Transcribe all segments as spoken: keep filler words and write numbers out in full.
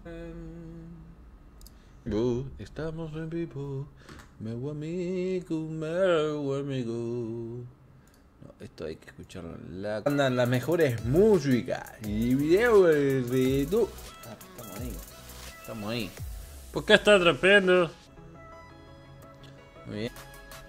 Uh, estamos en vivo. Meu amigo, meu amigo. No, esto hay que escucharlo en la. Andan las mejores músicas y videos de YouTube. Ah, estamos ahí. Estamos ahí. ¿Por qué está trapeando? Muy bien.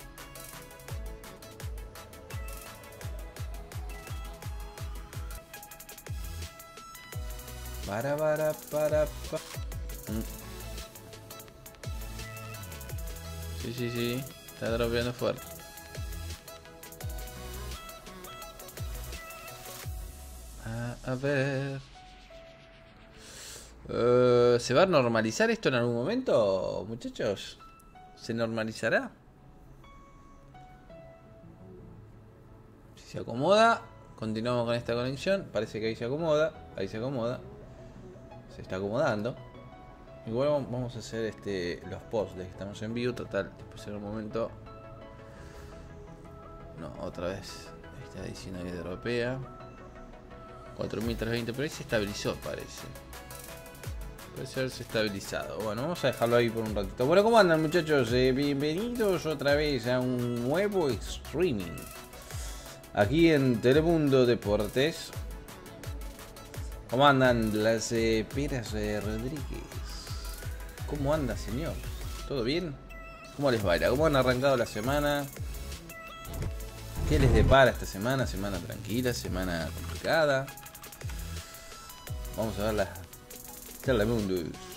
Para, para, para, para. Mm. Sí, sí, sí. Está dropeando fuerte. Ah, a ver. Uh, ¿Se va a normalizar esto en algún momento, muchachos? ¿Se normalizará? Si se acomoda, continuamos con esta conexión. Parece que ahí se acomoda. Ahí se acomoda. Se está acomodando. Igual vamos a hacer este los posts de que estamos en vivo. Total, después en un momento. No, otra vez. Está diciendo que dropea. cuatro mil trescientos veinte, pero ahí se estabilizó, parece. Parece haberse estabilizado. Bueno, vamos a dejarlo ahí por un ratito. Bueno, ¿cómo andan, muchachos? Eh, bienvenidos otra vez a un nuevo streaming. Aquí en Telemundo Deportes. ¿Cómo andan las eh, Peras eh, Rodríguez? ¿Cómo anda, señor? ¿Todo bien? ¿Cómo les baila? ¿Cómo han arrancado la semana? ¿Qué les depara esta semana? Semana tranquila, semana complicada. Vamos a ver las Telemundo.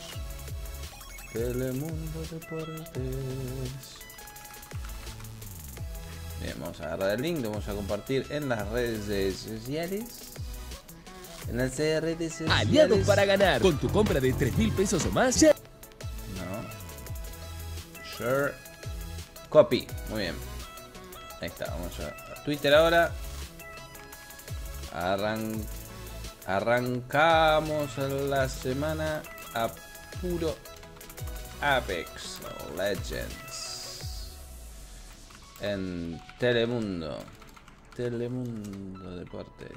Telemundo Deportes. Bien, vamos a agarrar el link, lo vamos a compartir en las redes sociales. En las redes sociales. Aliado para ganar. Con tu compra de tres mil pesos o más. No. Share. Copy. Muy bien. Ahí está. Vamos a Twitter ahora. Arran... Arrancamos la semana a puro Apex Legends. En Telemundo. Telemundo Deportes.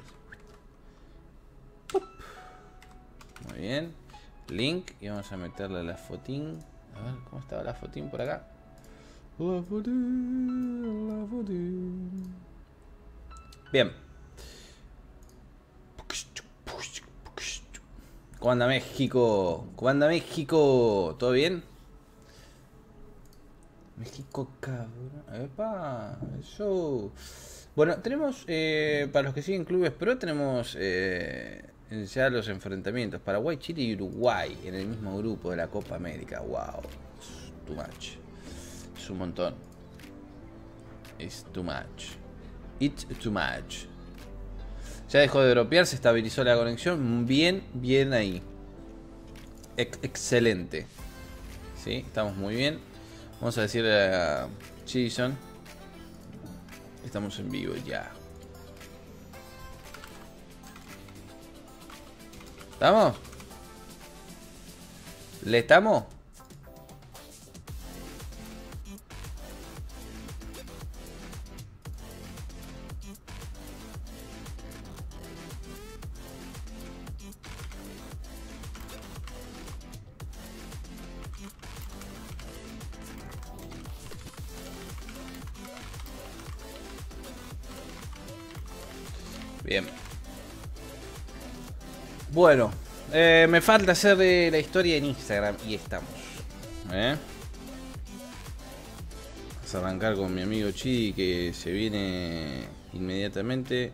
Muy bien. Link. Y vamos a meterle la fotín. A ver, ¿cómo estaba la fotín por acá? La fotín, la fotín. Bien. ¿Cómo anda México? ¿Cómo anda México? ¿Todo bien? México, cabrón. Epa, eso. Bueno, tenemos, eh, para los que siguen clubes pro, tenemos eh, ya los enfrentamientos. Paraguay, Chile y Uruguay en el mismo grupo de la Copa América. Wow. It's too much. Es un montón. It's too much. It's too much. Ya dejó de dropear, se estabilizó la conexión. Bien, bien ahí. Ex excelente. Sí, estamos muy bien. Vamos a decirle a Chison. Estamos en vivo ya. ¿Estamos? ¿Le estamos? Bien. Bueno, eh, me falta hacer eh, la historia en Instagram y estamos. ¿Eh? Vamos a arrancar con mi amigo Chidi que se viene inmediatamente.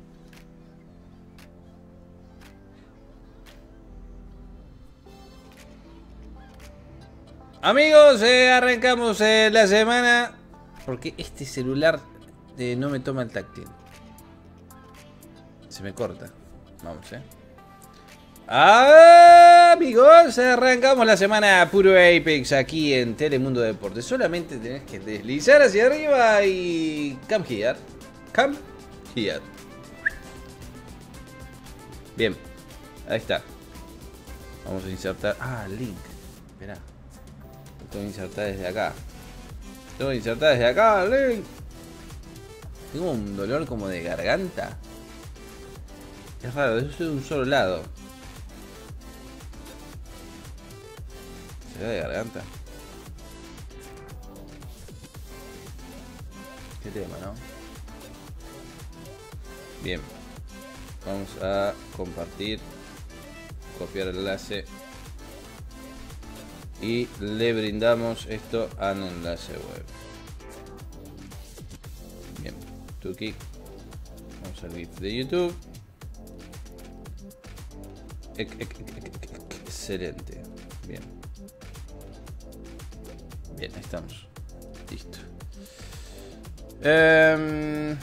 Amigos, eh, arrancamos eh, la semana. Porque este celular eh, no me toma el táctil. Se me corta. Vamos, eh. Ah, amigos, arrancamos la semana puro Apex aquí en Telemundo Deportes. Solamente tenés que deslizar hacia arriba y... Come here. Come here. Bien. Ahí está. Vamos a insertar... Ah, link. Esperá. Lo tengo que insertar desde acá. Lo tengo que insertar desde acá, link. Tengo un dolor como de garganta. Es raro, eso es de un solo lado. ¿Será de garganta? Qué tema, ¿no? Bien. Vamos a compartir. Copiar el enlace. Y le brindamos esto al enlace web. Bien. Tuki. Vamos al GIF de YouTube. Excelente. Bien. Bien, ahí estamos. Listo. Um...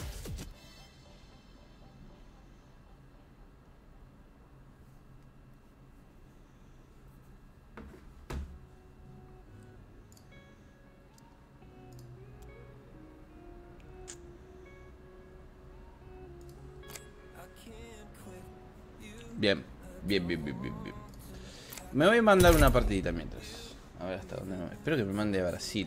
Bien, bien, bien, bien, bien, bien. Me voy a mandar una partidita mientras. A ver hasta dónde me... Espero que me mande a Brasil.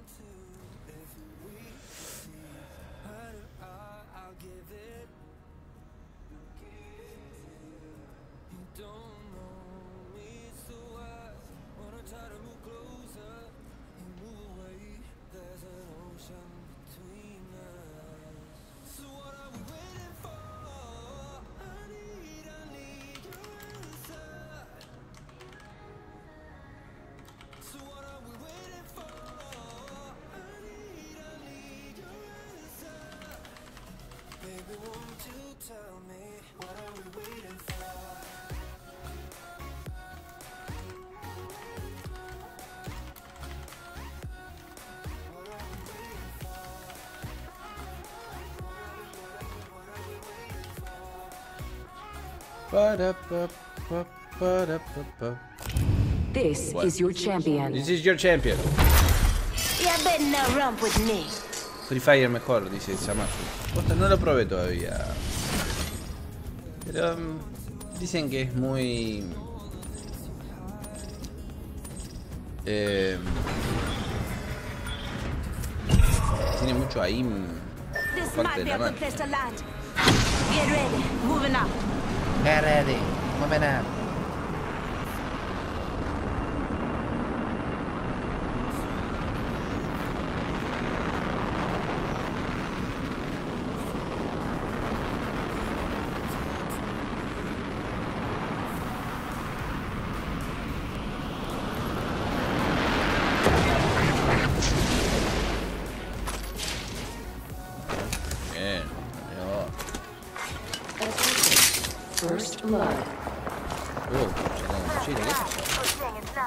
Para, pa, pa, para, pa, pa. This What? is your champion. This is your champion. You better not romp with me. Free Fire mejor, dice Samasu. Posta, no lo probé todavía. Pero um, dicen que es muy... Eh, tiene mucho ahí This parte might de be la a good mano. place to land. Get ready. Moving up. Get ready. Moving up. Bien. First blood. Uh, sacan mochila, ¿qué es eso?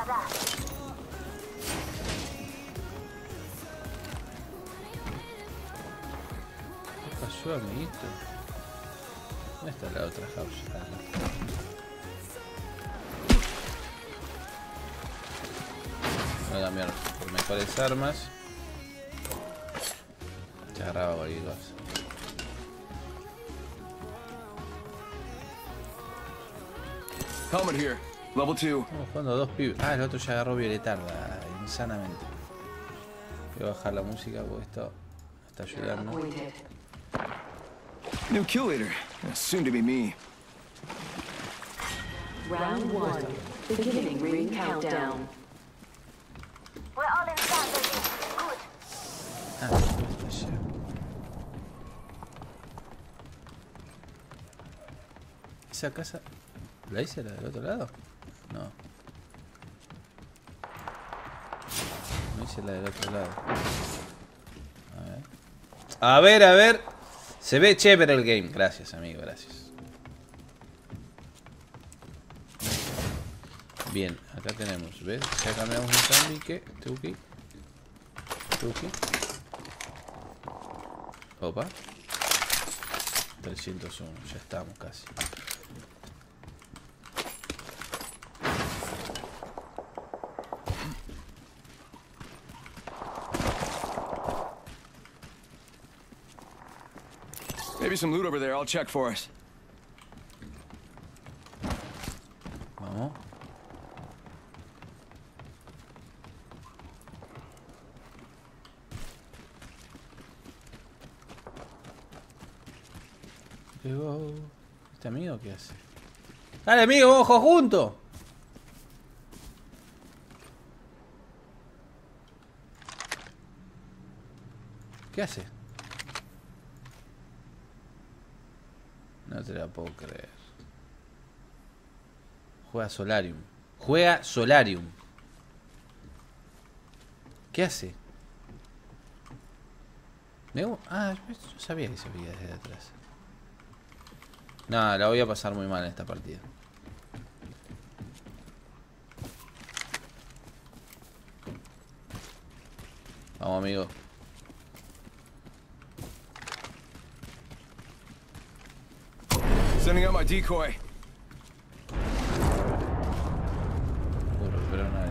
¿Qué pasó, amiguito? ¿Dónde está la otra house? Ah, no. Voy a cambiar por mejores armas. Se agarraba cualquier cosa. Helmet here. Level two. Estamos jugando a dos pibes. Ah, el otro ya agarró violetarda, insanamente. Voy a bajar la música porque esto me está ayudando. New kill leader. Soon to be me. Round one. Beginning ring countdown. We're all inside the ring. Good. Ah, esto está ya. ¿Esa casa la hice la del otro lado? No. No hice la del otro lado. A ver. A ver, a ver. Se ve chévere el game. Gracias, amigo, gracias. Bien, acá tenemos, ¿ves? Ya cambiamos un tambique. Tuki. Tuki. Opa. trescientos uno, ya estamos casi. Maybe some loot over there. I'll check for us. Vamos. Llegó. ¿Este amigo qué hace? ¡Dale, amigo! ¡Ojo junto! ¿Qué hace? No te la puedo creer. Juega Solarium. Juega Solarium. ¿Qué hace? Me... Ah, yo sabía que se veía desde atrás. Nada, la voy a pasar muy mal en esta partida. Vamos, amigo. Sending out my decoy. Puro, pero nadie.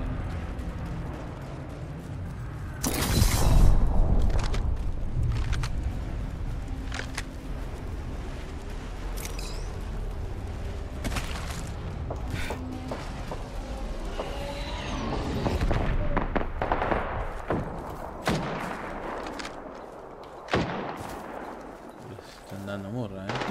Están dando murra, eh.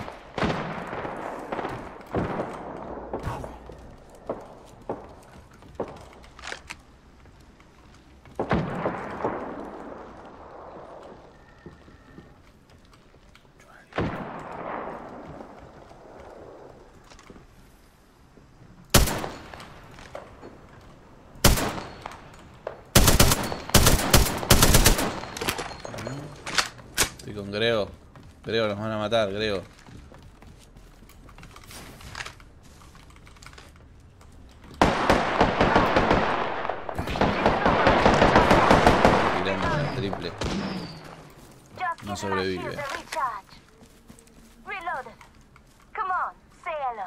Estoy con Grego. Grego, nos van a matar, Grego. Tirando una triple. Just No giving my sobrevive. shields a recharge. Reloaded. Come on, say hello.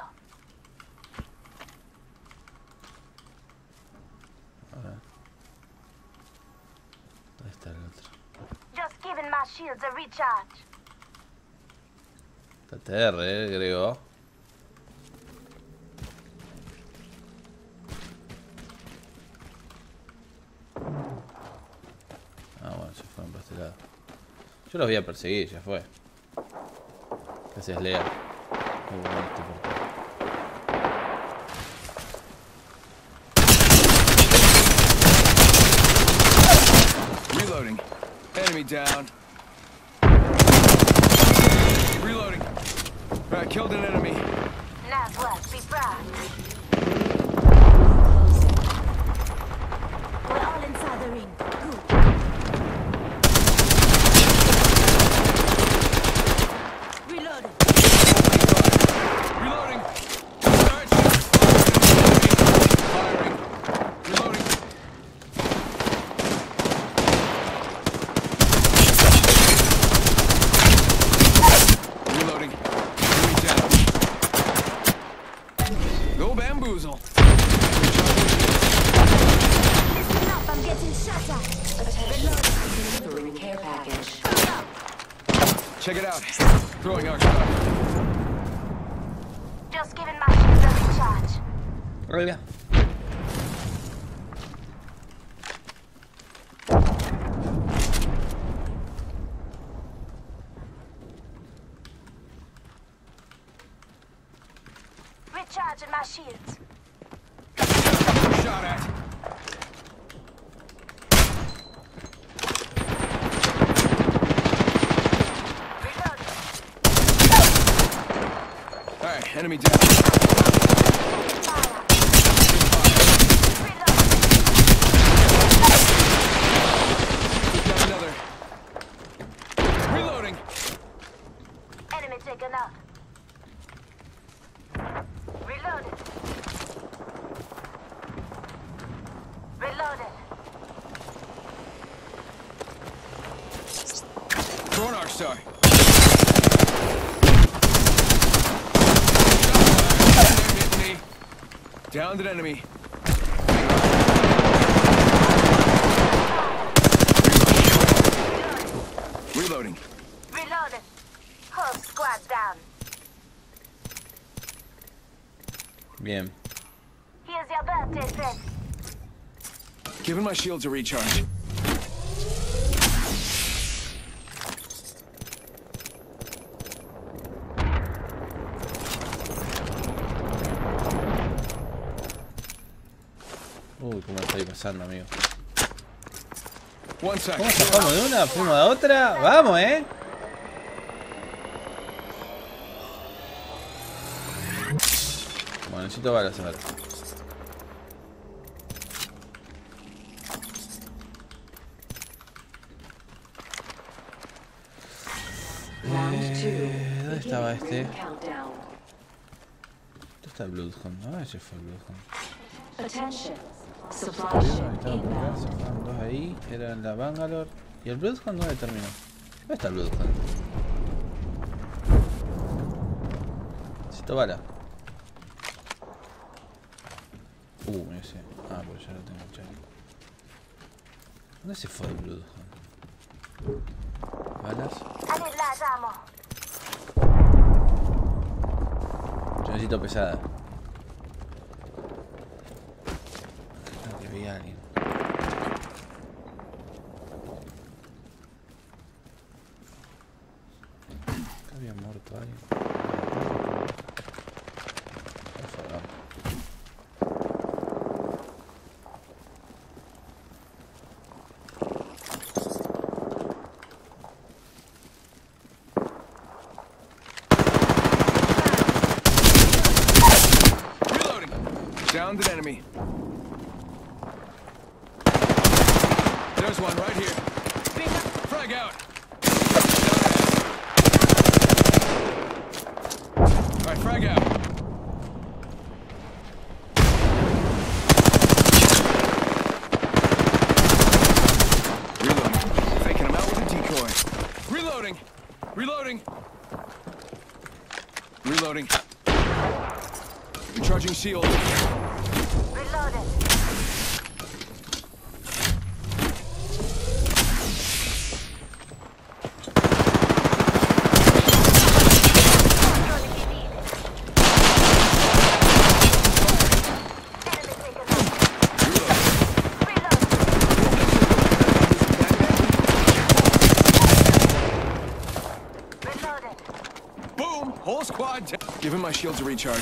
¿Dónde está el otro? Just giving my shields a recharge. Está T R, eh, Grego. Ah, bueno, se fueron para este lado. Yo los voy a perseguir, ya fue. Gracias, Lea. Muy bueno este portal. Reloading. Enemy down. Reloading. I killed an enemy. Nice work, be proud. We're all inside the ring. Good. Reloaded. Reloading. Start. Firing. Reloading. Reloading. Enemy down. Go bamboozle. Listen up, I'm getting shot at. Attention. Delivering care package. Check it out. Throwing our stuff. Just giving my shields a recharge. Relia. Recharging my shields. Shot at. Reloading. All right, enemy down. Fire. Reloading. Got another. Reloading. Enemy taken out. Reloaded. Reloaded. Throwing our star. Hit me. Downed an enemy. Reloading. Reloaded. Whole squad down. Bien. Here's your birthday present. Giving my shields a recharge. Uy, cómo está ahí pasando, amigo. One sec. ¿Cómo zafamos de una? ¿Fuimos a otra? Vamos, eh. Bueno, necesito balas ahora. Eh, ¿dónde estaba este? Countdown. ¿Dónde está el Bloodhound? Ah, ese fue el Bloodhound. Attention. Supply Ahí ship estaban por acá, inbound. se fueron dos ahí. Era la Bangalore. ¿Y el Bloodhound dónde terminó? ¿Dónde está el Bloodhound? Necesito bala. Uh, ese. Ah, pues ya lo tengo echado. ¿Dónde se fue el Bloodhound? Balas. I need light ammo. Yo necesito pesada. Creo que vi a alguien. Acá había muerto alguien. Por favor. Reloading. Downed an enemy. There's one right here. Frag out. All right, frag out. Reloading. Faking him out with a decoy. Reloading. Reloading. Reloading. Recharging shield. Reloaded. Boom! Whole squad. T Give him my shield to recharge.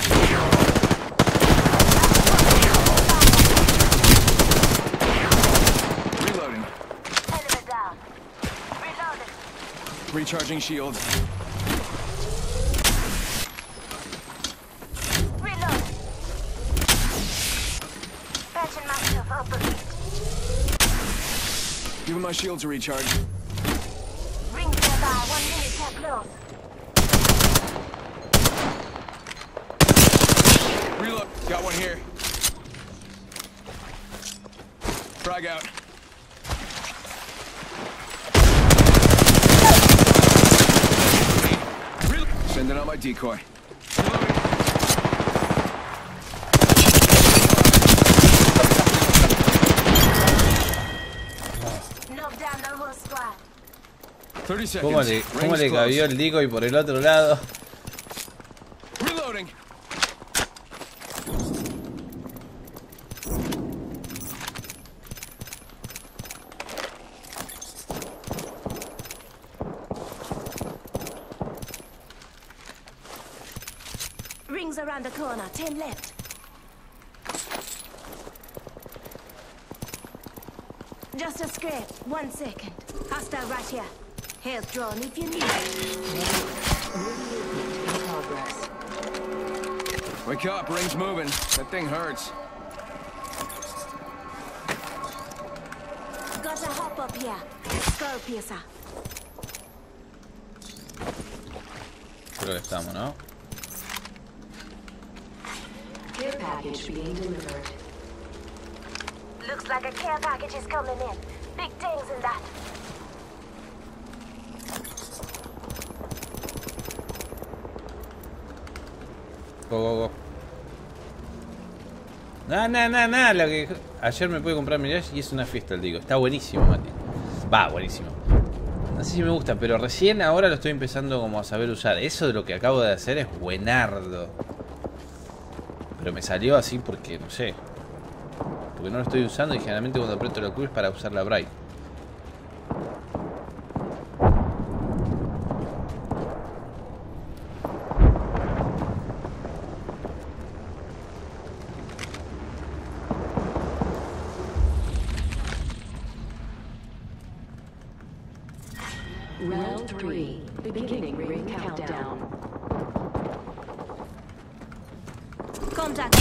Reloading. Enemy down. Reloaded. Recharging shield. Reload. Patching myself up a bit. Give him my shield to recharge. Rings nearby. One minute tap close. Reload. Got one here. Frag out. Reload. Sending out my decoy. Reloading. Knock down the whole squad. thirty seconds. ¿Cómo le, cómo Rings le close. cabió el decoy por el otro lado? Reloading. Rings around the corner. Ten left. Just a scrape. One second. Hostile right here. Health drawn if you need it. In progress. Wake up. Ring's moving. That thing hurts. Got a hop up here. Skull piercer. Creo que estamos, ¿no? Care package being delivered. Looks like a care package is coming in. Big things in that. Go, go, go. Nah, nah, nah, nah. Lo que... Ayer me pude comprar Mirage y es una fiesta, el digo. Está buenísimo, Mati. Va, buenísimo. No sé si me gusta, pero recién ahora lo estoy empezando como a saber usar. Eso de lo que acabo de hacer es buenardo. Pero me salió así porque, no sé. Porque no lo estoy usando y generalmente cuando aprieto la Q es para usar la Bright. three. Beginning ring countdown. Contact.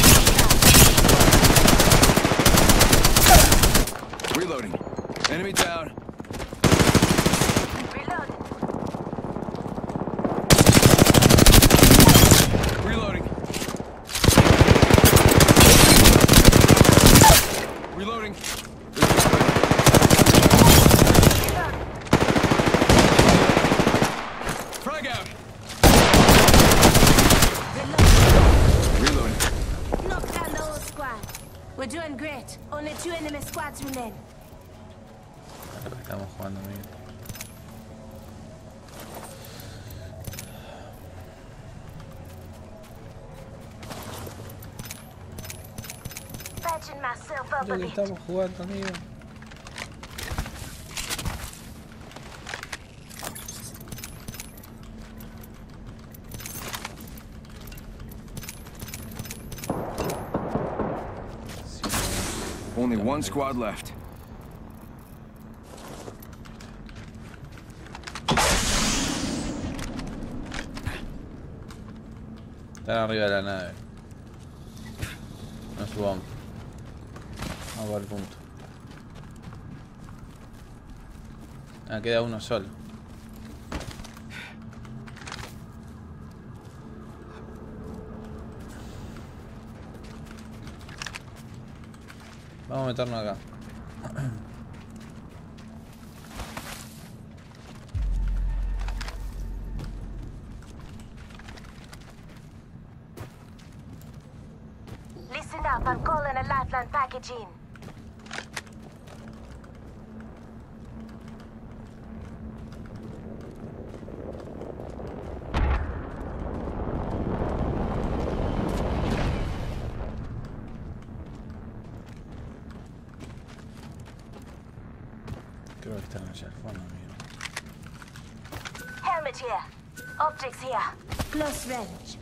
Reloading. Enemy down. Reload. Reloading. Reloading. Frag out. Reloading. Knock down the whole squad. We're doing great. Only two enemy squads remain. Estamos jugando bien. Patching myself up Lo a que bit. estamos jugando, amigo. Only one squad left. Están arriba de la nave. No subamos. Vamos al punto. Ah, queda uno solo. Vamos a meternos acá. Listen up, I'm calling a lifeline package in. Creo que están allá al fondo, amigo. Helmet here. Optics here. Close range.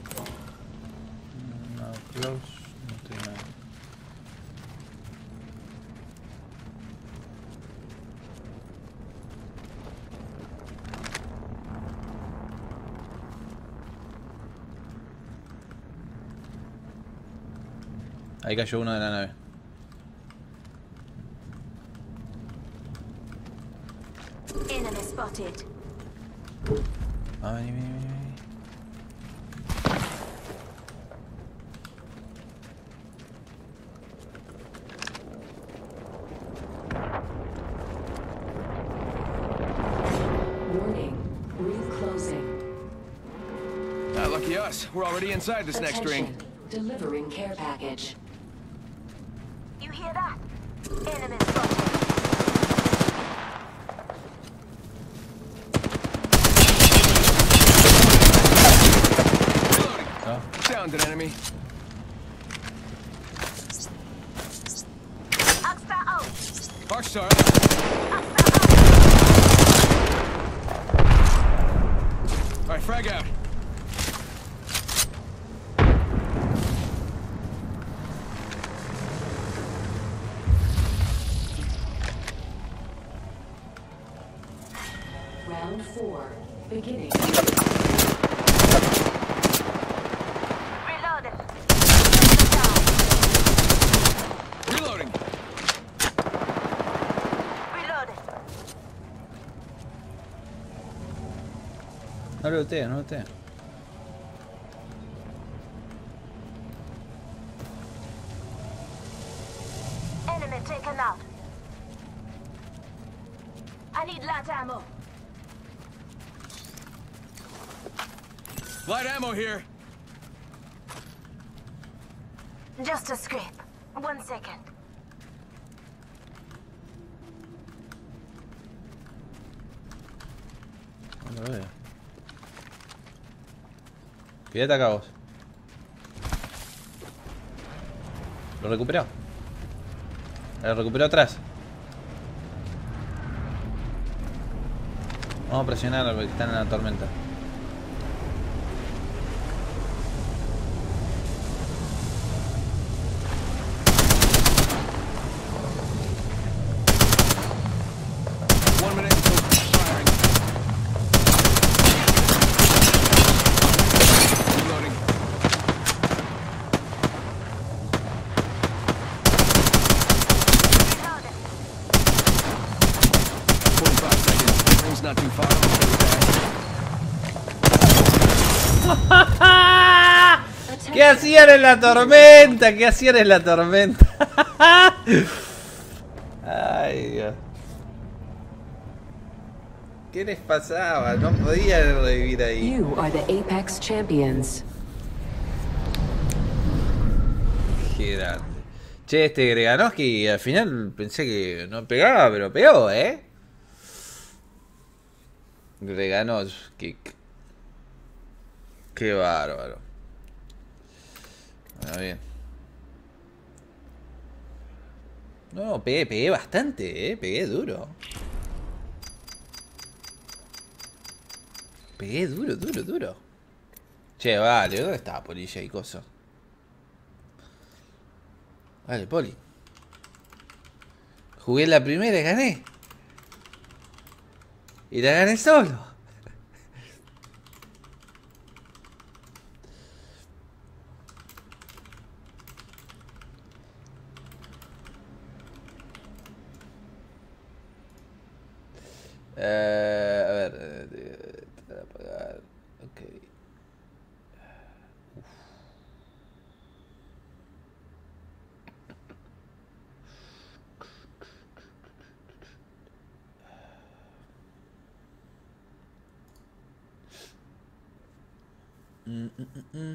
No, close. No estoy nada. Ahí cayó uno de la nave. Enemy spotted. Ah, vení, vení, vení, vení. Warning. Ring closing. Ah, lucky us. We're already inside this next ring. Attention. Delivering care package. You hear that? Enemy spotted. Reloading. Ah, Downed an enemy. Oxstar out. Arcstar. All right, frag out. Round four. Beginning. Reloading. Reloading. Reloading. no lo lootea, no lo lootea. Enemy taken out. I need light ammo. Light ammo here. Just a scrape. One second. No lo veo. Quédate acá vos. Lo recuperó. Lo recuperó atrás. Vamos a presionar porque están en la tormenta. One minute until firing. It's not too far. ¿Qué hacían en la tormenta? ¿Qué hacían en la tormenta? Ay, Dios. ¿Qué les pasaba? No podían revivir ahí. You are the Apex champions. Qué grande. Che, este Greganoski al final pensé que no pegaba, pero pegó, ¿eh? Greganoski. Qué bárbaro. Bueno, bien. No, pegué, pegué bastante, ¿eh? Pegué duro. Pegué duro, duro, duro. Che, vale, ¿dónde estaba Polilla y cosas? Vale, Poli. Jugué la primera y gané. Y la gané solo. Eh, a ver. Eh, apagar. Ok. Uf. Mm, mm, mm, mm.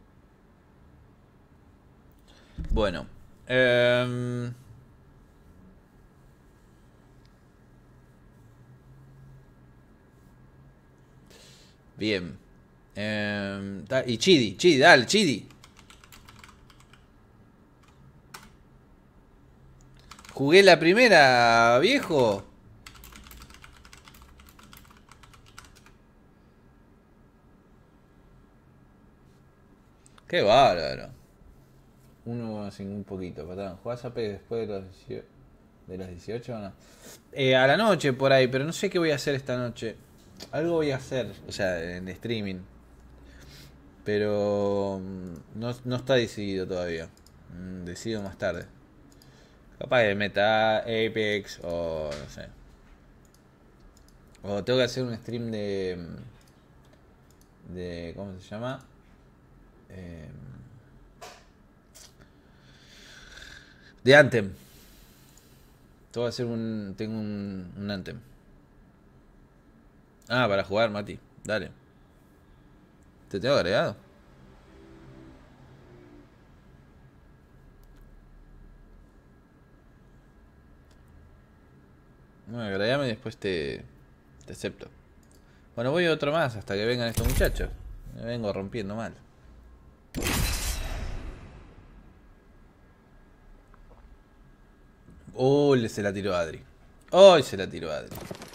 Bueno. Eh, Bien. Eh, y Chidi, Chidi, dale, Chidi. Jugué la primera, viejo. Qué bárbaro. Uno sin un poquito, patrón. ¿Jugás A P después de los dieciocho? ¿De los dieciocho o no? Eh, a la noche por ahí, pero no sé qué voy a hacer esta noche. Algo voy a hacer, o sea, en streaming. Pero no, no está decidido todavía. Decido más tarde. Capaz de meta Apex o no sé. O tengo que hacer un stream de... de ¿cómo se llama? Eh, de Anthem. Tengo que hacer un... tengo un, un Anthem. Ah, para jugar, Mati. Dale. ¿Te tengo agregado? Bueno, agregame y después te, te acepto. Bueno, voy a otro más hasta que vengan estos muchachos. Me vengo rompiendo mal. Oh, le se la tiró a Adri. Oh, se la tiró a Adri.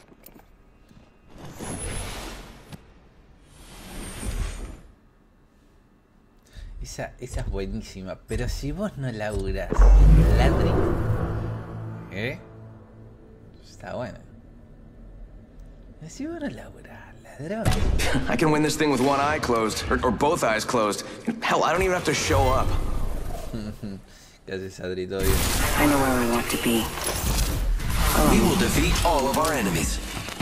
Esa, esa es buenísima, pero si vos no laburás, ladri, ¿eh? Está buena. Si vos no laburás, ladrón. I can win this thing with one eye closed, or, or both eyes closed. Hell, I don't even have to show up. ¿Qué haces, Adri? ¿Todo bien? I know where we want to be. We will defeat all of our enemies.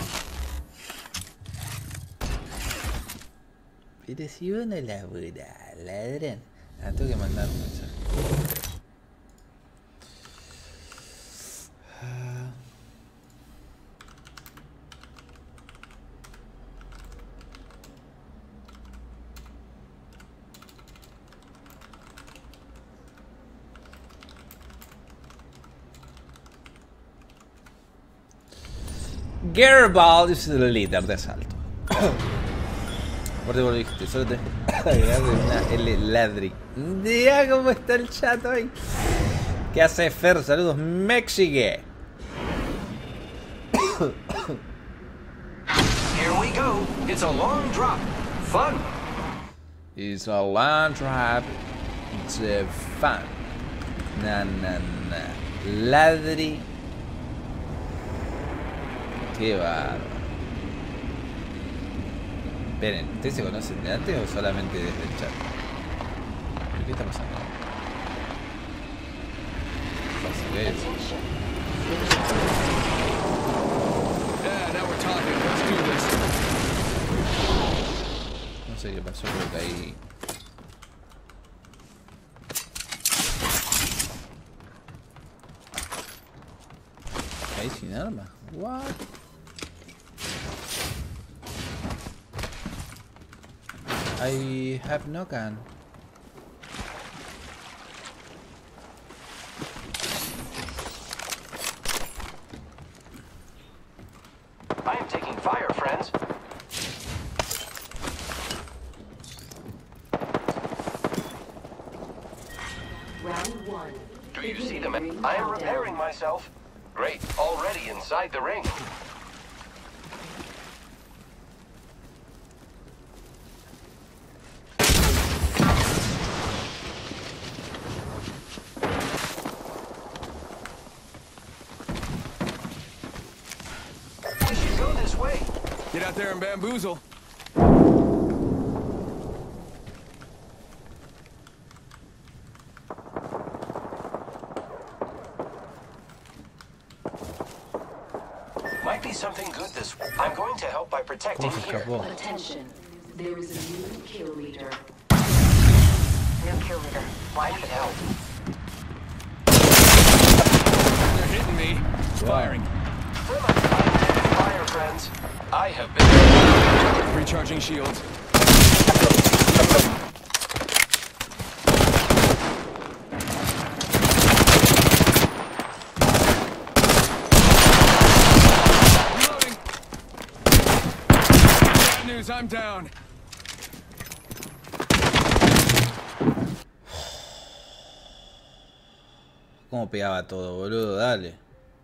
Pero si vos no laburás, ladrón. Ah, tengo que mandar un mensaje. Gerbal es el líder de asalto. Aparte vos lo dijiste, solo te agregar una L ladri. Mira cómo está el chat hoy. ¿Qué hace Fer? Saludos, Mexique. Here we go. It's a long drop. Fun. It's a long drop. It's a fun. Na, na, na. Ladri. Qué bárbaro. Esperen, ¿ustedes se conocen de antes o solamente desde el chat? ¿Qué está pasando? ¿Qué es? Yeah, now we're talking. No sé qué pasó, creo que ahí... Ahí sin arma. What? I have no gun. I am taking fire, friends. Round one. Do you see them? I am repairing myself. Great, already inside the ring. We should go this way. Get out there and bamboozle. Might be something good this way. I'm going to help by protecting ¿Cómo se here. escapó? Attention. There is a new kill leader. New kill leader. Why need help? They're hitting me. Firing. Fire, friends. I have been Recharging shields. Reloading. Bad news, I'm down. ¿Cómo pegaba todo, boludo? Dale.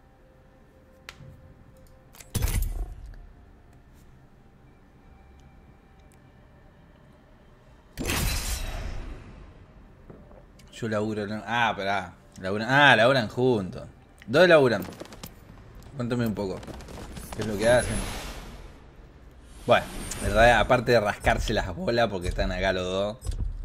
Yo laburo en... Ah, pará. Laburan... Ah, laburan juntos. ¿Dónde laburan? Cuéntame un poco. ¿Qué es lo que hacen? Bueno, verdad, aparte de rascarse las bolas porque están acá los dos.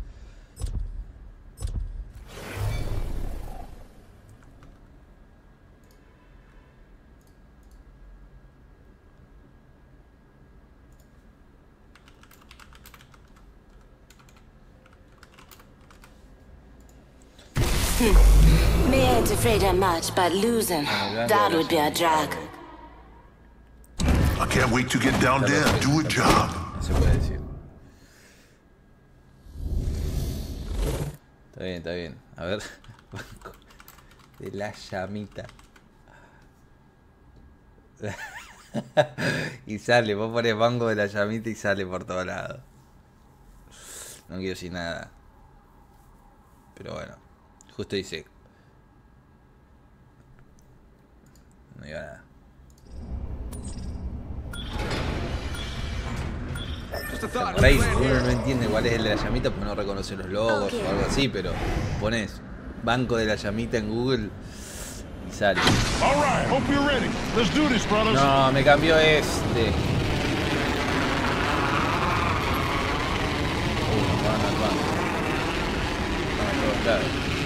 Me ain't afraid of much, but losing, that would be a drag. I can't wait to get down there and do a job. No se puede decir. Está bien, está bien. A ver. Banco de la llamita. Y sale, vos pones banco de la llamita y sale por todos lados. No quiero decir nada. Pero bueno. Justo dice. No digo nada. Por ahí uno no entiende cuál es el de la llamita porque no reconoce los logos o algo así, pero pones banco de la llamita en Google y sale. No, me cambió este. Uh, van al banco. Van a todos lados.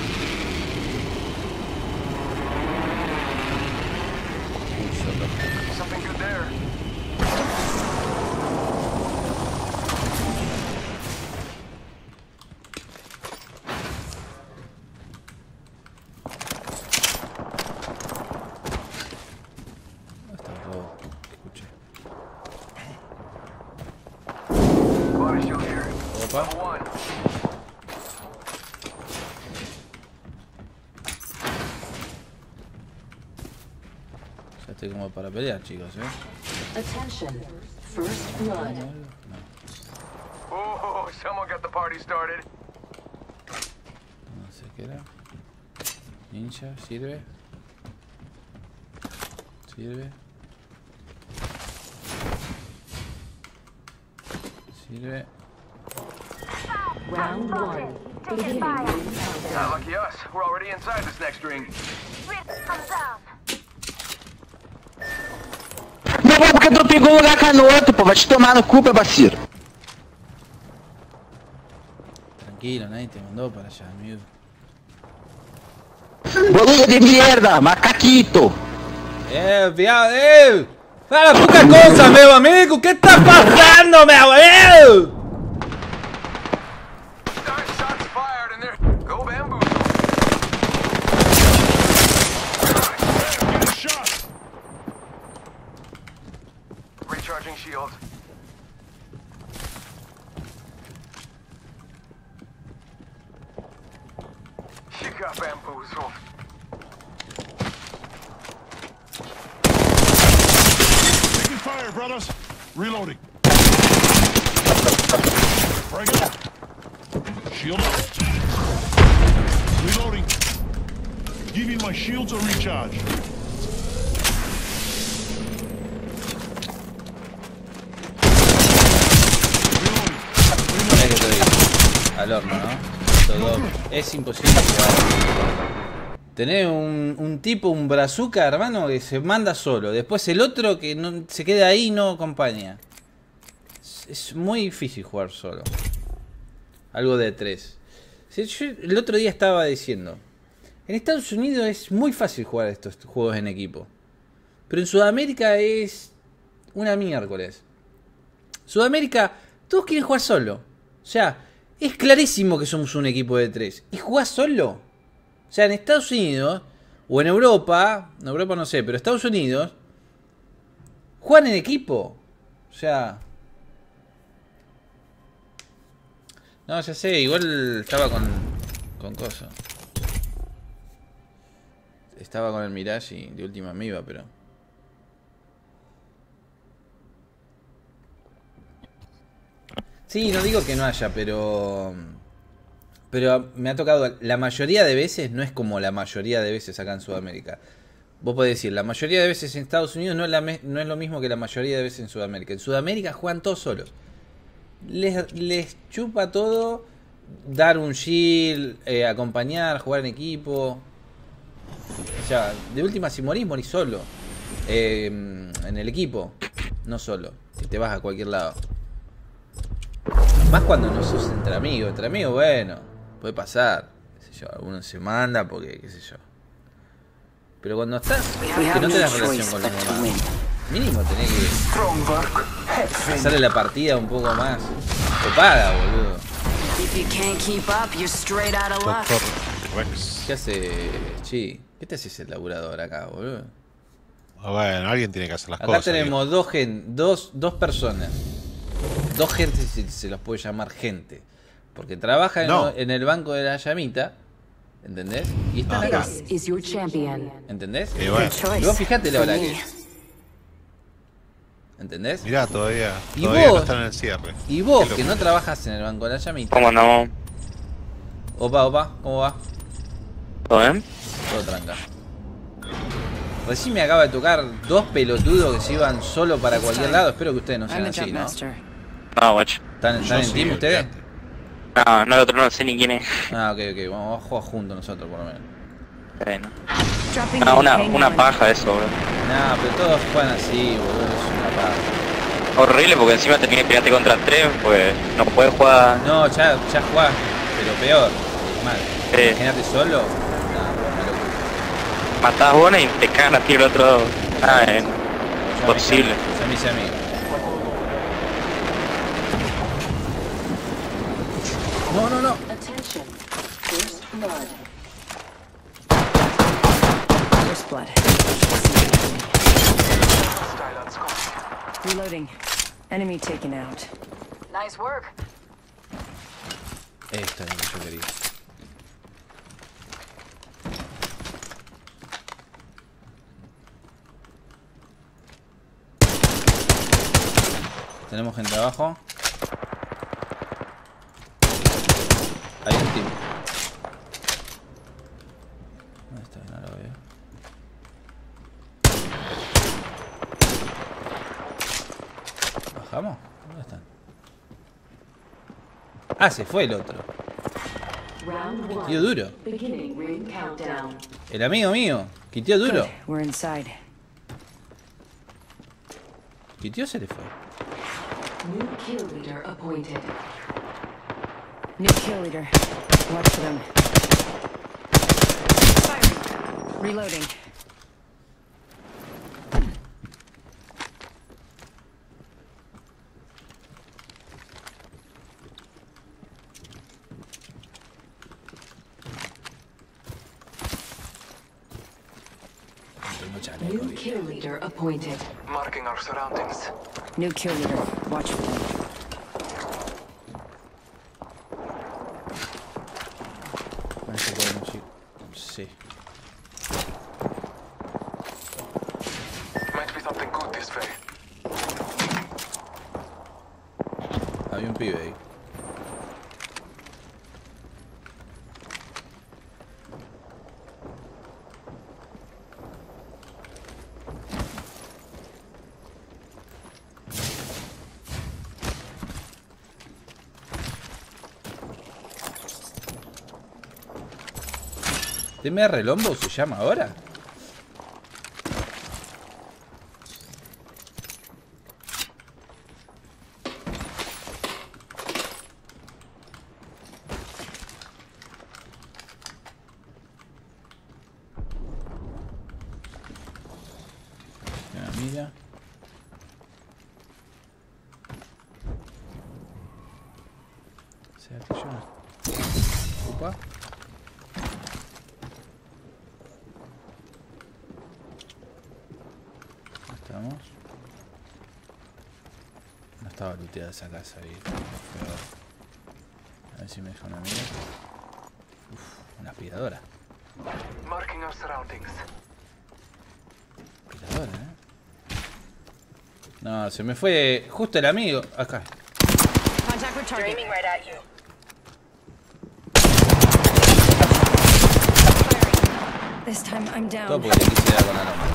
Uy, solo. Something good there. Opa. Ya estoy como para pelear, chicos, ¿eh? Attention. First blood. Oh, someone got the party started. No sé qué era. Ninja, sirve. Sirve. Sirve. Round one. Beginning ring countdown. Not lucky us. We're already inside this next ring. Não, é porque tu pegou o lugar canoto, pô. Vai te tomar no cu, babaceiro. Tranquilo, nadie te mandó para allá, amigo. Boludo de mierda, macaquito. Eh, viado, eh. ¡Para poca cosa, meu amigo! ¿Qué está pasando, meu amigo? Recharging shield. You got bamboozled. Taking fire, brothers. Reloading. Bring it up. Shield up. Reloading. Giving my shields a recharge. Es que te digo, al horno, ¿no? Todo, es imposible jugar. Tener un, un tipo, un brazuca, hermano, que se manda solo. Después el otro que no, se queda ahí y no acompaña. Es, es muy difícil jugar solo. Algo de tres. Yo el otro día estaba diciendo, en Estados Unidos es muy fácil jugar estos juegos en equipo. Pero en Sudamérica es una miércoles. Sudamérica, todos quieren jugar solo. O sea, es clarísimo que somos un equipo de tres. ¿Y jugás solo? O sea, en Estados Unidos, o en Europa, en Europa no sé, pero Estados Unidos, juegan en equipo. O sea... No, ya sé, igual estaba con... Con cosa. Estaba con el Mirage y de última me iba, pero... Sí, no digo que no haya, pero... Pero me ha tocado... La mayoría de veces no es como la mayoría de veces acá en Sudamérica. Vos podés decir, la mayoría de veces en Estados Unidos no es, la me, no es lo mismo que la mayoría de veces en Sudamérica. En Sudamérica juegan todos solos. Les, les chupa todo dar un shield, eh, acompañar, jugar en equipo. O sea, de última, si morís, morís solo. Eh, en el equipo, no solo. Si te vas a cualquier lado. Más cuando no sos entre amigos. Entre amigos, bueno, puede pasar. Qué sé yo, alguno se manda porque, qué sé yo. Pero cuando estás, que no tenés relación con los demás, mínimo tenés que hacerle la partida un poco más copada, boludo. ¿Qué hace, Chi? ¿Qué te haces el laburador acá, boludo? Bueno, alguien tiene que hacer las acá cosas. Acá tenemos dos, gen, dos, dos personas. Dos gentes, si se los puede llamar gente. Porque trabaja en, no. en el banco de la llamita. ¿Entendés? Y están ah, acá. ¿Entendés? Y bueno. Y vos fijate la hora que es. ¿Entendés? Mirá, todavía, y todavía vos, no están en el cierre. Y vos, que no trabajas en el banco de la llamita. ¿Cómo no? Opa, opa, ¿cómo va? ¿Todo bien? Todo tranca. Recién me acaba de tocar dos pelotudos que se iban solo para cualquier lado. Espero que ustedes no sean así, ¿no? No, guacho. ¿Están, están en team ustedes? No, no, el otro no sé ni quién es. Ah, ok, ok. Vamos a jugar juntos nosotros, por lo menos. Bueno. No, una, una paja eso, bro. Nah, pero todos juegan así, boludo. Es una paja. Horrible porque encima tenés que pelearte contra tres, pues no puedes jugar. No, ya, ya jugás, pero peor. Es mal. Sí. Imagínate solo. Nah, matás uno y te cagan a ti el otro. Ah, es imposible. Ya me hice amigo. No, no, no. Attention. First blood. First blood. Reloading. Enemy taken out. Nice work. Esta es lo que yo quería. Tenemos gente abajo. Hay un team. ¿Dónde está? No lo veo. ¿Bajamos? ¿Dónde están? Ah, se fue el otro. Quiteó duro. El amigo mío. Quiteó duro. Quiteó, se le fue. New kill leader appointed. New kill leader. Watch for them. Firing. Reloading. tengo chaleco. New kill leader appointed. Marking our surroundings. New kill leader. Watch for them. No se puede, sí. Sí. Might be something good this way. Había un pibe ahí. ¿T M R Lombo se llama ahora? Mira. Se acciona. Opa. Estamos. No estaba looteada esa casa ahí. Pero... a ver si me deja una mira. Uf, una aspiradora. Marking our surroundings. Aspiradora, eh. No, se me fue justo el amigo. Acá. Contact with target. Aiming right at you. This time I'm down. Todo porque le quise dar con la loma.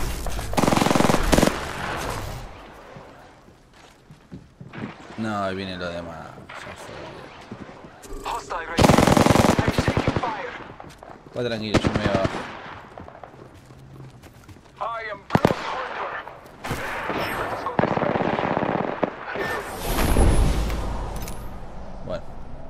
No, ahí viene lo demás. Ya fue. Hostile right here. I'm taking fire. Va tranquilo, yo me voy abajo. I am Bruce Hunter. Let's go this way. Bueno.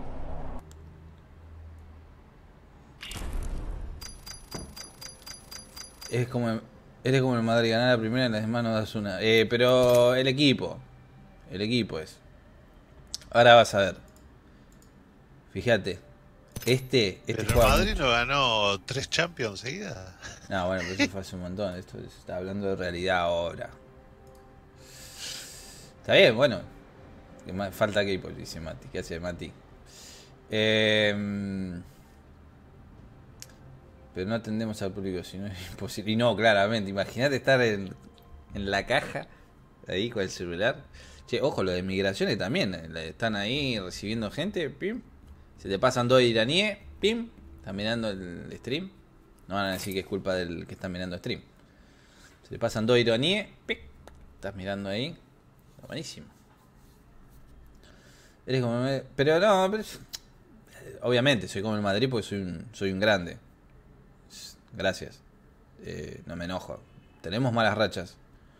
Es como... Eres como el Madrid, ganar la primera y en las demás no das una. Eh, pero el equipo. El equipo es. Ahora vas a ver. Fíjate. Este... este Pero el juega Madrid mucho. no ganó tres Champions seguidas. No, bueno, pero eso fue hace un montón. Esto se está hablando de realidad ahora. Está bien, bueno. Que más- falta equipo, dice Mati. ¿Qué hace Mati? Eh, pero no atendemos al público, si no es imposible. Y no, claramente. Imagínate estar en, en la caja, ahí con el celular. Che, ojo, lo de migraciones también. eh, Están ahí recibiendo gente. Pim. Se te pasan dos iraníes. Pim. Están mirando el stream. No van a decir que es culpa del que está mirando stream. Se te pasan dos iraníes. Pim. Estás mirando ahí. Buenísimo. Eres como el- pero no, pero es- obviamente soy como el Madrid porque soy un, soy un grande. Gracias. Eh, no me enojo. Tenemos malas rachas.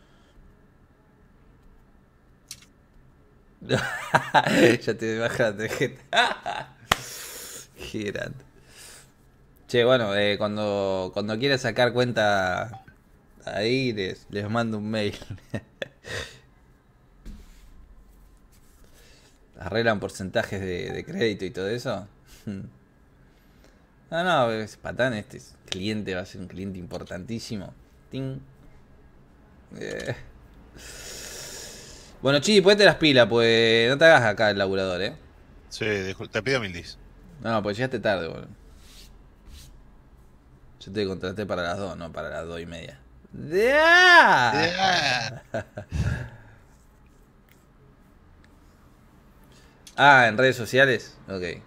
Ya te bajas la tarjeta. Qué grande. Che, bueno, eh, cuando, cuando quieras sacar cuenta ahí, les, les mando un mail. Arreglan porcentajes de, de crédito y todo eso. No, no, es patán, este cliente va a ser un cliente importantísimo. Ting. Eh. Bueno, Chi, ponete las pilas, pues no te hagas acá el laburador, eh. Sí, disculpa, te pido mil dis. No, pues llegaste tarde, boludo. Yo te contraté para las dos, no para las dos y media. ¡Ya! Ah, en redes sociales, ok.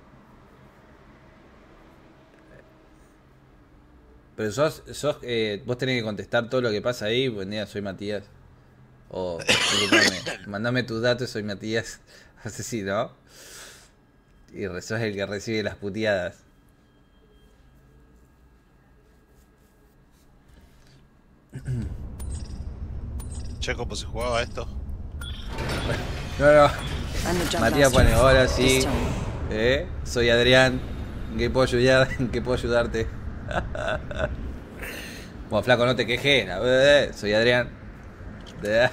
Pero sos, sos eh, vos tenés que contestar todo lo que pasa ahí. Buen día, soy Matías. O, disculpame, mandame tus datos, soy Matías. Así sí, ¿no? Y sos el que recibe las puteadas. Che, ¿cómo se jugaba esto? No, no. I'm the jump Matías master. pone, hola, This sí. time. ¿Eh? Soy Adrián. ¿En qué puedo ayudar? ¿En qué puedo ayudarte? Bueno, flaco, no te quejes. Eh, Soy Adrián. Eh.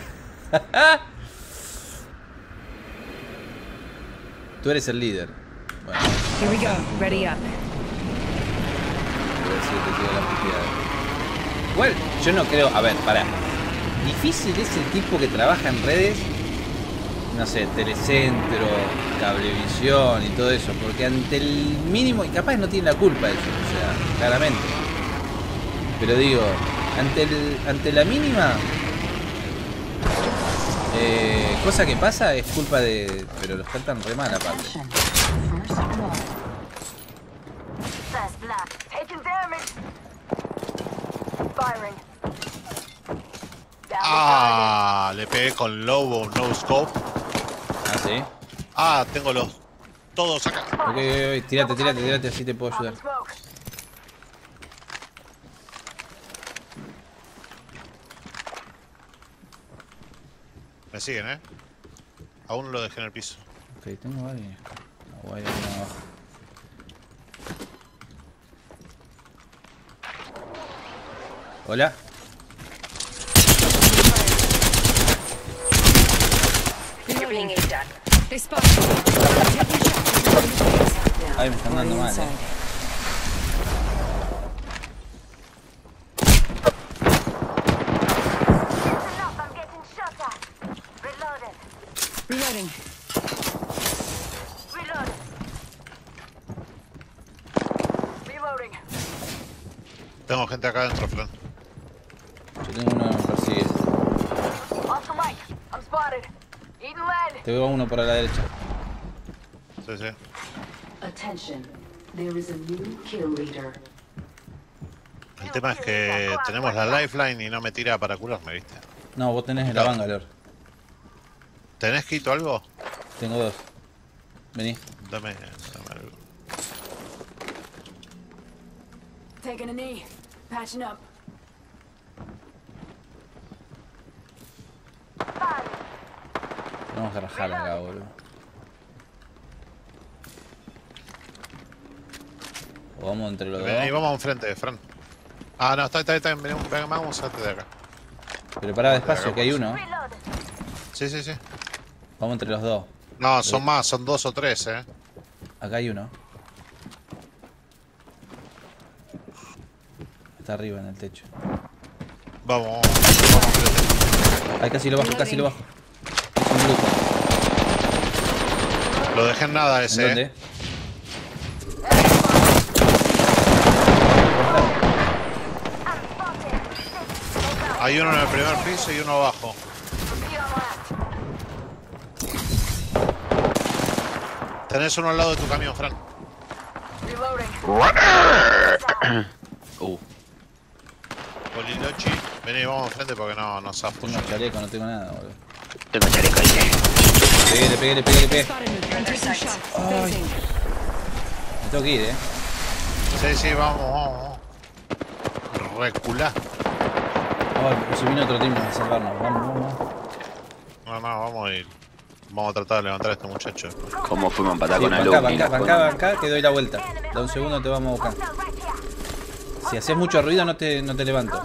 Tú eres el líder. Bueno, Here we go. Ready up. a ver si te tiro la puteada. Igual, yo no creo... A ver, pará. Difícil es el tipo que trabaja en redes, no sé, Telecentro, Cablevisión y todo eso, porque ante el mínimo, y capaz no tiene la culpa de eso, o sea, claramente. Pero digo, ante el, ante la mínima eh, cosa que pasa es culpa de... Pero los tratan re mal aparte. Ah, le pegué con Lobo, no scope. Ah, sí. Ah, tengo los todos acá. Ok, ok, ok, tirate, tirate, tirate, así te puedo ayudar. Me siguen, eh. Aún lo dejé en el piso. Ok, tengo varios. No, voy a ir abajo. Hola. Ay, me están dando mal, eh. Reloading. Reloading. Tengo gente acá adentro, Fran. Yo tengo uno que me persigue. Oscar Mike, I'm spotted. Eating lead. Te veo uno por la derecha. Sí, sí. Attention, there is a new kill leader. El tema es que tenemos la lifeline y no me tira para curarme, ¿viste? No, vos tenés la Bangalore. ¿Tenés kit o algo? Tengo dos. Vení. Dame, dame algo. Taking a knee. Patching up. Vamos a rajar acá, boludo. O vamos entre los dos. Vení, vamos enfrente, Fran. Ah, no, está, está, está. Vení, venga, vamos a de acá. Pero pará despacio, que hay uno. Sí, sí, sí. Vamos entre los dos. No, son más, son dos o tres, eh. Acá hay uno. Está arriba en el techo. Vamos, vamos, vamos enfrente. Ahí casi lo bajo, casi lo bajo. Es un grupo. Lo dejé en nada ese, ¿En dónde? eh. Hay uno en el primer piso y uno abajo. Tenés uno al lado de tu camión, Fran. Uh. Polilochi. Vení, vamos enfrente porque no, no zafo. Tengo chaleco, no tengo nada, boludo. Tengo chaleco ahí. Peguele, peguele, peguele, peguele. I'm taking shot. Phasing. Me tengo que ir, eh. Sí, sí, vamos, vamos, vamos. Reculá. Oh, se vino otro team a salvarnos. Vamos, vamos, vamos. No, no, vamos a ir. Vamos a tratar de levantar a este muchacho. ¿Cómo fuimos a empatar Sí, con bancá, algo? bancá, bancá, bancá, que doy la vuelta. Da un segundo, te vamos a buscar. Si haces mucho ruido, no te, no te levanto.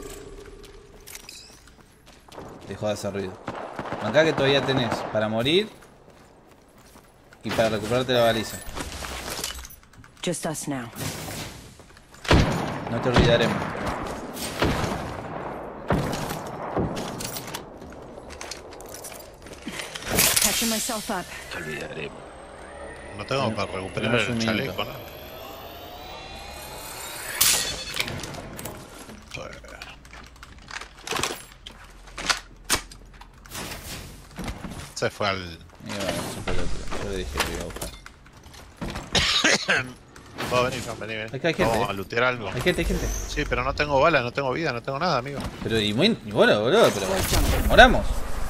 Dejó de hacer ruido. Bancá que todavía tenés para morir y para recuperarte la baliza. Just us now. No te olvidaremos. Patching myself up. Te olvidaré. No tengo para recuperar tenemos un el chaleco, minuto. ¿no? Se fue al... Y bueno, eso fue lo otro. Yo le dije que iba a buscar. Va a venir, Fran, vení, vení. Acá hay gente, Vamos eh. a lootear algo. Hay gente, hay gente. Sí, pero no tengo balas, no tengo vida, no tengo nada, amigo. Pero y muy... Y bueno, boludo, pero... Moramos.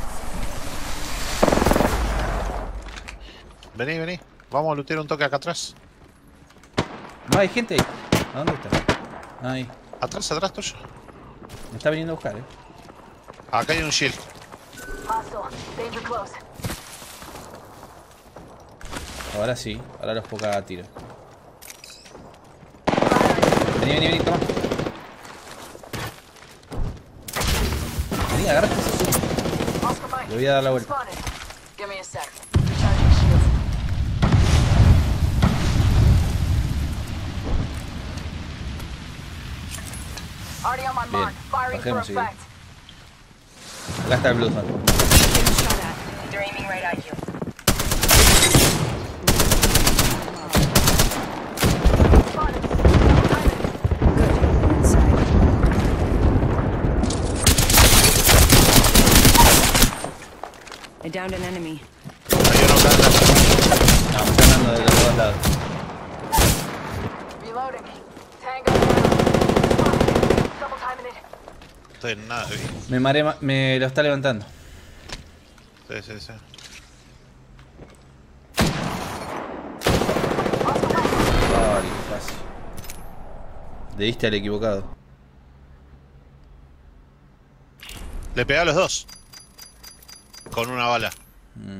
Vení, vení. Vamos a lootear un toque acá atrás. No, hay gente ahí. ¿A dónde está? Ahí. Atrás, atrás tuyo. Me está viniendo a buscar, eh. Acá hay un shield. Ahora sí, ahora los puedo cagar a tiro. Vení, vení, vení, toma. Vení, agarrate ese zoom. Le voy a dar la vuelta. Give me a sec. Bien, bajemos y... Acá está el Bloodhound. I downed an enemy. Estamos ganando de los dos lados. Estoy en nada, vi. Me mareé, ma- me lo está levantando. Sí, sí, sí. Ay, qué fácil. Le diste al equivocado. Le pegué a los dos. Con una bala. Mm.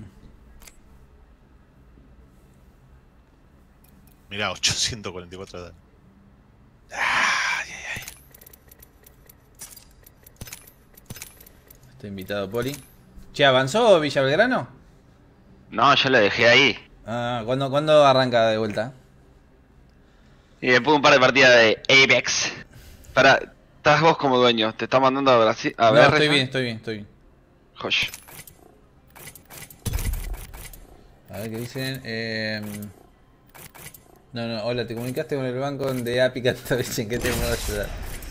Mirá, ochocientos cuarenta y cuatro de daño. Está invitado Poli. Che, ¿avanzó Villa Belgrano? No, yo lo dejé ahí. Ah, ¿cuándo, ¿cuándo arranca de vuelta? Y después un par de partidas de Apex. Para, estás vos como dueño, te está mandando a Brasil. A No, ver, estoy ¿ya? bien, estoy bien, estoy bien. Josh. A ver qué dicen. Eh... No, no, hola, te comunicaste con el banco de A P I Katowice, ¿en qué te puedo ayudar?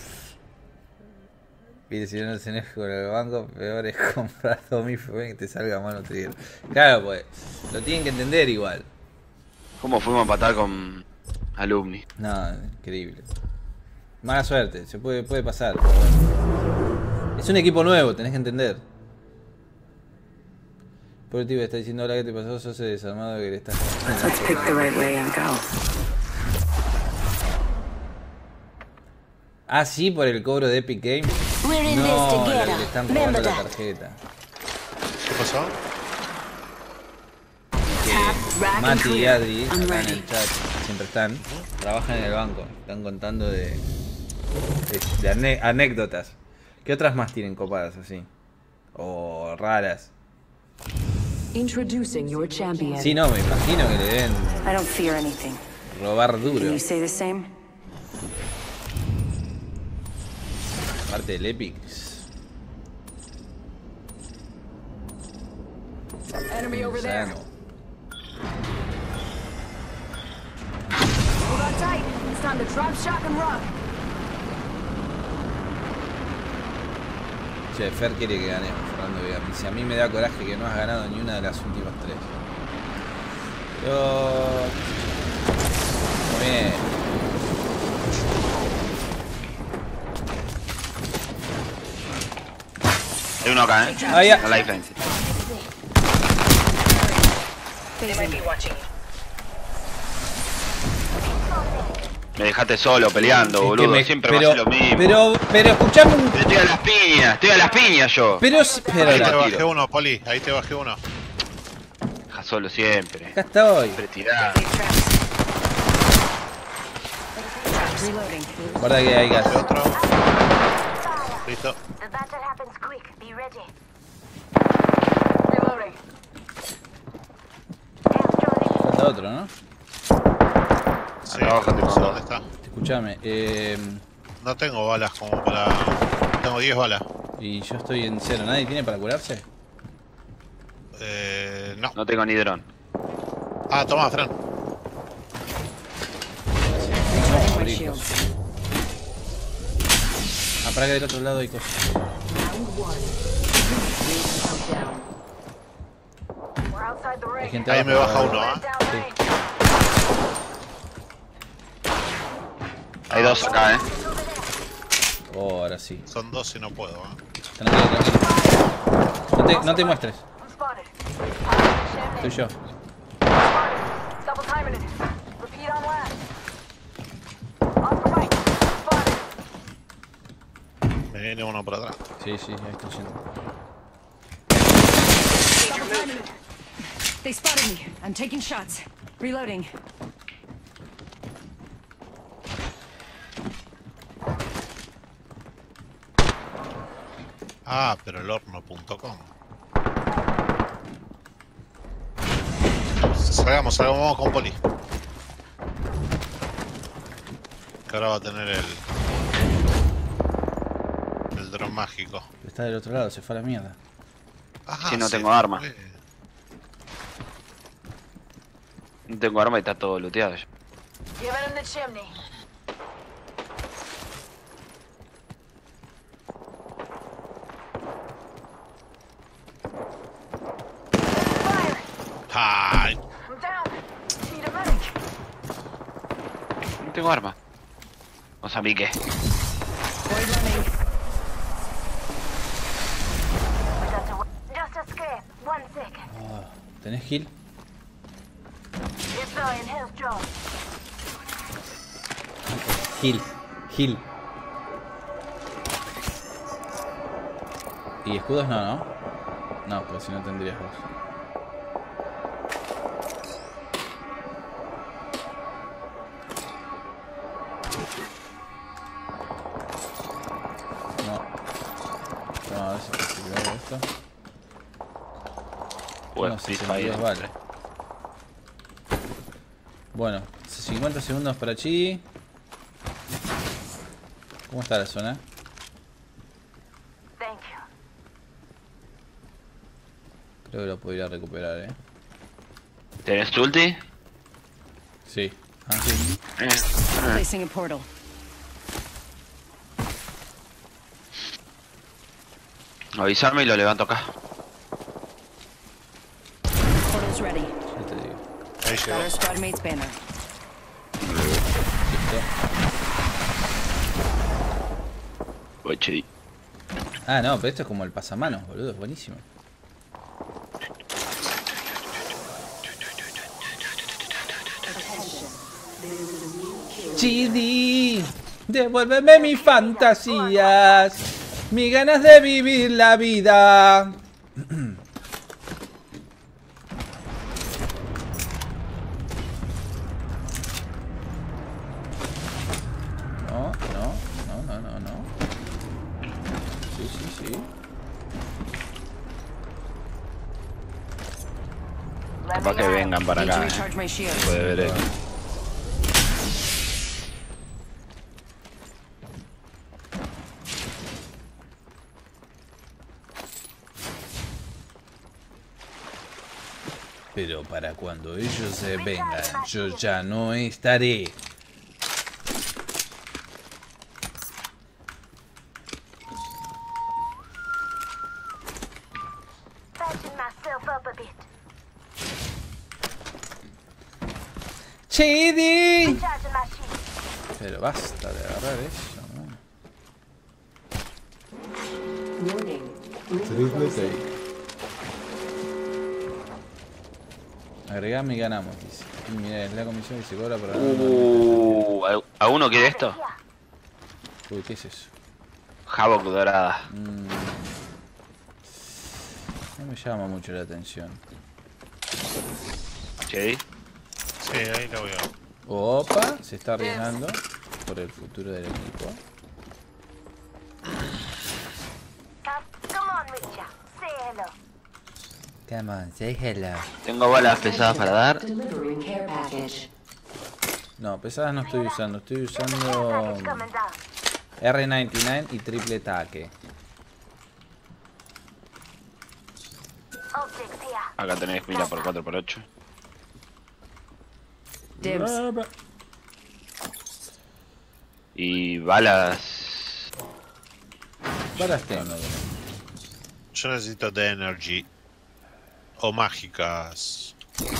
Pide, si no tenés con el banco, peor es comprar dos mil F P que te salga mal no te dieron. Claro, pues, lo tienen que entender igual. ¿Cómo fuimos a empatar con Alumni? No, increíble. Mala suerte, se puede, puede pasar. Pero bueno. Es un equipo nuevo, tenés que entender. Por el tío está diciendo, hola, ¿qué te pasó? Sos ese desarmado que le estás... Let's pick the right way and go. Ah, sí, por el cobro de Epic Games. We're in No, this la together. que le están robando Remember la that. tarjeta. ¿Qué pasó? Que Mati y Adri, acá en el chat, siempre están, trabajan en el banco. Están contando de, de, de ane- anécdotas. ¿Qué otras más tienen copadas así? O raras. Introducing your champion. Sí, no, me imagino que le deben I don't fear anything. robar Can duro. you say the same? Parte del Epic. Enemy over there. Sano. Hold on tight. It's time to drop, shock, and rock. Che, Fer quiere que ganemos, Fernando Vega. Dice, a mí me da coraje que no has ganado ni una de las últimas tres. Yo... Muy bien. Hay uno acá, eh. Ah, ya. A la diferencia. Me dejaste solo peleando, Es que boludo. me- Siempre pero, me hace lo mismo. Pero, pero escuchame un... Estoy a las piñas, estoy a las piñas yo. Pero, pero Ahí te la- bajé uno, Poli. Ahí te bajé uno. Deja solo siempre. acá estoy. Siempre tirado. Reloading. Guarda que hay gas. Otro. Listo. The battle happens quick. Be ready. Reloading. Falta otro, ¿no? Sí, Acá abajo tengo ¿dónde dos. está? Escuchame, eh, No tengo balas como para... Tengo diez balas. y yo estoy en cero. ¿Nadie tiene para curarse? Eh... No. No tengo ni dron. Ah, toma, Fran. Recharging my Ricos. shields. Ah, para que del otro lado hay cosas. We're outside the Hay ring. gente Ahí abajo. me baja uno, ¿ah? Down range. Hay dos acá, eh. Oh, ahora sí. Son dos y no puedo, ¿eh? Tranquilo, tranquilo. No te, no te muestres. I'm spotted. Soy yo. Double timing it. Repeat on last. Off the right. Spotted. Me viene uno por atrás. Sí, sí, ahí estoy yendo. Double timing it. They spotted me. I'm taking shots. Reloading. Ah, pero el horno punto com. Salgamos, salgamos, vamos con Poli. Que ahora va a tener el... dron mágico. Está del otro lado, se fue a la mierda. Ajá, Si no se tengo arma. fue. No tengo arma y está todo looteado ya. Give it in the chimney. Fire! Ay, I'm down. Need a medic. No tengo arma. O sea, pique. Void running. Just a, just a scrape. One second. Oh, ¿tenés heal? It's throwing health drone. Heal, heal. ¿Y escudos no, no? No, porque si no tendrías dos. No. No, a ver si consigo algo de esto. Bueno, No, sí, sesenta y dos ahí. vale. Bueno, cincuenta segundos para Chi. ¿Cómo está la zona? Thank you. Creo que lo puedo ir a recuperar, eh. ¿Tenés tu ulti? Sí. Ah, sí. Eh. Placing a portal. Avisarme y lo levanto acá. Portal's ready. Ya te digo. ahí Got llegó. our squad mate's banner. Listo. Voy, che. Ah, no, pero esto es como el pasamanos, boludo. Es buenísimo. Chidi, devuélveme mis fantasías, mis ganas de vivir la vida. No, no, no, no, no, no. Sí, sí, sí. Capaz que vengan para Need to acá. recharge my shield. Puede ver él. Pero para cuando ellos se vengan, yo ya no estaré. Patching myself up a bit. ¡Chidi! Charging my shield. Pero basta de agarrar eso, ¿no? Triple take. Agregame y ganamos, dice. Y mira, es la comisión que se cobra por ganar. Uh, ¿a- ¿A uno quiere esto? Uy, ¿qué es eso? Havoc dorada. Mm. No me llama mucho la atención. ¿Che? Sí, ahí lo veo. Opa, se está arriesgando por el futuro del equipo. Come on, Richard. Say hello. Come on, say hello. Tengo balas pesadas para dar. Delivering care package. No, pesadas no estoy usando, estoy usando Package coming down. R noventa y nueve y triple ataque. Optics here. Acá tenés mira por cuatro por ocho. Dibs. Y balas. Balas tengo. Yo necesito de energy. O mágicas.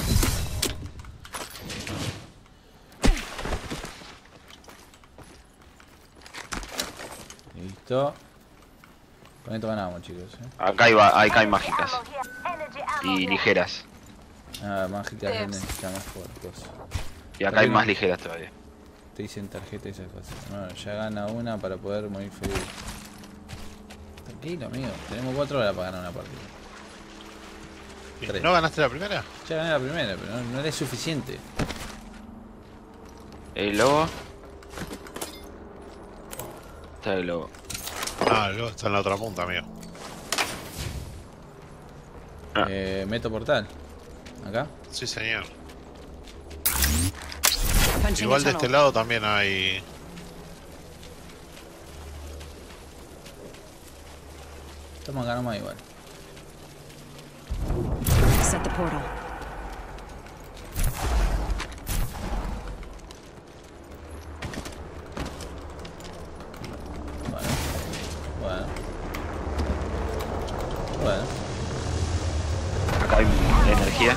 Listo. Con esto ganamos, chicos. ¿eh? Acá hay, ba- acá hay mágicas. Ammo here. Energy ammo Y here. ligeras. Ah, mágicas venden ya más fuertes. Y acá hay más ligeras todavía. Te dicen tarjeta y esas cosas. Bueno, ya gana una para poder morir feliz. Tranquilo, amigo. Tenemos cuatro horas para ganar una partida. Tres. ¿No ganaste la primera? Ya gané la primera, pero no, no es suficiente. El lobo. Está el lobo. Ah, luego está en la otra punta, amigo. Ah. Eh, meto portal. Acá. Sí, señor. Punching Igual a de este tunnel. lado también hay... Estamos acá nomás igual. Set the portal. Bueno. Bueno. Bueno. Acá hay energía.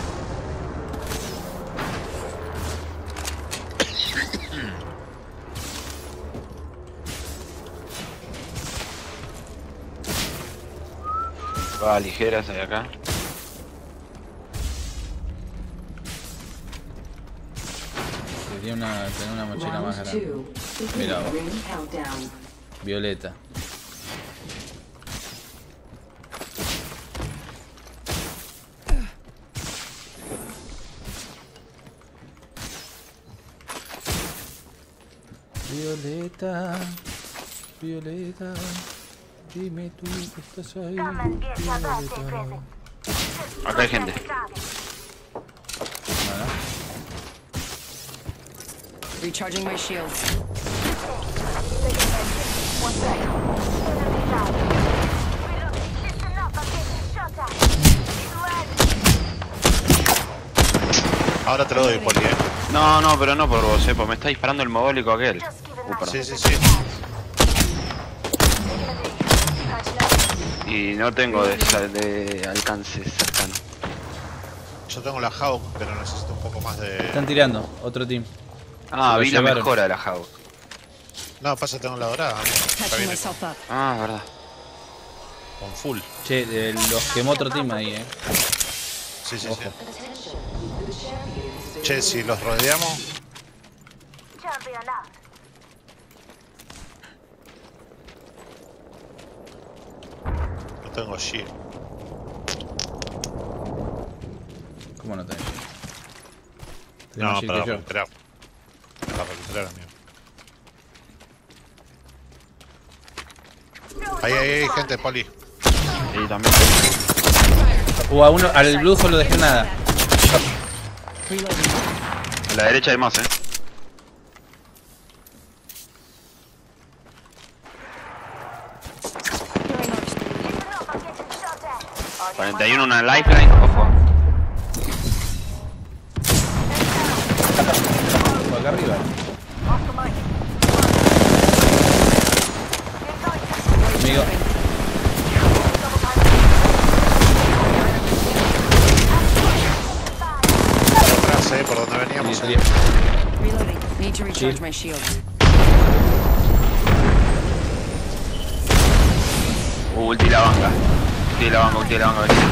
Va ligeras hay acá. Quería una, tener una mochila más grande. Mira vos. Violeta. Violeta, Violeta, dime tú que estás ahí, Violeta. Acá hay gente. Bueno. Recharging my shields. Ahora te lo doy, Poli, eh. No, no, pero no por vos, eh, porque me está disparando el mogólico aquel. Uh, perdón. Sí, sí, sí. Y no tengo de, de alcance cercano. Yo tengo la Hawk, pero necesito un poco más de... Están tirando, otro team. Ah, Se vi lo la llevaron. mejora de la Hawk. No, pasa, tengo la dorada. Está Patching bien. myself up. Ah, verdad. Con full. Che, eh, los quemó otro team ahí, eh. Sí, sí, Ojo. sí. Che, si los rodeamos... No tengo shield. ¿Cómo no tenés? Tenés No, más shield para que yo. recuperar. Para recuperar, amigo. Ahí, ahí hay gente, Poli. Y también. Uh, a uno, al blue solo dejé nada. A la derecha hay más, eh. cuarenta y uno una lifeline, ojo. Uh, acá arriba. Amigo. Atrás, eh, por donde veníamos. Sí, eh. Reloading. Need to recharge Shield. my shields. Uh, ulti la banca. Ulti la banca, ulti la banca, vení.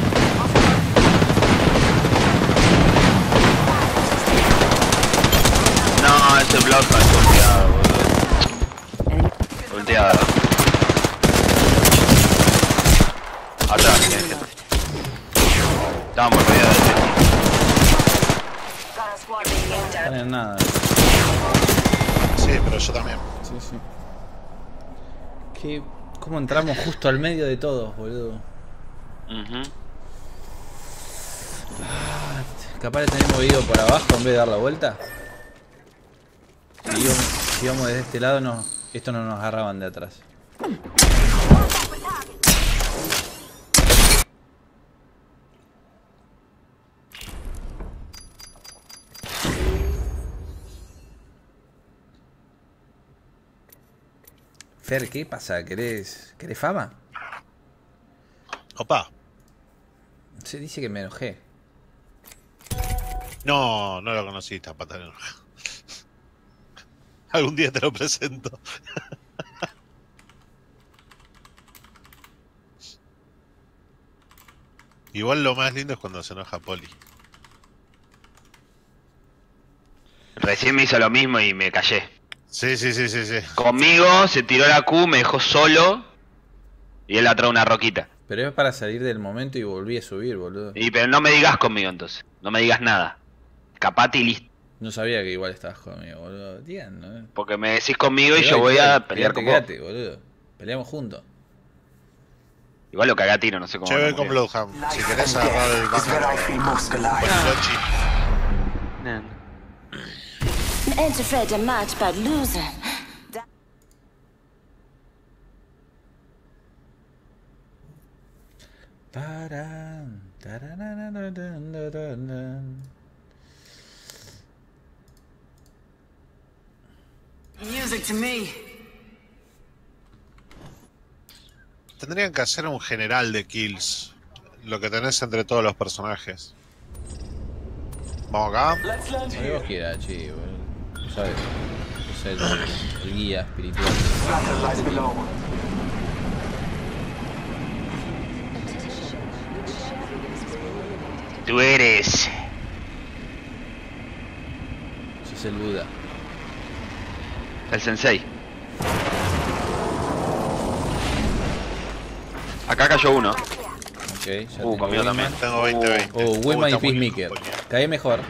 No, ese block no es ulteado, boludo. Ulteado. Atrás, tiene gente. Estábamos rodeados de gente. No están en nada. Sí, pero yo también. Sí, sí. ¿Qué? ¿Cómo entramos justo al medio de todos, boludo? Ujú. Ah, capaz de tener movido por abajo en vez de dar la vuelta. Si íbamos, si íbamos desde este lado, no, esto no nos agarraban de atrás. Fer, ¿qué pasa? ¿Querés, ¿querés fama? Opa. Se dice que me enojé. No, no lo conocí, esta pata de enojado. Algún día te lo presento. Igual lo más lindo es cuando se enoja Poli. Recién me hizo lo mismo y me callé. Sí, sí, sí, sí, sí. Conmigo se tiró la Q, me dejó solo y él atrae una roquita. Pero es para salir del momento y volví a subir, boludo. Y pero no me digas conmigo entonces, no me digas nada. Escapate y listo. No sabía que igual estabas conmigo, boludo. Digan, ¿no? Porque me decís conmigo y Quedate, yo voy a quedate, pelear con vos. quedate, boludo. Peleamos juntos. Igual lo cagué a tiro, no sé cómo. Che, me voy con murió. Bloodhound. Si querés agarrar el bajo. Bariloche. Nah. Ain't afraid of much but losing. Tarán, tararararararararán. Music to me. Tendrían que hacer un general de kills. Lo que tenés entre todos los personajes. Vamos acá. Lo que vos quieras, chico. ¿Sabes? Es el, el guía espiritual. Tú eres. Ese es el Buda. El sensei. Acá cayó uno. Ok, ya Uh, tengo conmigo también. Wingman. Tengo veinte veinte. Oh, Wingman y está muy Peacemaker. lejos, coño. Cae mejor.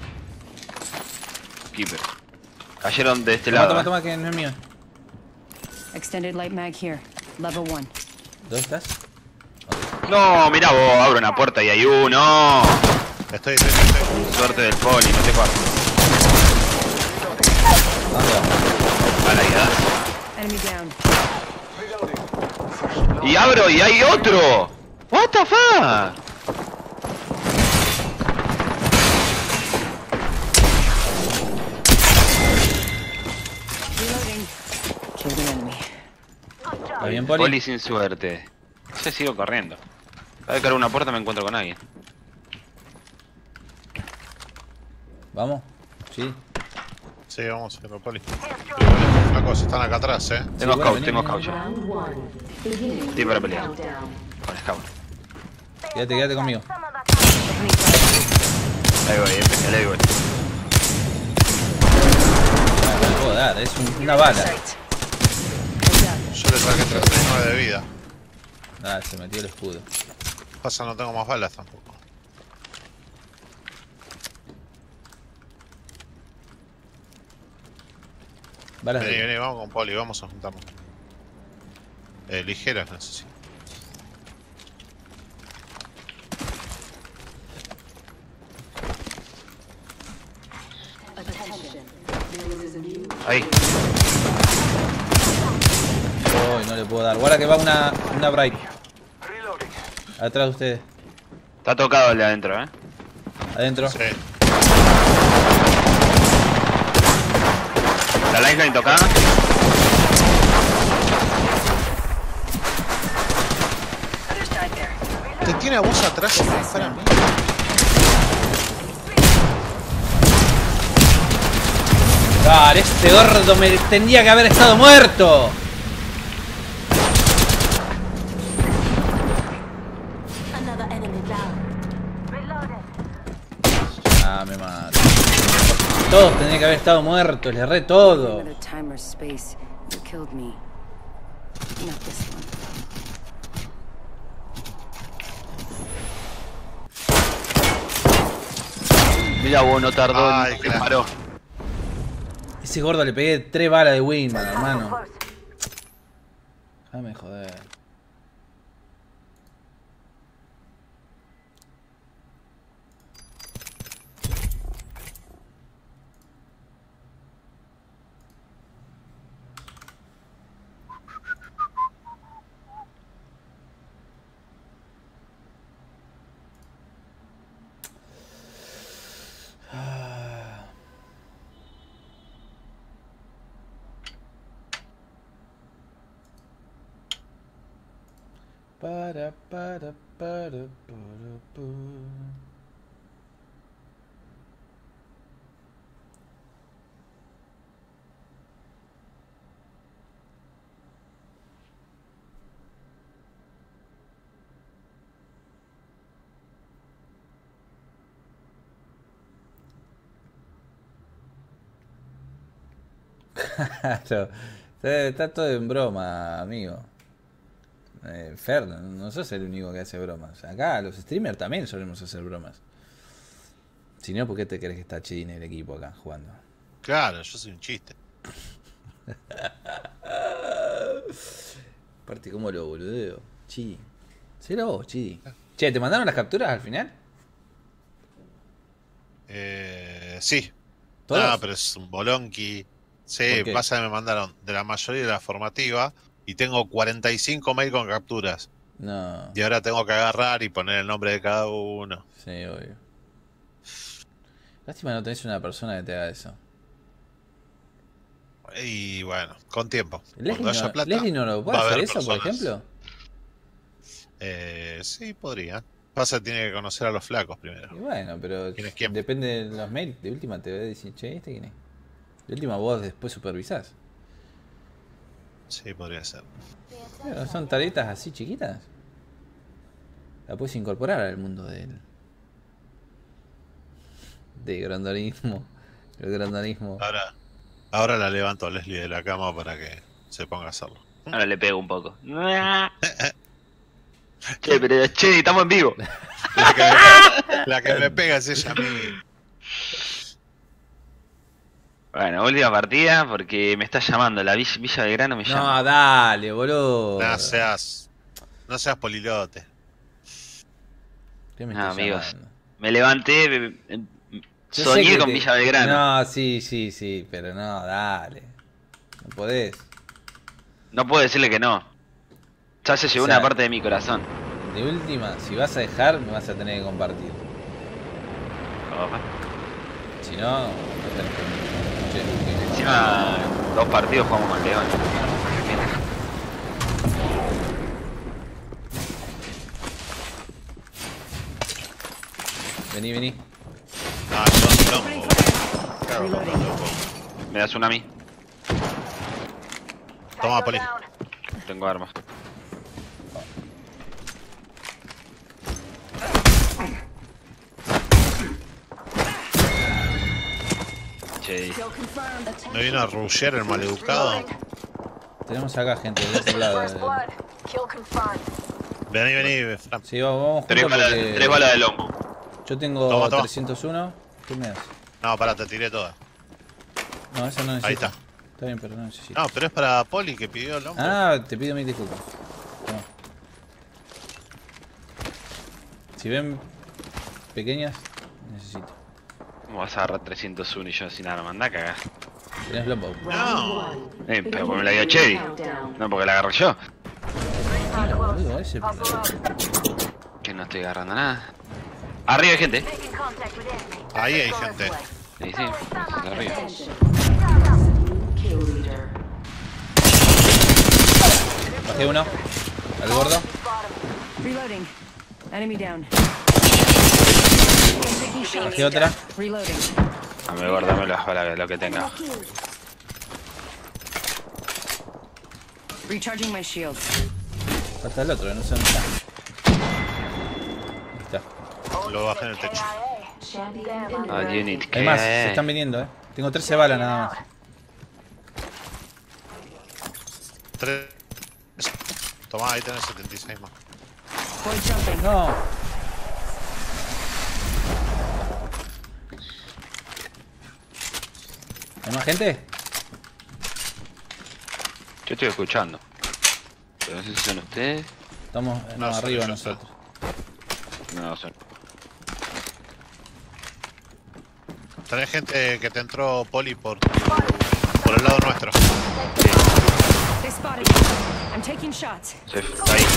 Keeper. Cayeron de este Toma, lado. toma, eh. toma, que no es mío. Extended light mag here. Level one. ¿Dónde estás? No, mira vos, abro una puerta y hay uno. Estoy, estoy, estoy. Suerte del poli, no te pases. ¿Dónde vamos? Para ahí, Enemy down. y abro y hay otro. What the fuck? Reloading. Kill the enemy. ¿Está bien, Poli? Poli sin suerte. Yo sigo corriendo. Cada vez que abro una puerta me encuentro con alguien. ¿Vamos? Sí. Sí, vamos a hacerlo, Poli. Una cosa, están acá atrás, eh. Tengo Sí, scout, bueno, tengo vení, scout yo. Round one. Beginning Estoy para pelear. countdown. Con scout. Quédate, quédate conmigo. Ahí voy, eh, ahí voy. Ah, no le puedo dar, es un- una bala. Yo le saqué treinta y nueve de vida. Ah, se metió el escudo. Pasa, no tengo más balas tampoco. Balas Vení, de... vení, vamos con Poli, vamos a juntarnos. Eh, ligeras necesito. Ahí. Uy, no le puedo dar. Guarda que va una, una Bright. Atrás de ustedes. Está tocado el de adentro, eh. Adentro. Sí. La lifeline tocada. Te tiene a vos atrás y me dispara a mí. Dale, este gordo me tendría que haber estado muerto. Another enemy down. Ah, me mato. Todos tendrían que haber estado muertos, le erré todo. Another time or space. You killed me. Not this one. Mira vos, no tardó, Ay, se claro. paró. Ese gordo le pegué tres balas de Wingman, hermano. Déjame joder. Para, para, para, para, para. Claro, está, está todo en broma, amigo. Eh, Fer, no, no sos el único que hace bromas. Acá los streamers también solemos hacer bromas. Si no, ¿por qué te crees que está Chidi en el equipo acá jugando? Claro, yo soy un chiste. Aparte, ¿cómo lo boludeo? Chidi. ¿Será vos, Chidi? Che, ¿te mandaron las capturas al final? Eh, sí. ¿Todas? No, pero es un bolonqui. Sí, ¿Por qué? pasa que me mandaron de la mayoría de la formativa y tengo cuarenta y cinco mail con capturas. No. Y ahora tengo que agarrar y poner el nombre de cada uno. Sí, obvio. Lástima no tenés una persona que te haga eso. Y bueno, con tiempo. Leslie Cuando haya no, plata, Leslie no lo puede va a hacer haber eso, por personas. ejemplo. Eh, sí, podría. Pasa que tiene que conocer a los flacos primero. Y bueno, pero ¿Quién es quién? depende de los mails. De última te va a decir, che, ¿este quién es? De última vos después supervisás. Sí, podría ser. Pero son taretas así chiquitas. La puedes incorporar al mundo del... De grandonismo. El grandonismo. Ahora, ahora la levanto a Leslie de la cama para que se ponga a hacerlo. Ahora le pego un poco. Che, pero che, estamos en vivo. La que me, la que me pega es ella a mí. Bueno, última partida porque me está llamando. La Villa, Villa Belgrano me llama. No, dale, boludo. No seas, no seas polilote. ¿Qué me No, estás amigos. llamando? Me levanté, me- me- Yo sé soñé que con te- Villa Belgrano. No, sí, sí, sí, pero no, dale. No podés. No puedo decirle que no. Ya se llevó O sea, una parte de mi corazón. De última, si vas a dejar, me vas a tener que compartir. Opa. Si no, no tenés que... Che, ¿qué? Encima, dos partidos jugamos con León. Vení, vení. No, no, no. Claro, no, Reloading. Me das una a mí. Toma, Poli. Tengo armas. Che, Me vino a rushear el maleducado. Tenemos acá gente de otro lado. eh. Vení, vení, Fran. Sí, vamos, vamos tres juntos balas, porque tres balas de lomo. yo tengo Toma, toma. trescientos uno. ¿Qué me das? No, pará, te tiré toda. No, eso no necesito. Ahí está. Está bien, pero no necesito. No, pero es para Poli que pidió el hombre. Ah, te pido mil disculpas. Toma. Si ven pequeñas, necesito. ¿Cómo vas a agarrar trescientos uno y yo sin arma? Anda a cagar. Tenés longbow. No. Eh, pero porque me la dio Chevy. No porque la agarré yo. Mira, boludo, ese es el problema. Que no estoy agarrando nada. Arriba hay gente. Ahí hay gente. Sí, sí. Arriba. Bajé uno. Al gordo. Reloading. Enemy down. Taking shots. Bajé otra. Reloading. A ver, guardame las balas, lo que tenga. Recharging my shields. Falta el otro, que no sé dónde está. Ahí está. Lo bajé en el techo. Ah, unit. Hay ¿qué? más, se están viniendo, eh. Tengo trece balas nada más. Tres. Tomá, ahí tenés setenta y seis más. Boy jumping. No. ¿Hay más gente? Yo estoy escuchando. Pero no sé si son ustedes. Estamos no, No, son arriba ellos, nosotros. No, no son. Tenés gente que te entró Poli por, por el lado nuestro. They spotted me. I'm taking shots. Se está ahí.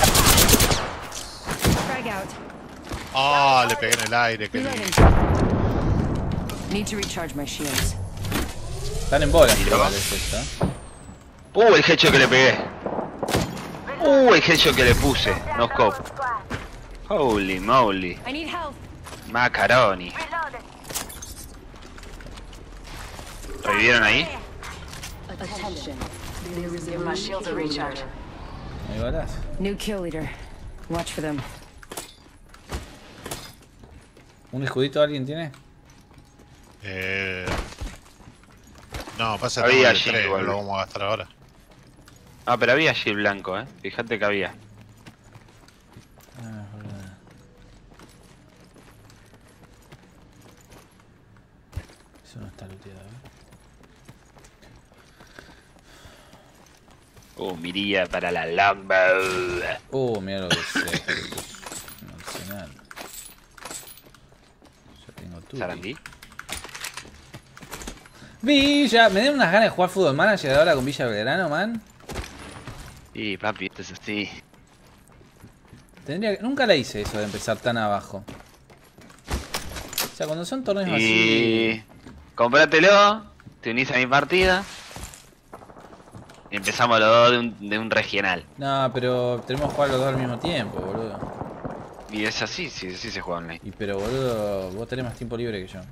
Frag out. Ah, le pegué en el aire, qué Reloading. lindo. Need to recharge my shields. Están en bolas, Tiro. igual es esto, ¿eh? Uh, el headshot que le pegué. Uh, el headshot que le puse. No scope. Holy moly. I need help. Macaroni. ¿Revivieron ahí? My shields are recharged. ¿Hay balas? New kill leader. Watch for them. ¿Un escudito alguien tiene? Eh... No, pasa que Había tengo el allí tres, igual. lo vamos a gastar ahora. Ah, pero había allí el blanco, eh. Fíjate que había. Ah, boludo. Eso no está looteado, ¿eh? Uh, mirilla para la longbow. Oh, mira lo que es esto. Es un arsenal. Ya tengo tú. ¿Sarandí? Villa, me dieron unas ganas de jugar Fútbol Manager ahora con Villa Belgrano, man. Sí, papi, esto es así. Tendría, nunca la hice eso de empezar tan abajo. O sea, cuando son torneos Y... así... Comprátelo, te unís a mi partida. Y empezamos los dos de un, de un regional. No, pero tenemos que jugar los dos al mismo tiempo, boludo. Y es así, sí, así se juega online. Y pero, boludo, vos tenés más tiempo libre que yo.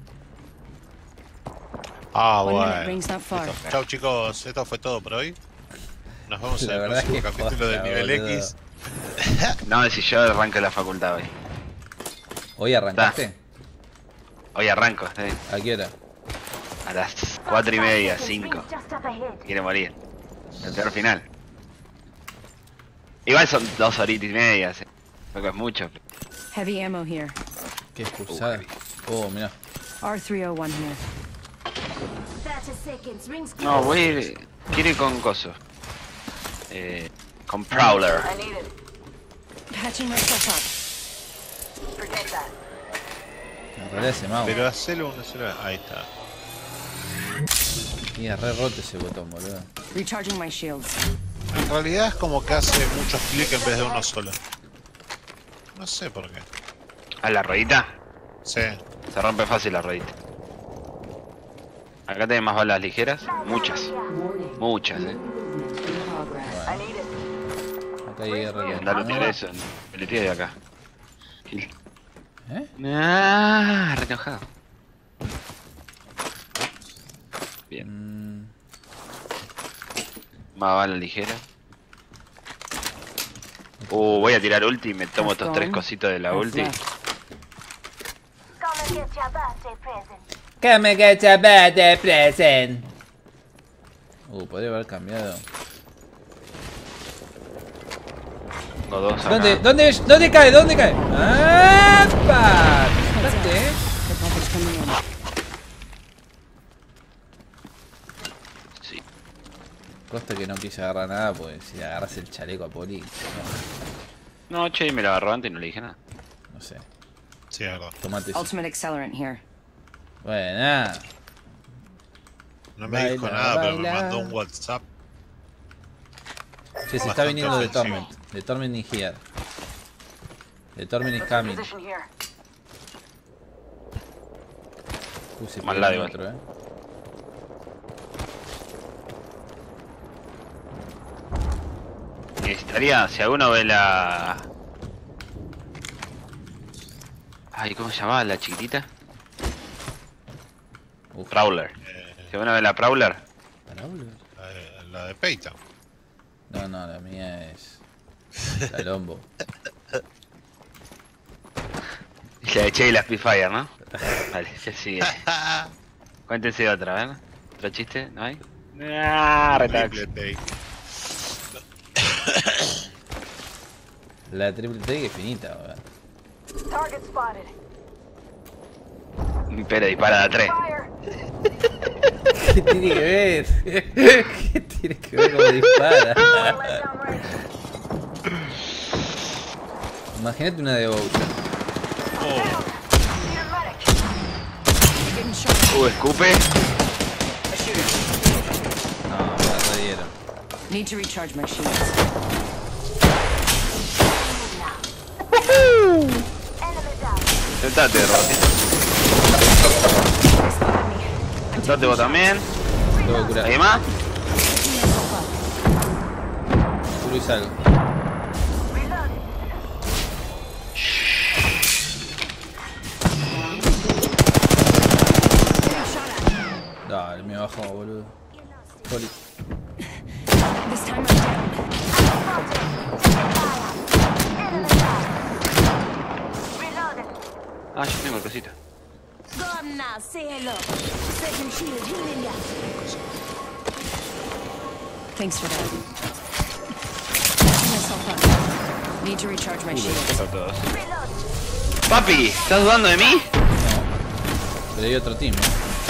Ah, One minute bueno. ring's not far. Listo. Chau chicos, esto fue todo por hoy. Nos vemos La en el verdad próximo es que capítulo de joda, Nivel boludo. X. No, si yo arranco la facultad hoy. ¿Hoy arrancaste? Hoy arranco, ¿eh? ¿A qué hora? A las cuatro y media, cinco. Quiere morir. El peor final. Igual son dos horitas y media, ¿eh? Creo que es mucho. Heavy ammo here. Qué expulsada. Oh, mirá. R three oh one here. thirty seconds. Rings No, close. voy a ir... Quiero ir con coso. Eh... Con Prowler. Patching myself up. Forget that. En realidad ese mouse. Pero hacelo uno solo. Ahí está. Y es re roto ese botón, boludo. Recharging my shields. En realidad es como que hace muchos clics en vez de uno solo. No sé por qué. ¿A la ruedita? Sí. Se rompe fácil la ruedita. Acá tenés más balas ligeras. Muchas. Muchas, eh. Acá hay re Andá a lootear eso. Me lo de acá. Kill. ¿Eh? Ah, re enojado. Bien. Mm, Más balas ligeras. Uh, voy a tirar ulti y me tomo estos tres cositos de la ulti. Come and get your birthday present. Come and get your birthday present. Uh, podría haber cambiado. Tengo dos acá. ¿Dónde, dónde, dónde cae? ¿Dónde cae? ¡Apa! Fíjate, eh. The package coming in. Sí. Costa que no quise agarrar nada, porque si agarras el chaleco a Poli, No, che, me lo agarró antes y no le dije nada. no, no sé. Sí, verdad. Tomate eso. Ultimate accelerant here. Bueno, nada. No me Baila, dijo nada, pero me baila. mandó un WhatsApp. Che, se está Bastante viniendo de ofensivo. Torment. De Torment in here. De Torment is coming. Uh, se Mal pegó lado el igual. otro, eh. Necesitaría, si alguno ve la... Ay, ¿cómo se llamaba la chiquitita? Uf. Prowler. Si alguno ve la Prowler, Prowler. Eh, la de Peyton. No, no, la mía es. La Lombo. y la de Che y la Spitfire, ¿no? Vale, ya sigue. Cuéntense otra, ¿verdad? ¿Otro chiste? ¿No hay? Ah, retax. Triple take. La triple take es finita, weón. Target spotted. Pero dispara de a tres. ¿Qué tiene que ver? ¿Qué tiene que ver cómo dispara? Imagínate una de Bowser. Getting shot. Uh, escupe. No, me la redieron. Need to recharge my shields. Enemy down. Sentate, Rosita. Sentate vos también. Tengo que curar. ¿Hay más? Curo y salgo. Dale, me bajó, boludo. Poli. This time I'm down. Ah, yo tengo el cosito. Go up now. Say hello. Second shield healing ya. Thanks for that. Patching myself up. Need to recharge my shields. Reload. Papi, ¿estás dudando de mí? Pero hay otro team, ¿eh?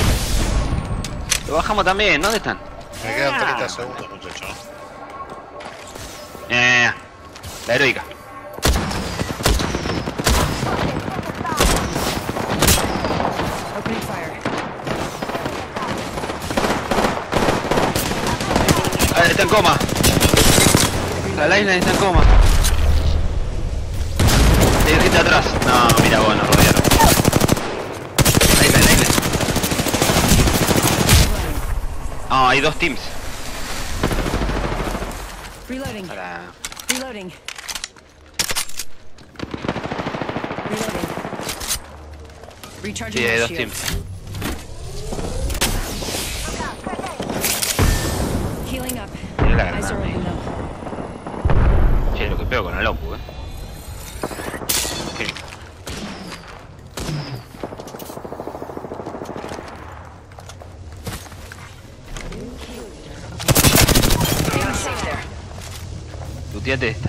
Lo bajamos también, ¿dónde están? Me quedan treinta segundos, muchacho. Eh, la heroica. Opening fire. Ah, está en coma. La line está en coma. Hay gente atrás. No, mira vos, nos rodearon. Ahí está, ahí está. Ah, hay dos teams. Reloading. Para... Reloading. Reloading. Recharging Sí, hay my dos shield. teams. Healing up. Mira la Eyes are granada. open though. Che, lo que pego con el Opus, eh. ¿Qué? Luteate esta.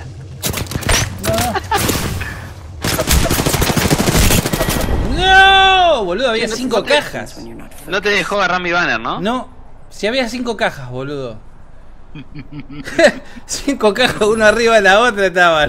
¡No! Boludo, había cinco cajas. No te dejó agarrar mi banner, ¿no? No, si había cinco cajas, boludo. Cinco cajas, uno arriba de la otra estaban.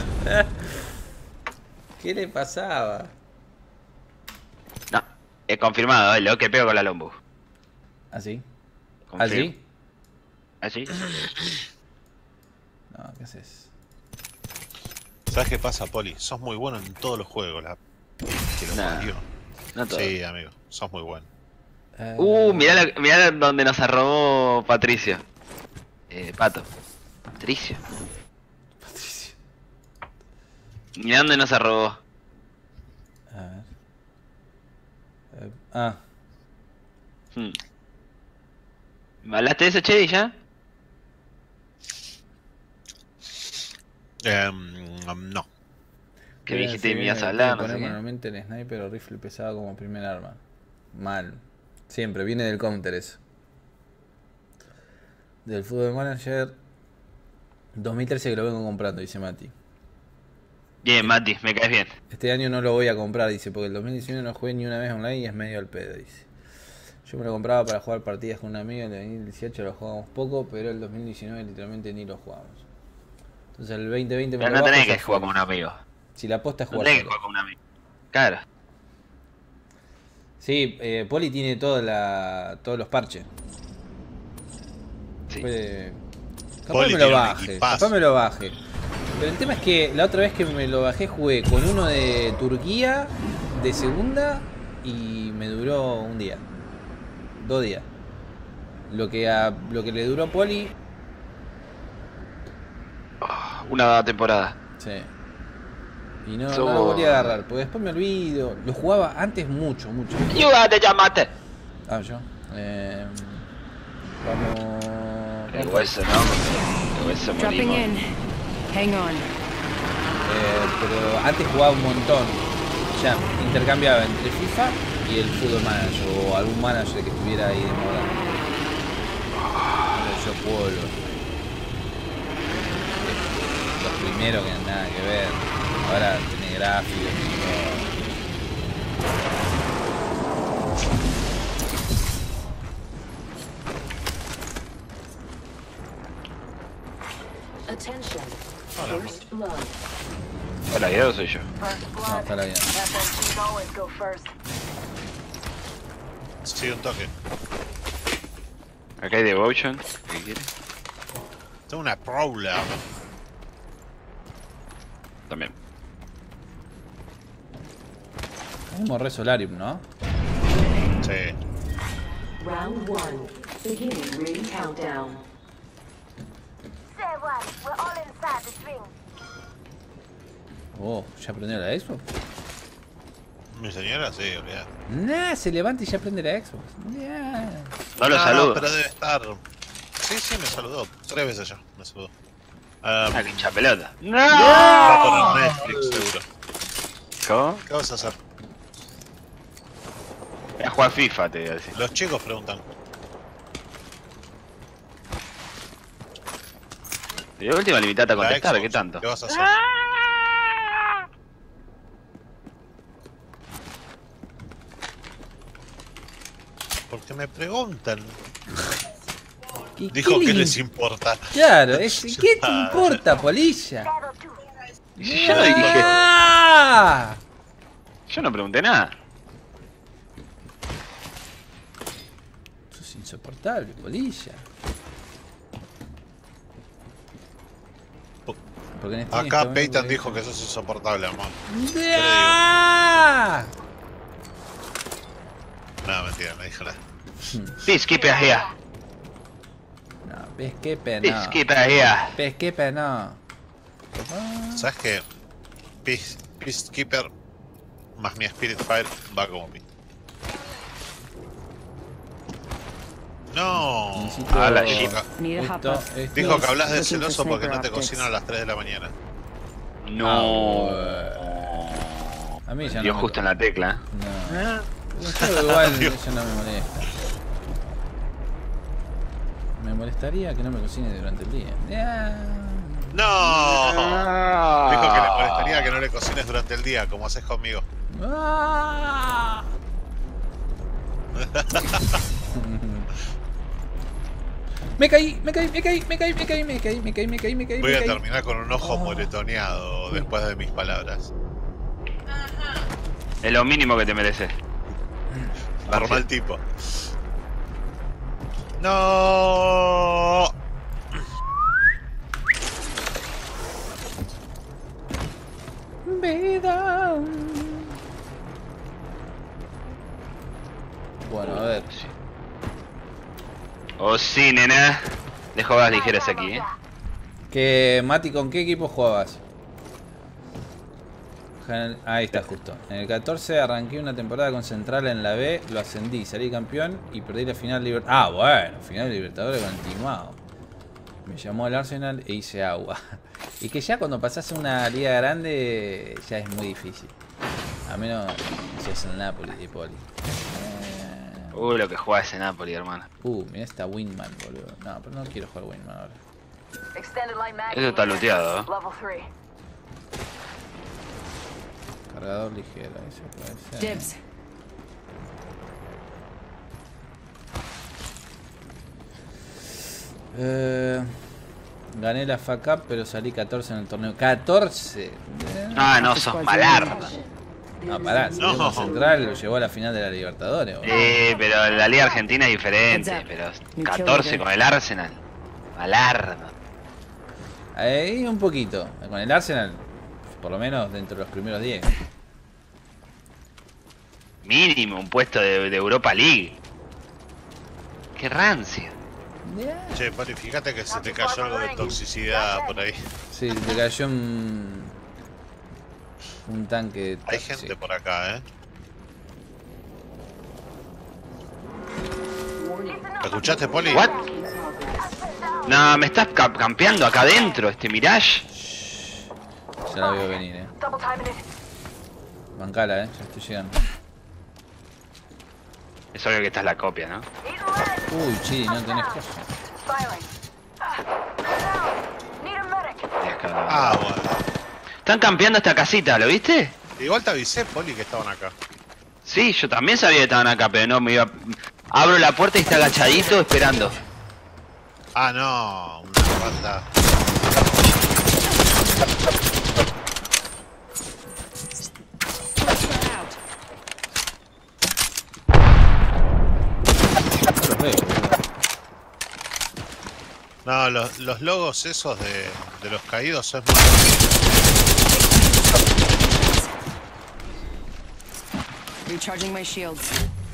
¿Qué le pasaba? No, he confirmado, eh, lo que pego con la Lombu. ¿Así? Confirmo. ¿Así? ¿Así? No, ¿qué haces? ¿Sabes qué pasa, Poli? Sos muy bueno en todos los juegos, la... Que lo Nah, parió. no todo. Sí, amigo, sos muy bueno. Eh, Uh, mirá, la- mirá donde nos arrobó Patricio. Eh, Pato. Patricio. Patricio. Mirá dónde nos arrobó. A ver. Eh, ah, Hmm. ¿Me hablaste de eso, Che, ya? Um, no. Que Bien, dijiste sí, que me ibas a bien, hablar, no poner sé qué. manualmente el sniper o rifle pesado como primer arma. Mal. Siempre, viene del counter eso. Del Football Manager dos mil trece que lo vengo comprando, dice Mati. Bien, Mati, me caes bien. Este año no lo voy a comprar, dice, porque el dos mil diecinueve no jugué ni una vez online y es medio al pedo, dice. Yo me lo compraba para jugar partidas con un amigo, en el dos mil dieciocho lo jugamos poco, pero el dos mil diecinueve literalmente ni lo jugamos. Entonces el veinte veinte me Pero lo no bajo, tenés ya que jugar fue. con un amigo. Si la aposta es No jugar tenés que solo. jugar con un amigo. Claro. Sí, eh, Poli tiene toda la, todos los parches. Sí. Puede- Capaz Poli me lo tiene un baje, equipazo. capaz me lo baje. Pero el tema es que la otra vez que me lo bajé jugué con uno de Turquía, de segunda, y me duró un día. Dos días. Lo que a lo que le duró a Poli, Una temporada. sí. Y no, no Somos- lo volví a agarrar, porque después me olvido. Lo jugaba antes mucho, mucho. ¡Ayuda, te llamaste! Ah, yo. Eh, vamos. El hueso, ¿no? El hueso Dropping morimos. in. Hang on. Eh, pero antes jugaba un montón. Ya, intercambiaba entre FIFA y el Football Manager o algún manager que estuviera ahí de moda. Pero yo juego los, los primeros que nada que ver. Ahora tiene gráficos y todo. Attention. First blood. Hola, ¿y soy yo? No, está la bien. always go first. Sí, un toque. Acá hay Devotion. ¿Qué quiere? Tengo una Prowler. También. Tenemos Re Solarium, ¿no? Sí. Round one. Beginning ring countdown. Say what? We're all inside this ring. Oh, ¿ya aprendió la Xbox? Mi señora, sí, olvidate. Nah, se levanta y ya aprende la Xbox. Nah. No lo No, saludo. pero debe estar. Sí, sí, me saludó. Tres veces ya, me saludó. Ah, Um, que hincha pelota. ¡No! va a poner Netflix, seguro. ¿Cómo? ¿Qué vas a hacer? Voy a jugar FIFA, te voy a decir. Los chicos preguntan. De última limitate a La contestar, Xbox, ¿qué tanto? ¿Qué vas a hacer? Porque me preguntan. ¿Y Dijo qué que le- les importa. Claro, es, ¿qué te importa, polilla? Y si yo no dije. ¡Ah! Yo no pregunté nada. Sos insoportable, polilla. Porque en stream Acá está bueno Peyton porque- dijo que sos insoportable, amor. ¡Ah! No, mentira, no dijo nada. Peacekeeper here. No, Peacekeeper no. Peacekeeper here. Peacekeeper no. ¿Sabes qué? Peace, Peacekeeper más mi Spirit Fire va como mí. No. Necesito A la Dijo shit. que- Need a hop esto, up. esto. Dijo que hablas de Looking for celoso porque no sniper te optics. cocinan a las tres de la mañana. No. A mí ya Dio no me- justo en la tecla. No. Yo igual eso no me molesta. Me molestaría que no me cocine durante el día. Ya. ¡No! Dijo que le Ah. molestaría que no le cocines durante el día, como haces conmigo. Ah. Me caí, me caí, me caí, me caí, me caí, me caí, me caí, me caí, me caí. Voy me a caí. terminar con un ojo Oh. moretoneado después de mis palabras. Es lo mínimo que te mereces. Normal tipo. No. Vida. Bueno, a ver. Oh sí, nena. Dejo las ligeras aquí, eh. Que Mati, ¿con qué equipo jugabas? Gen- Ahí está justo. En el catorce arranqué una temporada con Central en la B, lo ascendí, salí campeón y perdí la final Libertadores. Ah, bueno, final Libertadores continuado. Me llamó el Arsenal e hice agua. Y que ya cuando pasás a una liga grande ya es muy difícil. A menos que seas el Napoli de Poli. Eh, Uh, lo que juega ese Napoli, hermano. Uh, mira esta Windman, boludo. No, pero no quiero jugar Windman ahora. Eso está looteado, ¿eh? Cargador ligero, eso puede ser. Dibs. Eh, gané la F A Cup, pero salí catorce en el torneo. ¡catorce! Ah, no, sos malardo. No, pará, salió No. con Central, lo llevó a la final de la Libertadores. boludo. Eh, pero la Liga Argentina es diferente. Pero catorce con el Arsenal. Malardo. Ahí un poquito. Con el Arsenal, por lo menos dentro de los primeros diez. Mínimo un puesto de, de Europa League. Qué rancio. Che, Poli, fíjate que se te cayó algo de toxicidad por ahí. Sí, le cayó un, un tanque. Hay tóxico. gente por acá, ¿eh? ¿Lo escuchaste, Poli? ¿What? No, me estás cap- campeando acá adentro, este Mirage. Ya la veo venir, eh. Bancala, eh. Ya estoy llegando. Es obvio que esta es la copia, ¿no? Uy, Chidi, no tenés cosa. Ah, bueno. Están campeando esta casita, ¿lo viste? Igual te avisé, Poli, que estaban acá. Sí, yo también sabía que estaban acá, pero no me iba. Abro la puerta y está agachadito esperando. Ah, no, una rata. No los veo, boludo. No, los, los logos esos de, de los caídos es muy... Recharging my shields.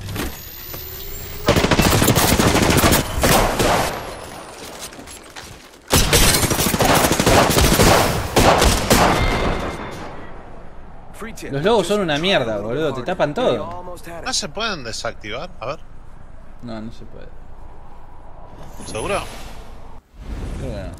Los logos son una mierda, boludo. Te tapan todo. ¿No se pueden desactivar? A ver, No, no se puede. ¿seguro? Creo que no.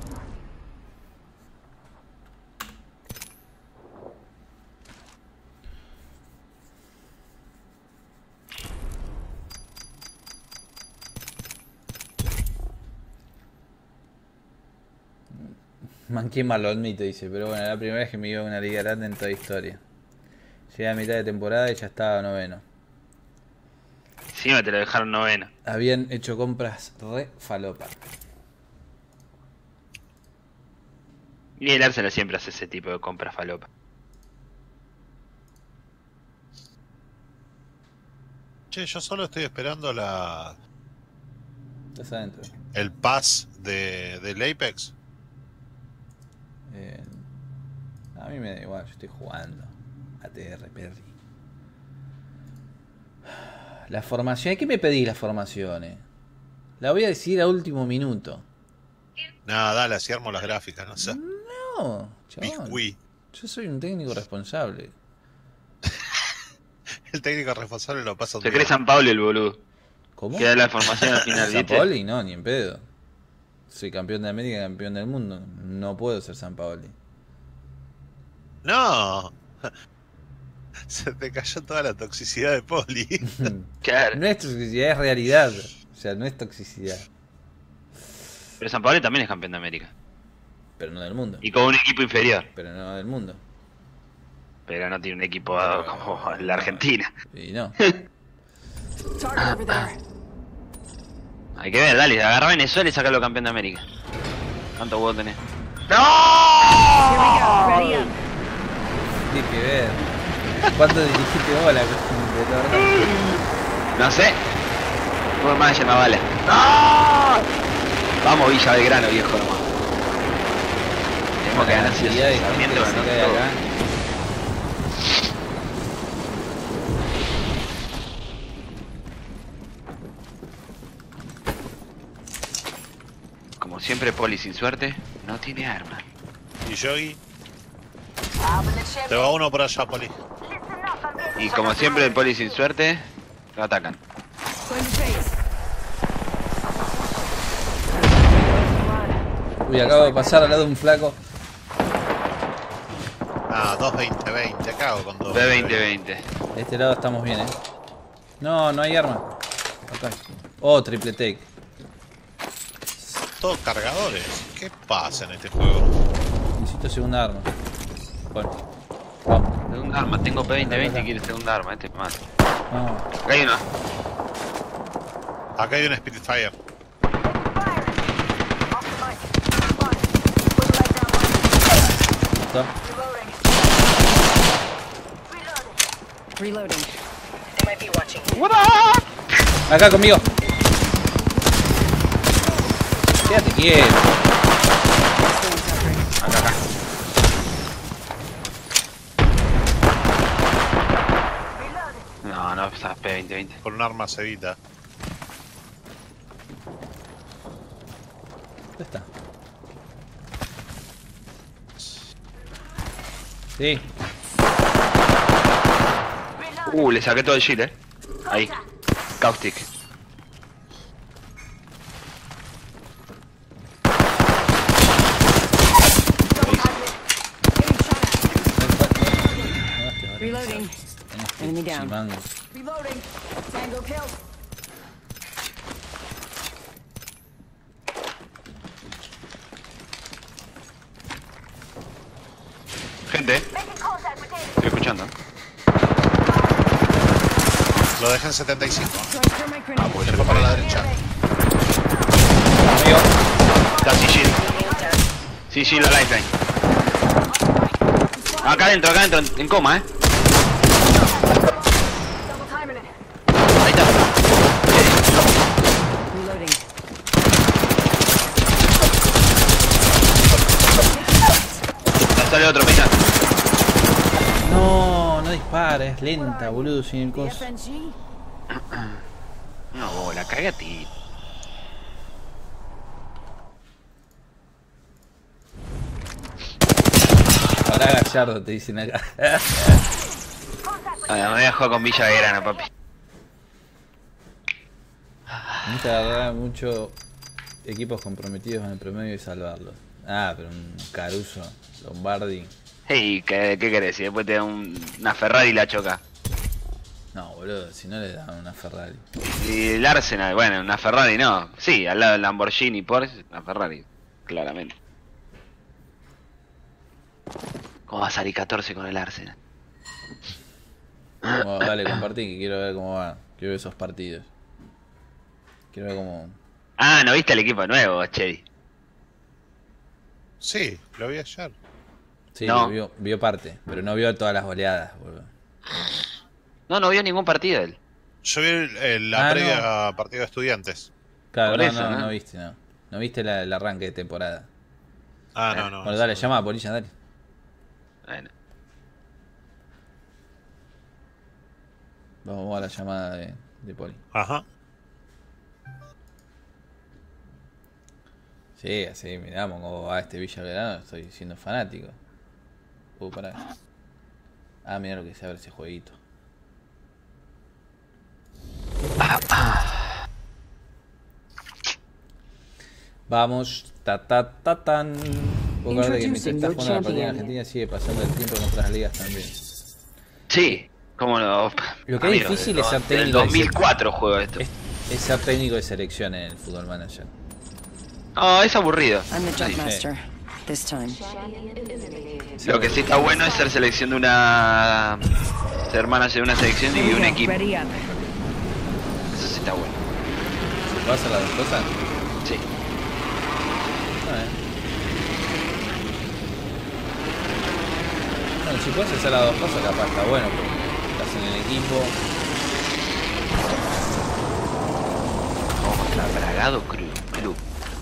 Manqué mal, lo admito, dice, pero bueno, la primera vez que me iba a una liga grande en toda historia. Llegué a mitad de temporada y ya estaba noveno. Encima te lo dejaron noveno. Habían hecho compras re falopa. Y el Arsenal siempre hace ese tipo de compras falopa. Che, yo solo estoy esperando la Estás adentro. el pass de, del Apex. Eh, mí me da igual, yo estoy jugando. A T R, Perry. La formación, ¿qué me pedís las formaciones? La voy a decir a último minuto. Nada, dale, así armo las gráficas, no sé. No, chabón. Biscuit. Yo soy un técnico responsable. El técnico responsable lo pasa un Se día. cree San Pablo el boludo. ¿Cómo? Queda la formación al final, San ¿viste? Paoli, no, ni en pedo. Soy campeón de América, campeón del mundo. No puedo ser San Paoli. No. Se te cayó toda la toxicidad de Poli. Claro. No es toxicidad, es realidad. O sea, no es toxicidad. Pero San Pablo también es campeón de América. Pero no del mundo. Y con un equipo inferior. Pero no del mundo. Pero no tiene un equipo Pero... como la Argentina. Y no. Target over there. Hay que ver, dale, agarra a Venezuela y sacalo campeón de América. ¿Cuántos huevos tenés? ¡No! Tienes que ver. ¿Cuánto dirigiste vos a la computadora? No sé. Vos más llama bala. ¡No! Vamos Villa Belgrano, viejo nomás. Tenemos que ganar si de Sarmiento gente que ganó se cae todo. acá. Como siempre, Poli sin suerte, no tiene arma. Y Yogi. Te va uno por allá, Poli. Y como siempre, el Poli sin suerte, lo atacan. Uy, acabo de pasar al lado de un flaco. Ah, dos veinte veinte, cago con dos B veinte veinte. De este lado estamos bien, eh. No, no hay arma. Acá. Oh, triple take. Todos cargadores. ¿Qué pasa en este juego? Necesito segunda arma. Bueno, vamos. Segunda arma, tengo P veinte veinte y quiere segunda arma, este es más. No. Acá hay uno. Acá hay un Spitfire. Listo. Reloading. Acá conmigo. Quédate quieto. Acá, acá. No, no, estás P veinte veinte. Con un arma cevita. ¿Dónde está? Sí. Uh, le saqué todo el shield, eh. Ahí. Caustic. Reloading. Enemy down. Chimango. Reloading. Tango killed. Gente, eh. Estoy escuchando. Lo dejé en setenta y cinco. Ah, pues Se fue para la derecha. Amigo. Casi shield. Sí, shield a lifeline. Acá adentro, acá adentro, en coma, eh. Ahí está. Reloading. Sale otro, pisa. No, no dispara, es lenta, boludo, sin el coso. No, bola, cágate. Ahora Gallardo te dicen acá. Ah, me voy a jugar con Villa de Grano, papi. Necesita agarrar muchos equipos comprometidos en el promedio y salvarlos. Ah, pero un Caruso, Lombardi. Hey, ¿qué, qué querés? Si después te da un, una Ferrari y la choca. No, boludo, si no le dan una Ferrari. Y el Arsenal, bueno, una Ferrari no. Sí, al lado del Lamborghini, Porsche, una Ferrari, claramente. ¿Cómo va a salir catorce con el Arsenal? Bueno, dale, compartí que quiero ver cómo va. Quiero ver esos partidos. Quiero ver cómo... Ah, ¿no viste el equipo nuevo, Chevy? Sí, lo vi ayer. Sí, No. lo vio, vio parte, pero no vio todas las goleadas, boludo. No, no vio ningún partido él. Yo vi el- el- la Ah, previa a partido de estudiantes. Claro, Por no, eso, no, ¿no? no viste, no. No viste la- el arranque de temporada. Ah, no, no. Bueno, dale, llama a Polilla, dale. Bueno. Vamos a la llamada de, de Poli. Ajá. Sí, así, miramos cómo va este Villa Verano. Estoy siendo fanático. Uh, pará. Ah, mira lo que se abre ese jueguito. Vamos, ta ta ta tan. Poco hablar de que mientras estás jugando a la partida en Argentina sigue pasando el tiempo en otras ligas también. Sí, cómo no. Lo que es Amigo, difícil no, es ser técnico. En el dos mil cuatro juego esto. Es, es ser técnico de selección en el Football Manager. No, es aburrido. I'm the jump Sí. master. This time. Lo que sí está bueno es ser selección de una. Ser manager de una selección y de un equipo. Ready up. Eso sí está bueno. ¿Vas a hacer las dos cosas? Sí. Bueno, si puedes hacer las dos cosas, capaz está bueno, porque estás en el equipo. Vamos contra Bragado Club. Club.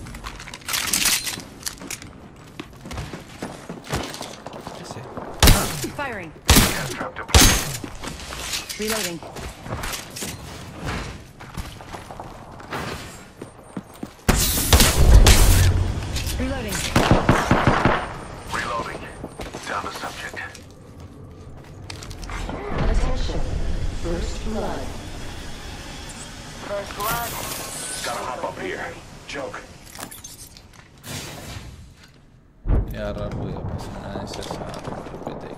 Firing. Reloading. Reloading. Reloading. Down to subject. Attention. First blood. First blood. Gotta hop up here. Joke. Voy a agarrar ruido, pasa nada de esas a repete.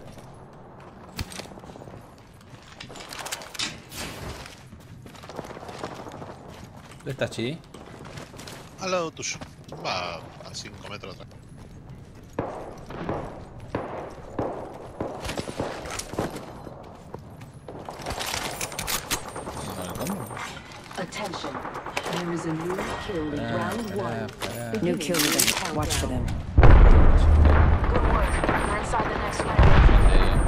¿Dónde estás, Chiri? Al lado tuyo. Va a cinco metros atrás. Attention. There is a new kill in round one. New kill leader. Watch for them. Good work. We're inside the next one.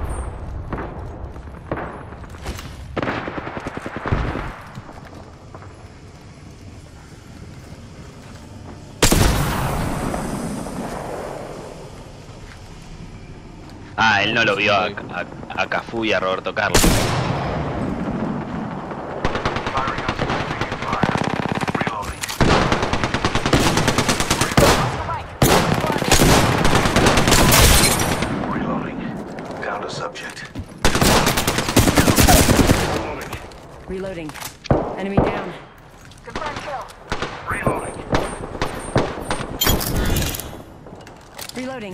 Ah, él no lo vio a, a, a Cafú y a Roberto Carlos. Reloading. Enemy down. Confirmed kill. Reloading. Reloading.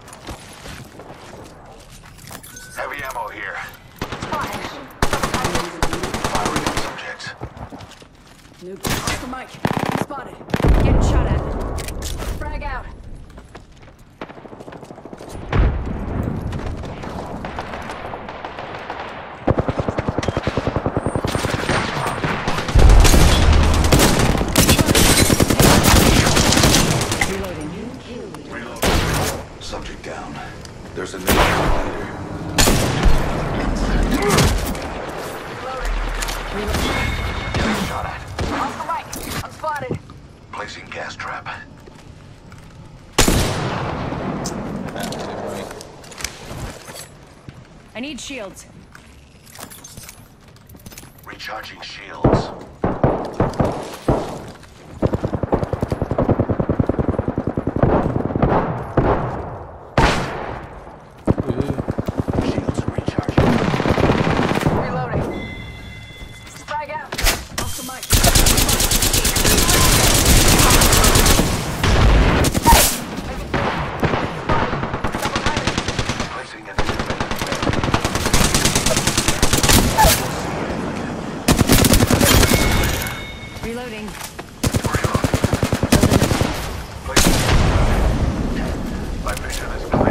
Heavy ammo here. Attention. Firing on subjects. New off the mic. Spotted. Getting shot at. Frag out. Subject down. There's a new leader. Getting shot at. Off the mic. I'm spotted. Placing gas trap. I need shields. Recharging shields. Shields are recharging. Reloading. Frag out. Off the mic. Placing an independent Reloading. My vision is clear.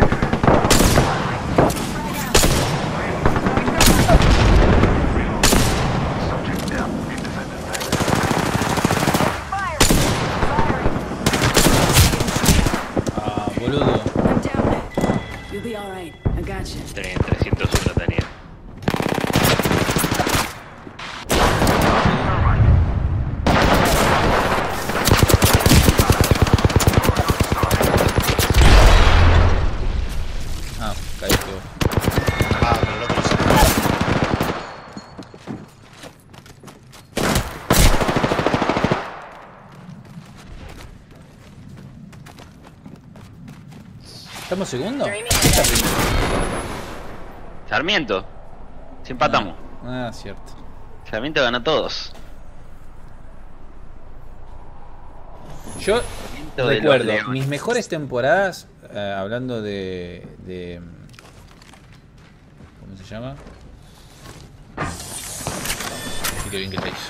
Subject down. Independent Fire. Firing. Ah, boludo. I'm down. You'll be alright. I got you. Tenía trescientos uno tenía. ¿Estamos segundos? Sarmiento. Si empatamos. Ah, cierto. Sarmiento ganó todos. Yo de recuerdo los Leones. mis mejores temporadas, eh, hablando de, de... ¿Cómo se llama? Sí, qué bien que te hizo.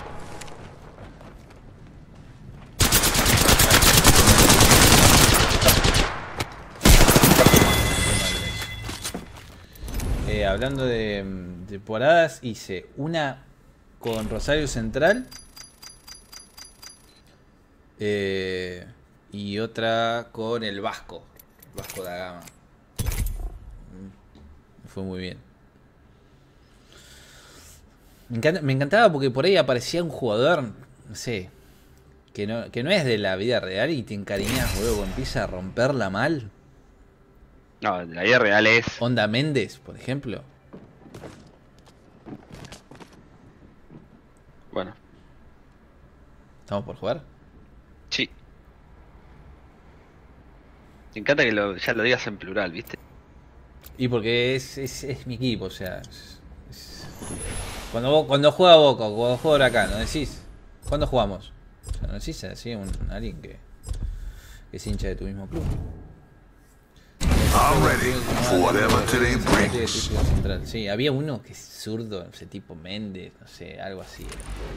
Eh, hablando de mm, temporadas, hice una con Rosario Central eh, y otra con el Vasco, Vasco da Gama. Mm, fue muy bien. Me, encanta, me encantaba porque por ahí aparecía un jugador, no sé, que no, que no es de la vida real y te encariñas, luego empieza a romperla mal. No, la vida real es. Onda Méndez, por ejemplo. Bueno. ¿Estamos por jugar? Sí. Me encanta que lo, ya lo digas en plural, ¿viste? Y porque es, es, es mi equipo, o sea. Es, es... Cuando, vos, cuando juega Boca, cuando juega Huracán, ¿no decís? ¿Cuándo jugamos? O sea, no decís así a un, alguien que, que es hincha de tu mismo club. I'm ready for whatever today brings. Sí, había uno que es zurdo, ese tipo Méndez, no sé, algo así.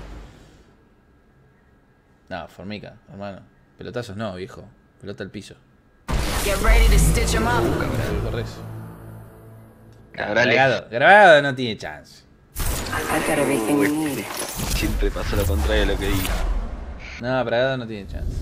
No, Formica, hermano. Pelotazos no, viejo. Pelota al piso. Get ready to stitch 'em up. Corres. Cabrales. Grabado, grabado no tiene chance. I've got everything we need. Siempre pasó lo contrario de lo que dije. No, Bragado no tiene chance.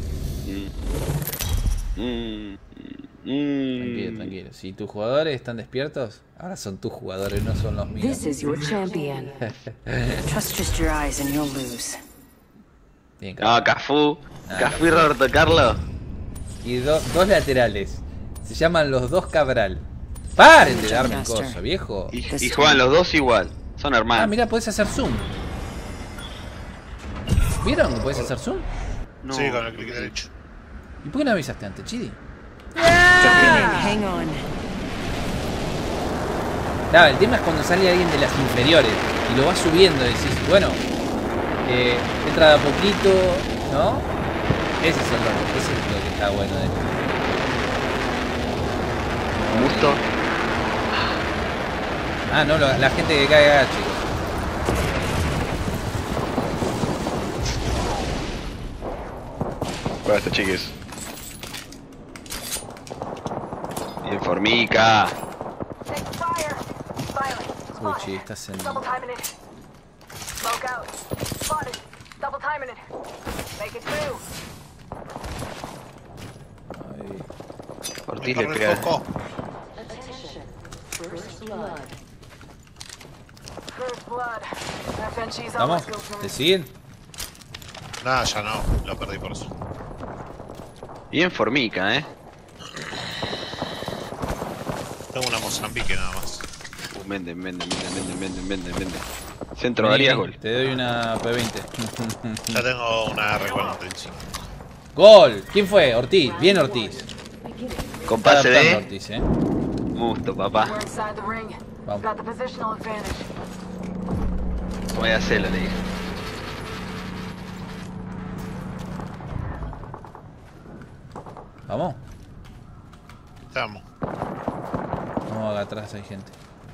Mm. Mm. Mm. Tranquilo, tranquilo. Si tus jugadores están despiertos, ahora son tus jugadores, no son los míos. This is your champion. Trust just your eyes and you'll lose. Bien, No, Cafú. Ah, Cafú y Roberto Carlos. Y do, dos laterales. Se llaman los dos Cabral. ¡Paren de darme cosas, viejo! Y, y juegan los dos igual. Son hermanos. Ah, mira, podés hacer zoom. ¿Vieron que podés hacer zoom? No. Sí, con el clic derecho. ¿Y por qué no avisaste antes, Chidi? Hang on. Claro, el tema es cuando sale alguien de las inferiores y lo vas subiendo y decís, bueno, eh, entra de a poquito, ¿no? Ese es, el, ese es lo que está bueno de esto. Gusto. Ah, no, la, la gente que cae acá, chicos. Basta, chiques. Bien, Formica. Uchi, estás en... Ay. Ortiz le pega. ¿Vamos? ¿Te siguen? Nada, ya no. Lo perdí por eso. Bien Formica, eh. Tengo una Mozambique nada más. Uh, venden, venden, venden, venden, venden, venden, venden. Centro, Vení, daría vení, gol. te doy una P veinte. Ya tengo una R cuarenta y cinco. ¡Gol! ¿Quién fue? Ortiz. Bien Ortiz. Con Está pase adaptando de... Ortiz, eh. Gusto, papá. Vamos. Voy a hacerlo, le dije. Vamos. Estamos. Vamos acá atrás, hay gente.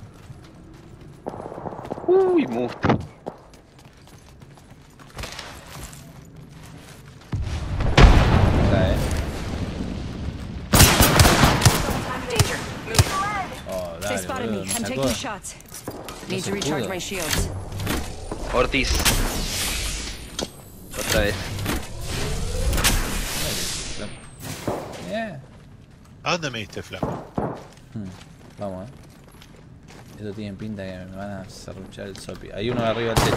Uy, musto. Acá, eh. Oh, They dale, spotted boludo, me. me I'm sacó. taking shots. Need to recharge my shields. Ortiz. Otra vez. Yeah. ¿A dónde me diste, flaco? Hmm. Vamos, eh. Esto tiene pinta que me van a serruchar el sopi. Hay uno arriba del techo.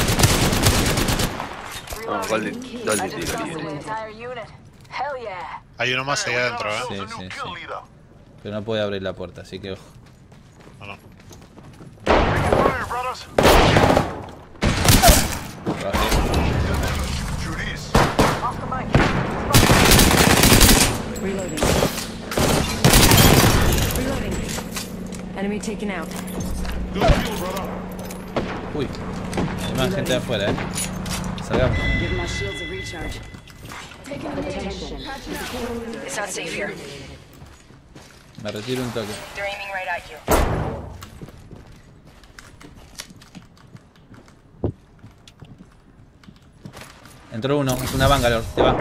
Vamos, gol de, gol de tiro libre. Hay uno más allá adentro, ¿eh? Sí, sí, sí. Pero no puede abrir la puerta, así que ojo. No, no. Reloading. Enemy taken out. Uy, hay más gente de afuera, eh. Salgamos. Give my shields a recharge. Attention. It's not safe here. Me retiro un toque. They're aiming right at you. Entró uno, es una Bangalore, te va.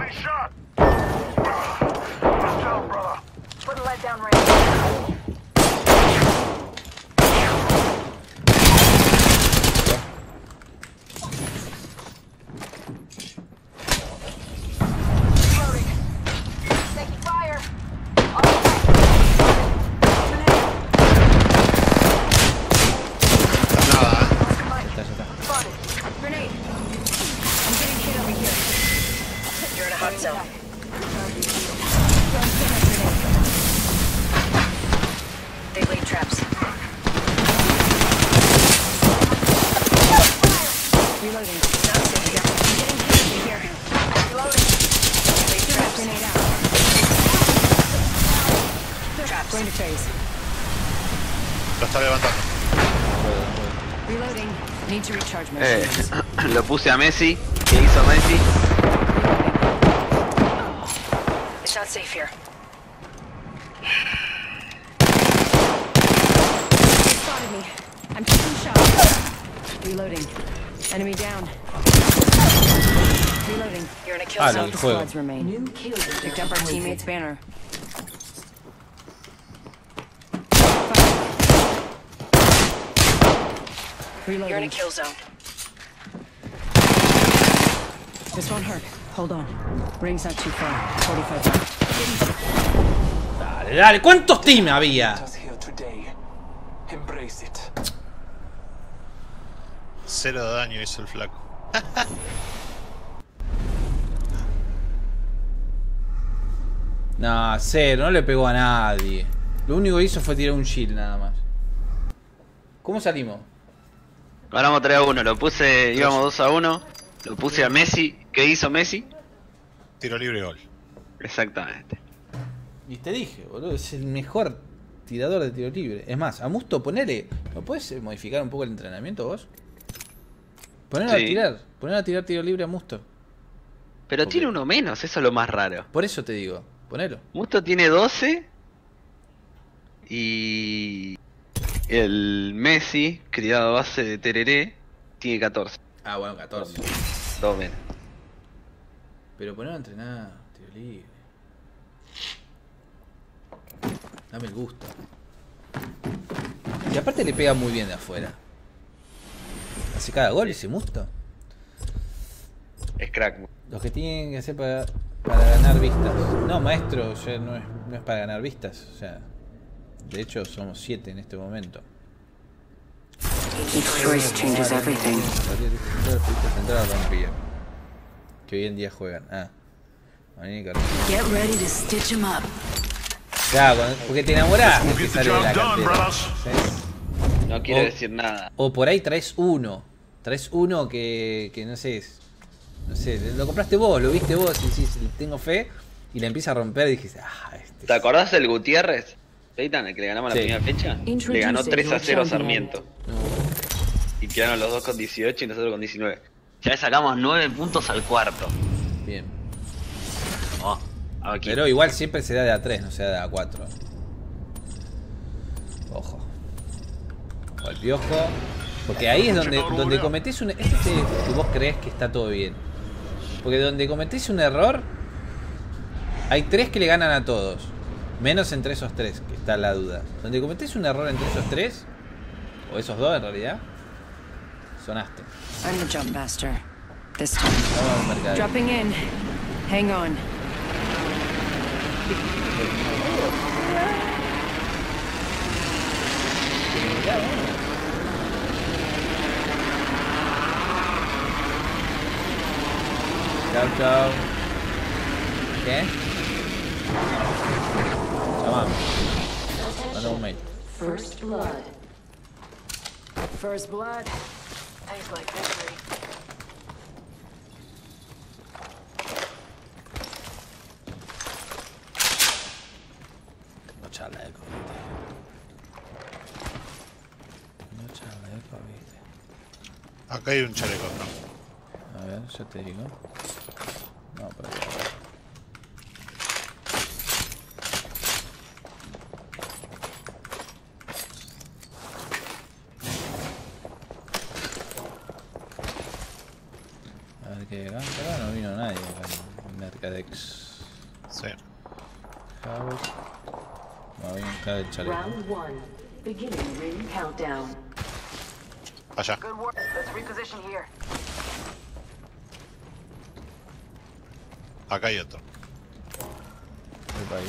Lo está levantando. Reloading. Need to recharge my Eh, shields. lo puse a Messi. ¿Qué hizo Messi? It's not safe here. They spotted me. I'm taking shots. Reloading. Enemy down. Reloading. You're in a kill Ah, zone. no, The juego. squads remain. New kill leader Picked up our teammate's banner. Reloading. You're in a kill zone. This won't hurt. Hold on. Ring's not too far. forty-five left. Dale, dale, ¿cuántos teams había? Cero de daño hizo el flaco. No, cero, no le pegó a nadie. Lo único que hizo fue tirar un shield nada más. ¿Cómo salimos? Ganamos tres a uno, lo puse, íbamos dos a uno. Lo puse a Messi. ¿Qué hizo Messi? Tiro libre y gol. Exactamente. Y te dije, boludo, es el mejor tirador de tiro libre. Es más, a Musto, ponele. ¿No puedes modificar un poco el entrenamiento vos? Ponelo Sí. a tirar. Ponelo a tirar tiro libre a Musto. Pero Ok. tiene uno menos, eso es lo más raro. Por eso te digo, ponelo. Musto tiene doce. Y el Messi, criado a base de tereré, tiene catorce. Ah, bueno, catorce. Dos menos. Pero ponelo a entrenar tiro libre. Dame el gusto. Y aparte le pega muy bien de afuera. Hace cada gol ese Musto. Es crack. Los que tienen que hacer para, para ganar vistas. No, maestro, o sea, no, es, no es para ganar vistas. O sea, de hecho somos siete en este momento. Each choice changes everything. Que hoy en día juegan. Ah. Get ready to stitch him up. Claro, porque te enamorás de We'll que get the sale de la job done, cartera. brothers. ¿Sabes? No quiere O- decir nada. O por ahí traes uno. Traes uno que, que no sé. es- No sé, lo compraste vos, lo viste vos y decís, tengo fe. Y la empieza a romper y dijiste, ah, este. ¿Te acordás del Gutiérrez? Leitan, el que le ganamos Sí. la primera fecha. Le ganó tres a cero a Sarmiento. Y quedaron los dos con dieciocho y nosotros con diecinueve. Ya le sacamos nueve puntos al cuarto. Bien. Oh, aquí. Pero igual siempre se da de a tres, no se da de a cuatro. Ojo. O el piojo. Porque ahí es donde, donde cometés un... Este es el que vos crees que está todo bien. Porque donde cometés un error, hay tres que le ganan a todos. Menos entre esos tres, que está la duda. Donde cometés un error entre esos tres, o esos dos en realidad, sonaste. I'm the jump master. This time. Vamos al mercado. Dropping in. Hang on. Chao, chao. ¿Qué? Llamame. Manda un mail. First blood. First blood. Tastes like victory. No charla de cohete. Acá hay un chaleco, ¿no? A ver, ya te digo. No, por acá. A ver qué hay acá. Acá no vino nadie acá en Mercadex. Sí. Havoc. Va bien, acá el chaleco. Round one. Beginning ring countdown. Allá. Good work. Let's reposition here. Acá hay otro. Voy para ahí.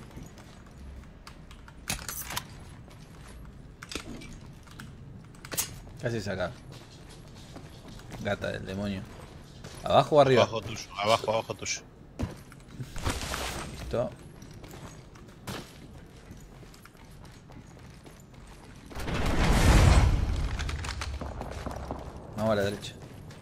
¿Qué haces acá? Gata del demonio. ¿Abajo o arriba? Abajo tuyo, abajo, abajo tuyo. Listo. Vamos a la derecha.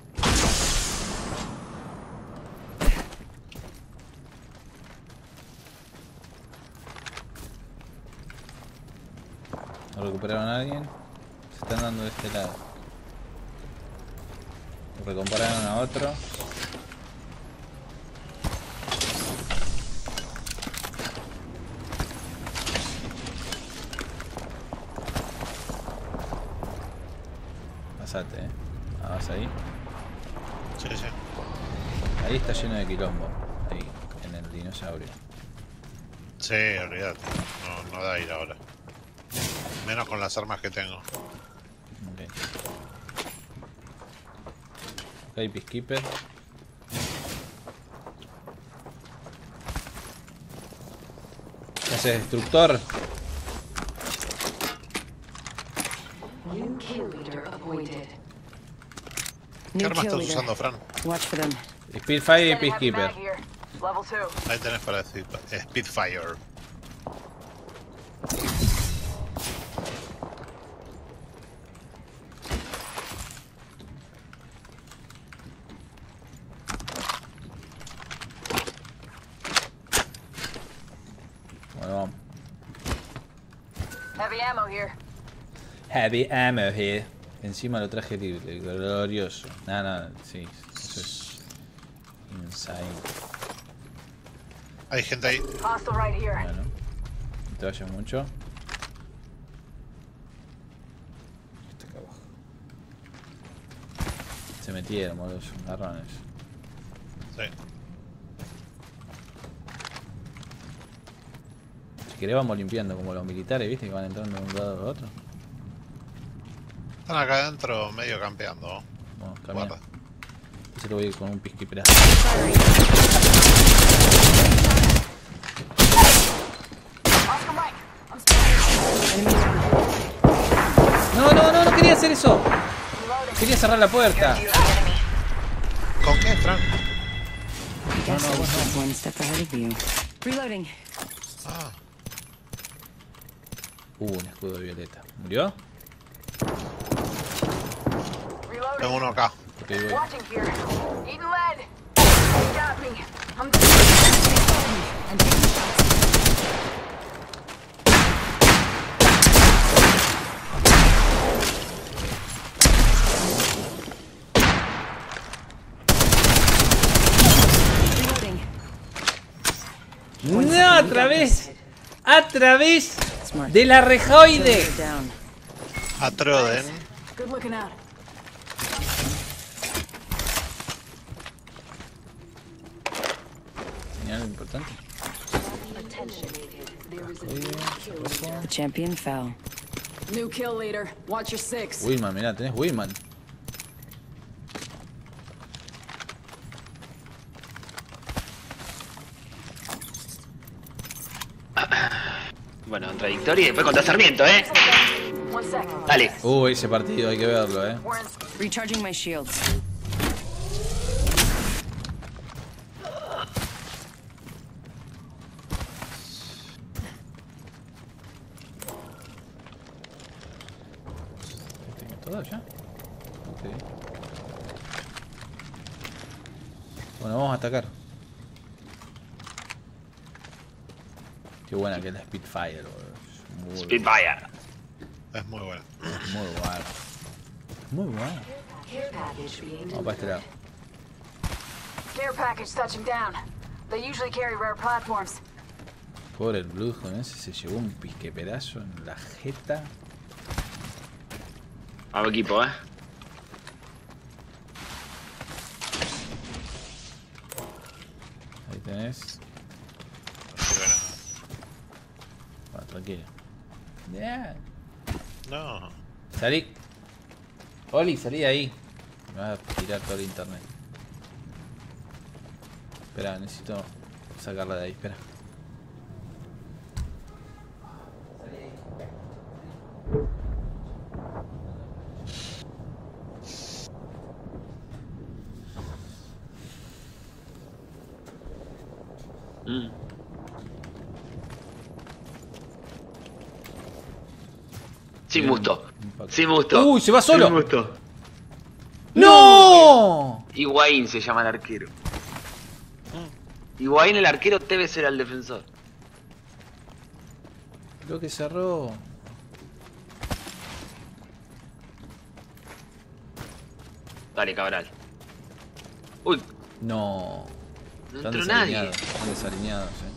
¿No recuperaron a alguien? Se están dando de este lado. Recuperaron a otro. Pasate, eh. Ah, vas ahí. Sí, sí. Ahí está lleno de quilombo. Ahí, en el dinosaurio. Sí, olvídate. No, no da ir ahora. Menos con las armas que tengo. Ok. Acá hay Peacekeeper. ¿Qué haces, destructor? New kill leader appointed. ¿Qué New arma kill estás leader. usando, Fran? Watch for them. Speedfire y Peacekeeper. Here. Level two. Ahí tenés para decir Spitfire. Bueno, vamos. Heavy ammo here. Heavy ammo here. Encima lo traje libre, glorioso. No, no, sí, eso es insane. Hay gente ahí. Hostile right here. Bueno, no te vayas mucho. Está acá abajo. Se metieron, boludo, son garrones. Sí. Si querés vamos limpiando como los militares, ¿viste? Que van entrando de un lado al otro. Están acá adentro medio campeando. Vamos, camina. Guarda. Yo te voy a ir con un Peacekeeper. No, no, no, no quería hacer eso. Quería cerrar la puerta. ¿Con qué, Fran? Guess I was just one step ahead of you. Reloading. Ah, Uh, un escudo violeta. ¿Murió? tengo uno acá. Ok, voy. Watching here. Eating lead. Got me. I'm I'm taking shots. Reloading. No, otra vez. A través de la rejoide. Down. Atroden. Good looking out. Señal importante. The champion fell. New kill leader. Watch your six. Willman, mirá, tenés Willman. Bueno, contra Victoria y después contra Sarmiento, ¿eh? One second. Dale. Uy, ese partido hay que verlo, eh. We're in. Recharging my shields. ¿Tengo todo ya? Ok. Bueno, vamos a atacar. Qué buena que es la Spitfire, boludo. Spitfire. Es muy bueno. Muy bueno. Muy bueno. Care package being Vamos para este lado. Care package touching down. They usually carry rare platforms. Pobre el Blood, con ese se llevó un pisque pedazo en la jeta. Vamos equipo, eh. Ahí tenés. Bueno, tranquilo. Yeah. No. Salí. Oli, salí de ahí. Me va a tirar todo el internet. Espera, necesito sacarla de ahí, espera. Mm. Sin gusto. Sin gusto. Uy, se va solo. Sin gusto. ¡No! Higuaín se llama el arquero. Higuaín el arquero debe ser el defensor. Creo que cerró. Dale, Cabral. Uy. No. No Están entró nadie. desalineados. Están desalineados, eh.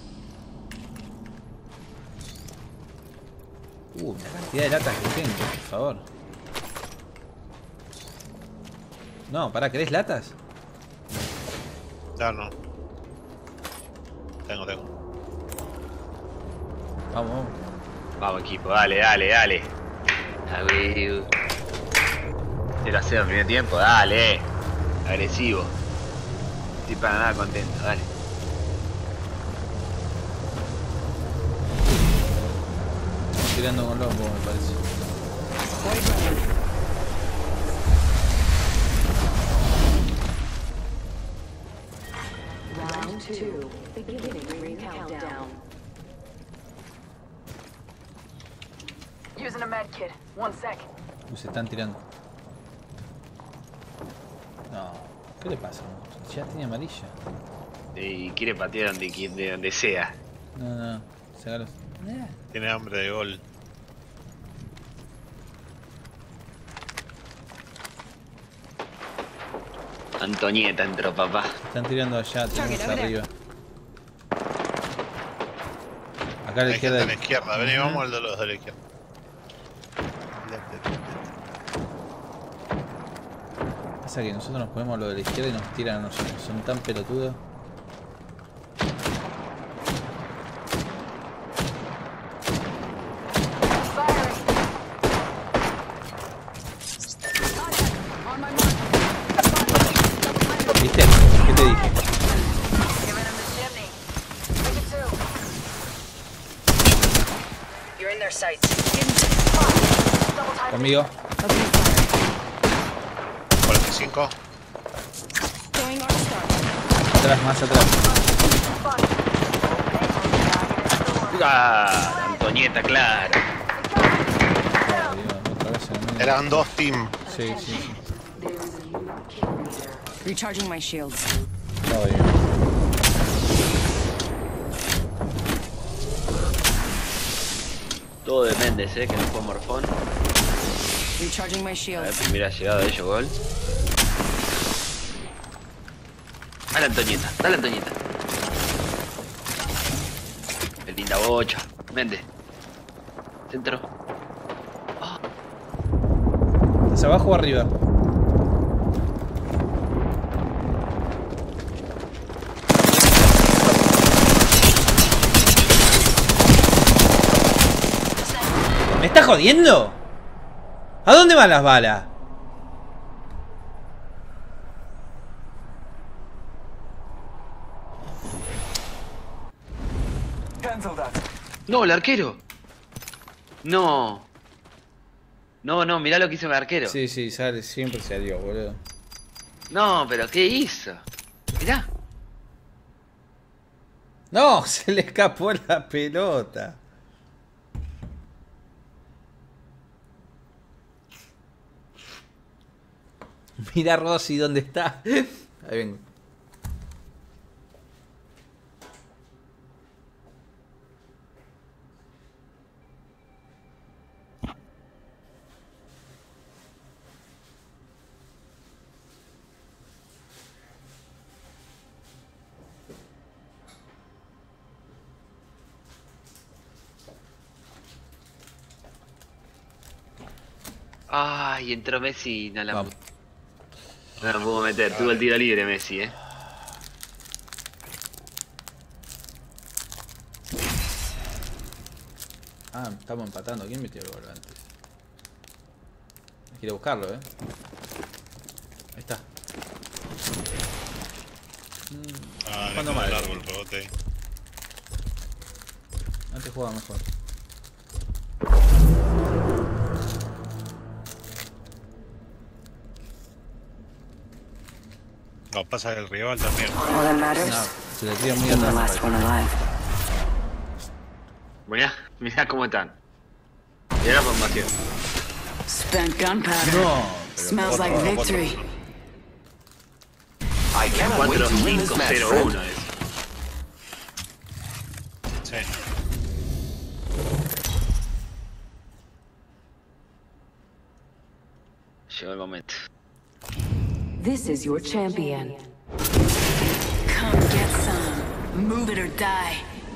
Uh, la cantidad de latas que tengo, por favor. No, pará, ¿querés latas? Ya no. Tengo, tengo. Vamos, vamos. Vamos equipo, dale, dale, dale. A ver. cero a cero en primer tiempo, dale. Agresivo. Estoy para nada contento, dale. Estamos tirando con lombo, me parece. Round two. Beginning ring countdown. Using a med kit. One sec. Uy, se están tirando. No, ¿qué le pasa? Ya tiene amarilla. Y quiere patear donde, de donde sea. No, no, sácalos. Tiene hambre de gol. Antonieta entró, papá. Están tirando allá, tenemos arriba. Acá a la Hay gente izquierda. a la izquierda. Vení, Ujú. vamos al de los de la izquierda. Pasa que nosotros nos ponemos lo de la izquierda y nos tiran a nosotros. Son tan pelotudos. ¿Viste? ¿Qué te dije? You're in their sights. Conmigo. cuarenta y cinco. Atrás, más atrás. Ah, Antonieta, claro. Oh, Dios, otra vez en el medio. Eran dos team. Sí, sí, sí. Recharging my shields. Todo bien. Todo de Méndez, eh, que no fue morfón. Recharging my A ver, shields. primera llegada de ellos, gol. Dale, Antonieta, dale, Antonieta. Qué linda bocha. Méndez. Centro. ¿Hacia abajo o arriba? ¿Me estás jodiendo? ¿A dónde van las balas? No, el arquero. No. No, no, mirá lo que hizo el arquero. Sí, sí, sale, siempre salió, boludo. No, pero ¿qué hizo? Mirá. No, se le escapó la pelota. Mira Rossi, ¿dónde está? Ahí vengo. Ay, entró Messi y no la, no la pudo meter. Tuvo el tiro libre Messi, eh. Ah, estamos empatando. ¿Quién metió el gol antes? Hay que ir a buscarlo, eh. Ahí está. Ah, Cuando mal mal. el árbol, rebote. Antes jugaba mejor. No, pasa el rival también. All that matters, No, se le tira muy being the atrás. last one alive. Mirá, mirá cómo están. Mirá la formación. Spent gunpowder. No, Smells like cuatro, victory. I cannot wait cuatro to win this cinco match, cero friend. uno es. Sí. Llegó el momento. This is your champion. Come get some. Move it or die.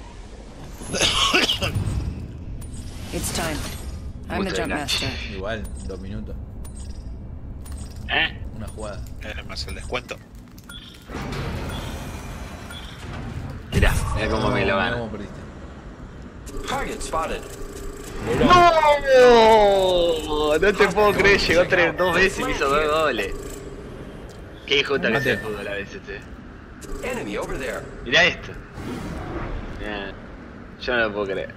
It's time. I'm the jump master. Igual, dos minutos. ¿Eh? Una jugada. Es más el descuento. Mirá, mirá cómo me lo Mirá van. cómo perdiste. Target spotted. ¡No! No te puedo creer, llegó tres, dos veces y me hizo dos goles. Qué injusta que es el fútbol a veces, eh. Enemy over there. Mirá esto. Mirá. Yo no lo puedo creer.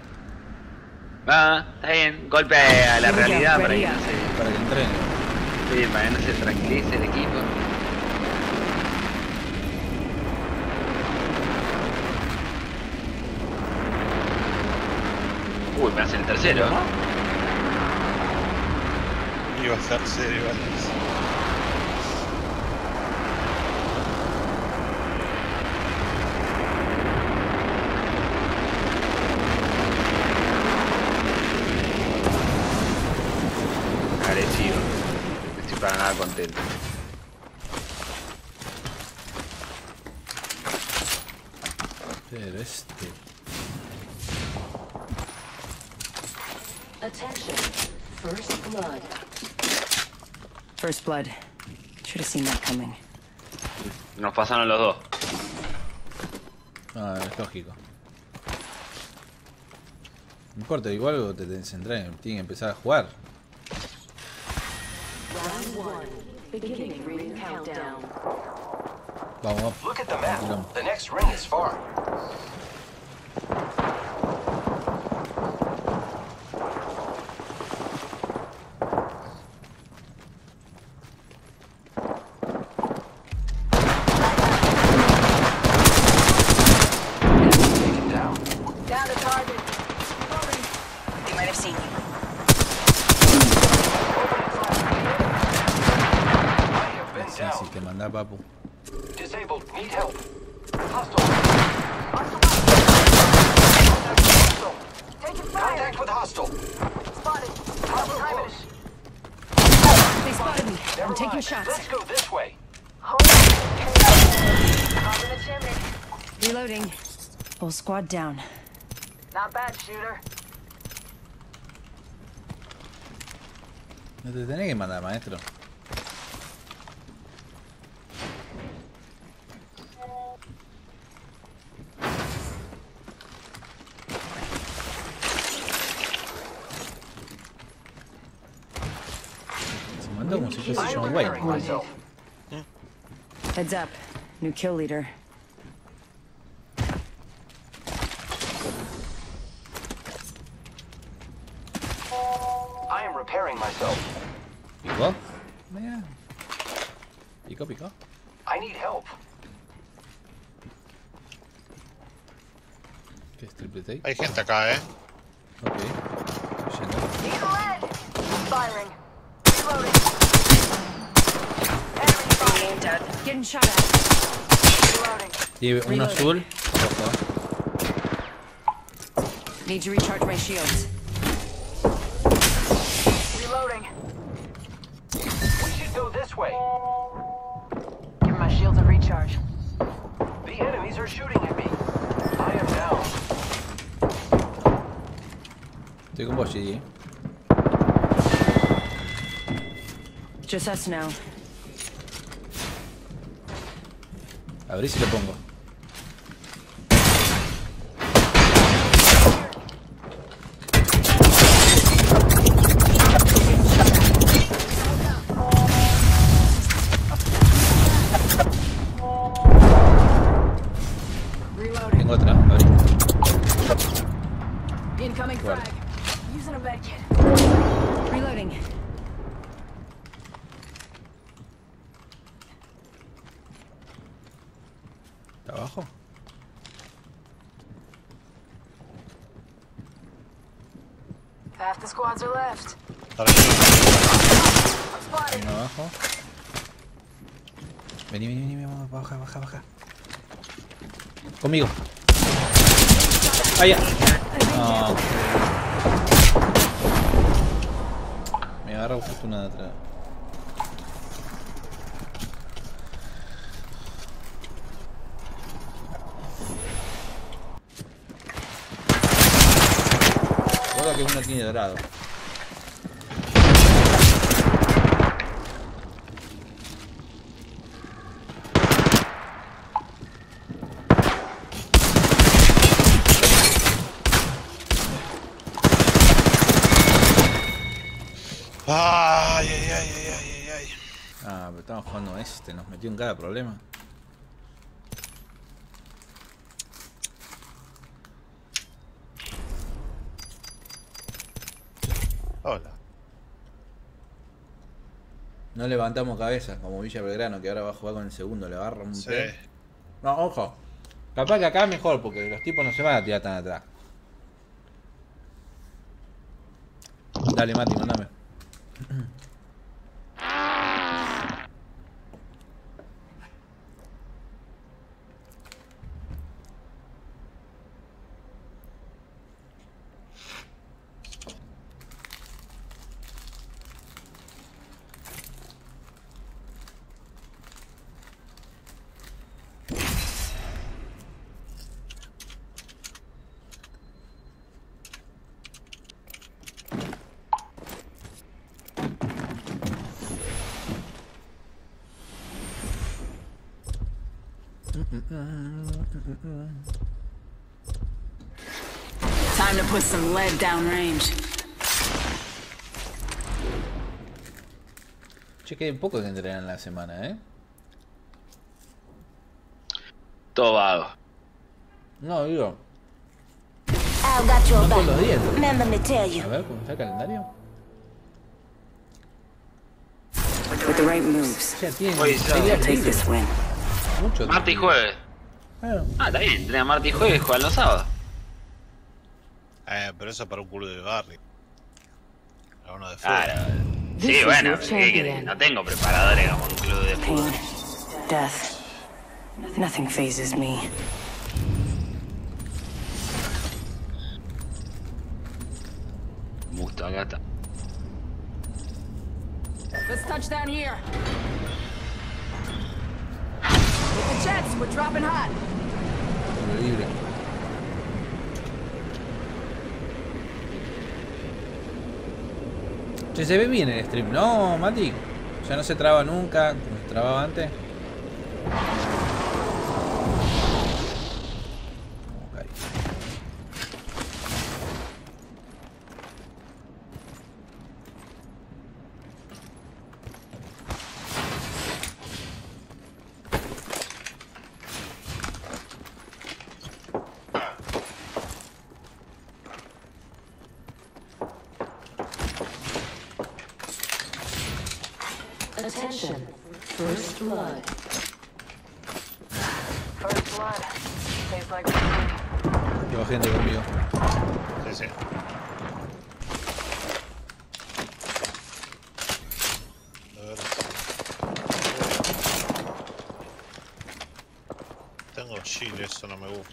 Ah, está bien. Golpe a la realidad para que no se, Para que entrene. sí, para que no se tranquilice el equipo. Uy, me hace el tercero. Iba a ser serio, Alex. Agresivo. No estoy para nada contento. Pero este. Attention. First blood. First blood. Should have seen that coming. Nos pasaron los dos. Ah, es lógico. No importa, igual te descentrás, tienen que empezar a jugar. Round one. Beginning ring countdown. Vamos, vamos. Look at the Vamos. map. The next ring is far. Taken down. Down to target. They might have seen you. I have been Sí, down. sí, te manda papu. Disabled. Need help. Hostile. Taking fire. Contact with hostile. Spotted. Hostile Time close. They spotted me. Never I'm taking mind. shots. Let's go this way. Hold on. Carbon the chimney. Reloading. Whole squad down. Not bad, shooter. No te tenés que mandar, maestro. Se mandó como si fuese I am John preparing Wayne. myself. Heads up. New kill leader. I am repairing myself. ¿Picó? Mira. Picó, picó. I need help. ¿Qué es triple take? Hay gente acá, eh. Ok. Yendo. Need lead. Firing. Reloading. Enemy spotted. Dead. Getting shot at. Reloading. Y uno Reloading. azul. Ojo. Need to recharge my shields. Reloading. We should go this way. Give my shields a recharge. The enemies are shooting at me. I am down. Estoy con vos, G D. Just us now. A ver si lo pongo. Tengo otra, abrí. Incoming Guarda. frag. Using a med kit. Reloading. ¿Está abajo? Half the squads are left. Para I'm Hay spotted. uno abajo. Vení, vení, vení, vamos, baja, baja, baja. Conmigo. Allá. No. Me agarra justo una de atrás. Ahora que uno tiene dorado. Ay, ay, ay, ay, ay, ay. Ah, pero estamos jugando este, nos metió en cada problema. Hola. No levantamos cabeza, como Villa Belgrano, que ahora va a jugar con el segundo, le agarra un Sí. pe. No, ojo. Capaz que acá es mejor, porque los tipos no se van a tirar tan atrás. Dale, Mati, mandame. Time to put some lead downrange. Che, que poco que entrenan en la semana, ¿eh? Todo vago. No, digo. I got your No todos back. los días. Remember me tell you. A ver, ¿cómo está el calendario? With the right moves, Ya tiene Oye, seis días take libres. this win. Mucho. Martes y jueves. Bueno, Ah, está bien. Entrenan martes y jueves y juegan los sábados. Eh, pero eso es para un culo de barrio. Para uno de Claro. fuera. Sí, This is bueno, your pero ¿qué querés? champion. No tengo preparadores como un club de fútbol. Pain, death. Nothing phases me. Musto, acá está. Let's touch down here. With the jets, we're dropping hot. lo libre. Che, se ve bien el stream, ¿no, Mati? Ya no se traba nunca, como se trababa antes. Ok. Attention. First blood. First blood. Tastes like whiskey. Lleva gente conmigo. Sí, sí. A ver. Tengo chile, eso no me gusta.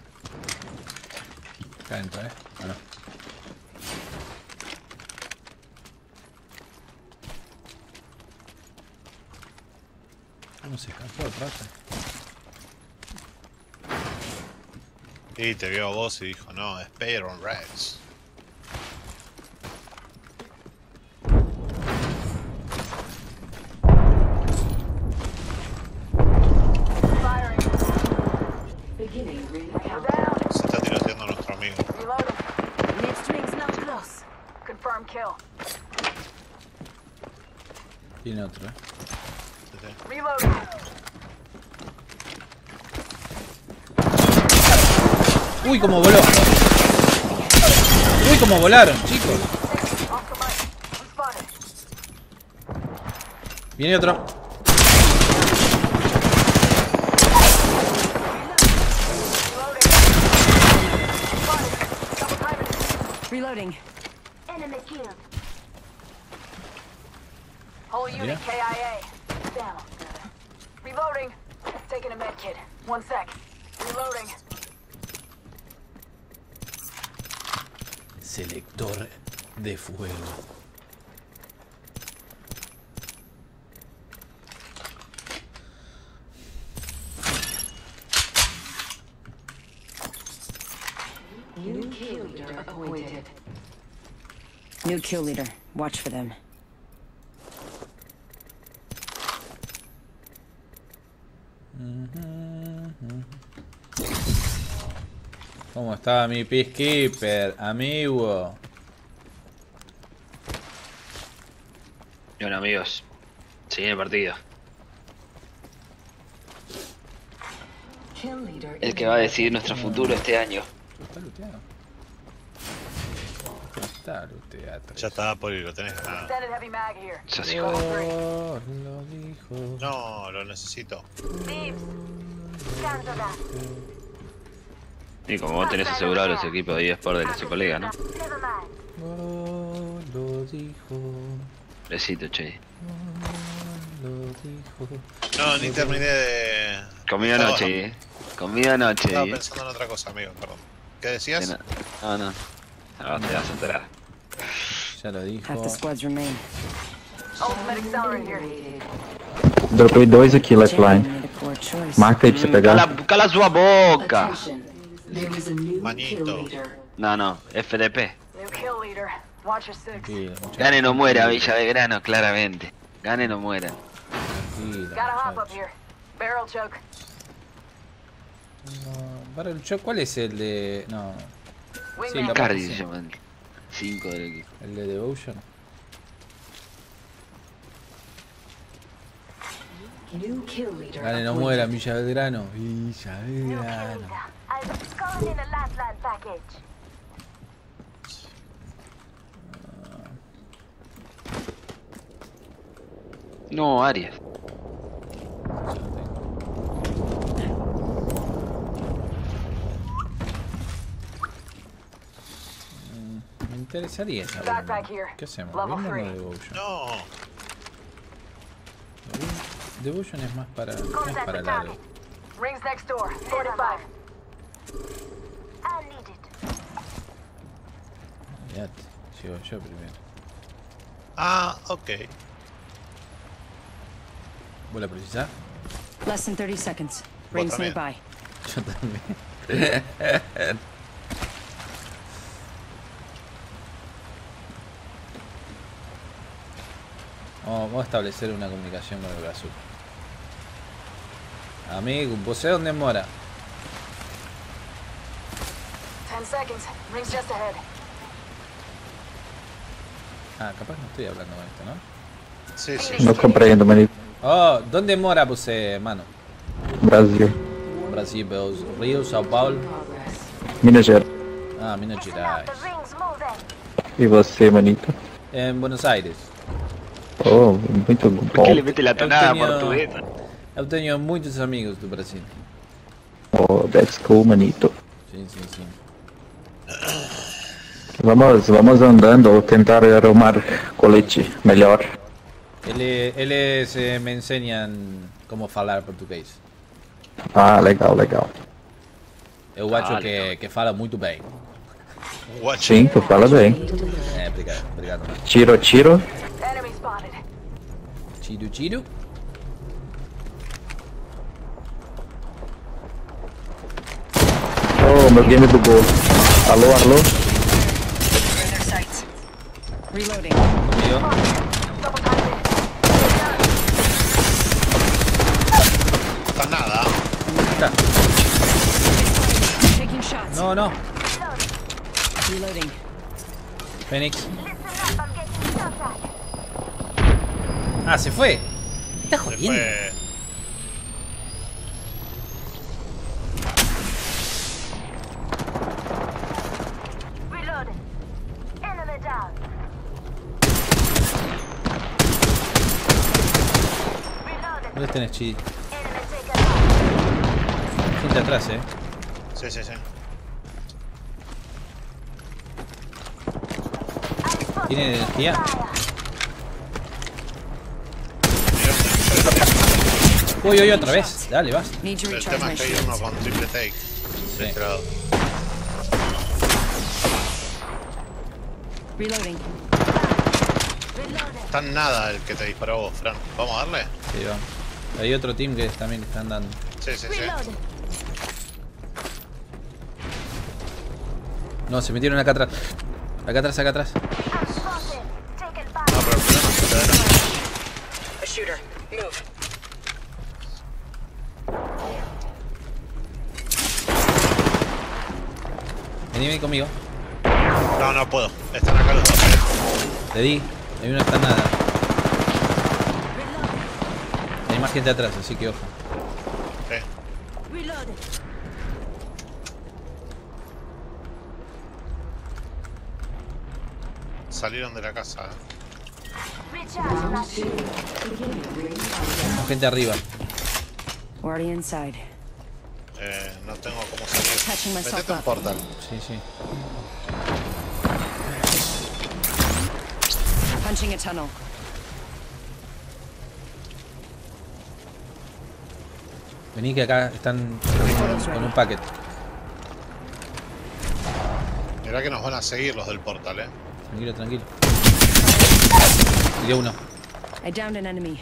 Acá entra, eh. Ah, no. ¿Cómo se escapó el rato? Y te vio a vos y dijo, no, es Payer on Reds. Confirm kill. Tiene otro, eh. Reloading. Uy, cómo voló. Uy, cómo volaron, chicos. Viene otro. Reloading. Enemy killed. Whole unit Yeah. K I A. Down. Reloading. Taking a med kit. One sec. Reloading. Selector de fuego. New kill leader appointed. New kill leader. Watch for them. ¿Cómo está mi peacekeeper, amigo? Bueno, amigos, sigue el partido. Kill leader. El que va a decidir nuestro futuro este año. Está looteado. Está looteado. Ya estaba por ir, lo tenés. Ah. Extended heavy mag here. Ya sí. Oh, lo dijo. No, lo necesito. Thieves. Scans of that. Y como vos tenés asegurado los equipos de eSport de la Superliga, ¿no? Never mind. Oh, lo dijo. Besito, che. Oh, lo dijo. No, ni terminé de... Comida Estaba- anoche, eh. Comida anoche. Estaba eh. pensando en otra cosa, amigo, perdón. ¿Qué decías? De na- No, no. Ahora te vas a enterar. Ya lo dijo. Half the squads remain. Ultimate accelerant here. Dropei dois aqui, Jam lifeline. made a poor choice. Marca aí pra você Cala, pegar. cala sua boca. Attention. There is a new Manito. kill leader. No, no. F D P. New kill leader. Watch your six. Tranquilo, muchachos. Gane no muera, Villa Belgrano, claramente. Gane no muera. Tranquilo, Gotta hop up muchachos. here. Barrel choke. No, Barrel Choke, ¿cuál es el de...? No, Wingman. Sí, capaz. Icardi sí. se llama. cinco del equipo. el de Devotion. New kill leader. Gane, no appointed. muera, Villa Belgrano. Villa New kill Belgrano. leader. I'm calling in a lifeline package. No, Arias. Mm, Me interesaría esa Backpack here. ¿Qué hacemos? Level ¿Wingman o three. Devotion? No. Devotion es más para, no es Contact para the largo. target. Rings next door. forty-five. I need it. Fíjate, sigo yo primero. Ah, ok. ¿Vos la precisás? Less than thirty seconds. Rings también. nearby. Yo también. Vamos, vamos a establecer una comunicación con el Brasil. Amigo, ¿você dónde mora? Ten seconds. Rings just ahead. Ah, capaz no estoy hablando con esto, ¿no? Sí, sí. Não compreendo, manito. Oh, ¿dónde mora você, mano? Brasil. Brasil, Rio, São Paulo. Minas Gerais. Ah, Minas Gerais. The rings moving. E você, manito? En Buenos Aires. Oh, muito ¿Por qué le bom. mete la tonada Eugenio- portuguesa? He tenido muchos amigos do Brasil. Oh, that's cool, manito. Sí, sí, sí. Vamos, vamos andando ou tentar arrumar colete melhor. Eles, eles eh, me enseñan cómo falar português. Ah, legal, legal. Eu acho Ah, que, que fala muito bem. Watch. Sim, tu fala bem. É, obrigado, obrigado. Mano. Tiro, tiro. Enemy spotted. Tiro, tiro. Oh, meu game bugou. Alô, alô? In their sights. Reloading. Conmigo. Double time. Está nada. Está. Taking shots. No, no. Reloading. Fénix. Listen up. Ah, se fue. ¿Me estás Se jodiendo? fue. Reloading. Enemy down. Reloading. ¿Dónde tenés, Chi? Enemy taken out. Gente atrás, eh. Sí, sí, sí. ¿Tiene energía? Uy, uy, otra vez. Dale, vas. Need to El recharge tema my es que hay shields. uno con triple take. Sí. De este lado. Reloading. Está en nada el que te disparó a vos, Fran. ¿Vamos a darle? Sí, vamos. Hay otro team que también están dando. Sí, sí, sí. Reloading. No, se metieron acá atrás. Acá atrás, acá atrás. I'm spotted. Taken No, fire. pero el problema es que te den- A shooter. Move. Vení, vení conmigo. No, no puedo. Están acá los dos. eh. Le di. Hay uno que está en nada. Hay más gente atrás, así que ojo. Sí. Reloading. Salieron de la casa. eh. Recharging my shield. Con gente arriba. We're already inside. Eh, no tengo cómo salir. Catching myself Metete un up. portal. Sí, sí. Punching a tunnel. Vení que acá están con un paquete. Mirá que nos van a seguir los del portal, eh. Tranquilo, tranquilo. Tiré uno. I downed an enemy.